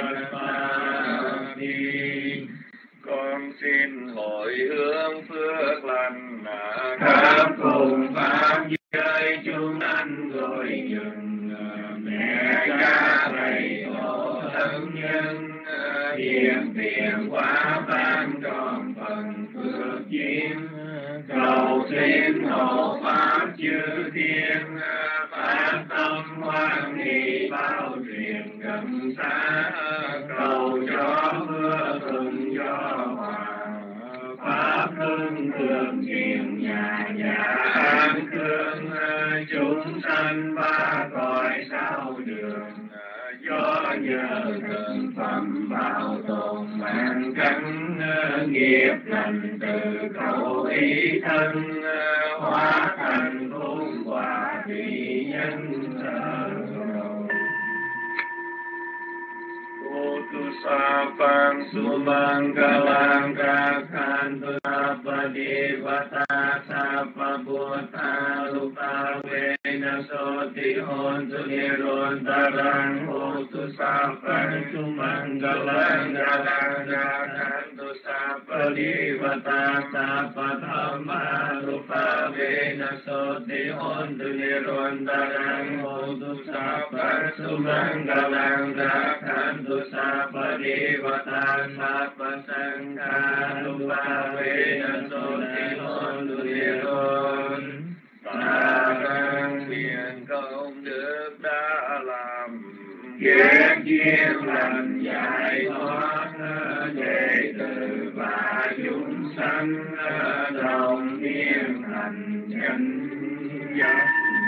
S1: kalpani. Con xin hồi hướng phước lành khắp cùng pháp giới chúng anh gọi dừng mẹ cha thầy tổ thân nhân hiện tiền quả ban tròn phần phước duyên cầu xin hộ pháp chư thiên phát tâm hoan hỷ bao truyền gần xa cầu cho mưa thuận gió hòa pháp hưng thường truyền nhà quán hương chúng sanh ba cõi sao đường, do nhờ thượng phẩm bảo tồn mạng căn nghiệp lành từ khẩu ý thân, hóa thành hương quả vị nhân Putusapang sumanggalang kakhantu sapadevata sapabhota rupavena soti hontu nirontarang putusapang sumanggalang kakhantu sapadevata sapadhamma rupavena soti hontu nirontarang putusapang sumanggalang kakhantu sapadevata sapasangha rupavena soti hontu niron tarang nguyện công đức đã làm kết duyên lành giải thoát đệ tử và chúng sanh đồng niên hành chánh giác.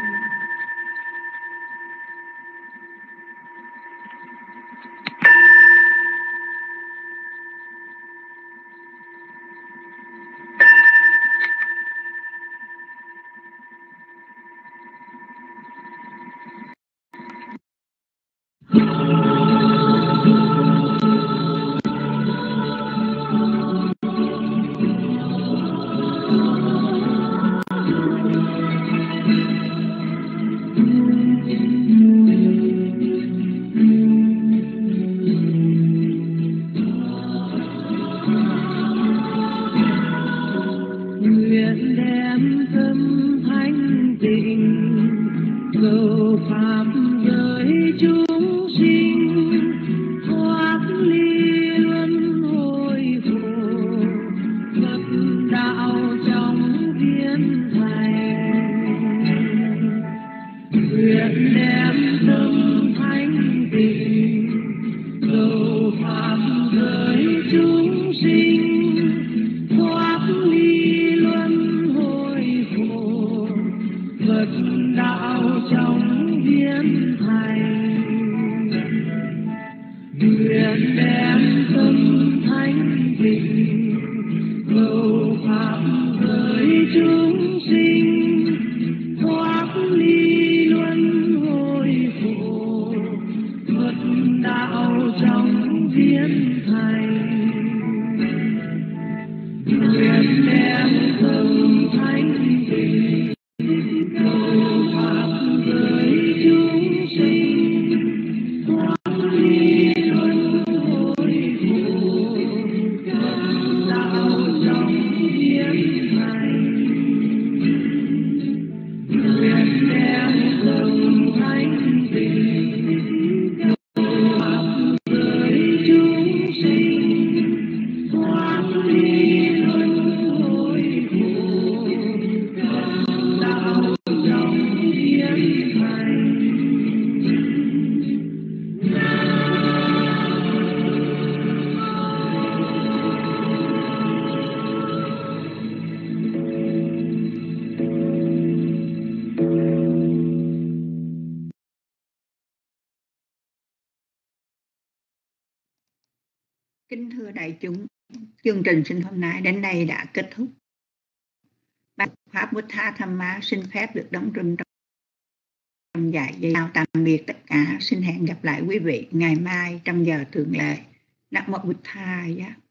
S2: Kính thưa đại chúng, chương trình sinh hôm nay đến đây đã kết thúc. Ban Pháp Buddha Dhamma xin phép được đóng rừng trong vài giây. Chào tạm biệt tất cả, xin hẹn gặp lại quý vị ngày mai trong giờ thường lệ. Nam mô Bụt Thầy.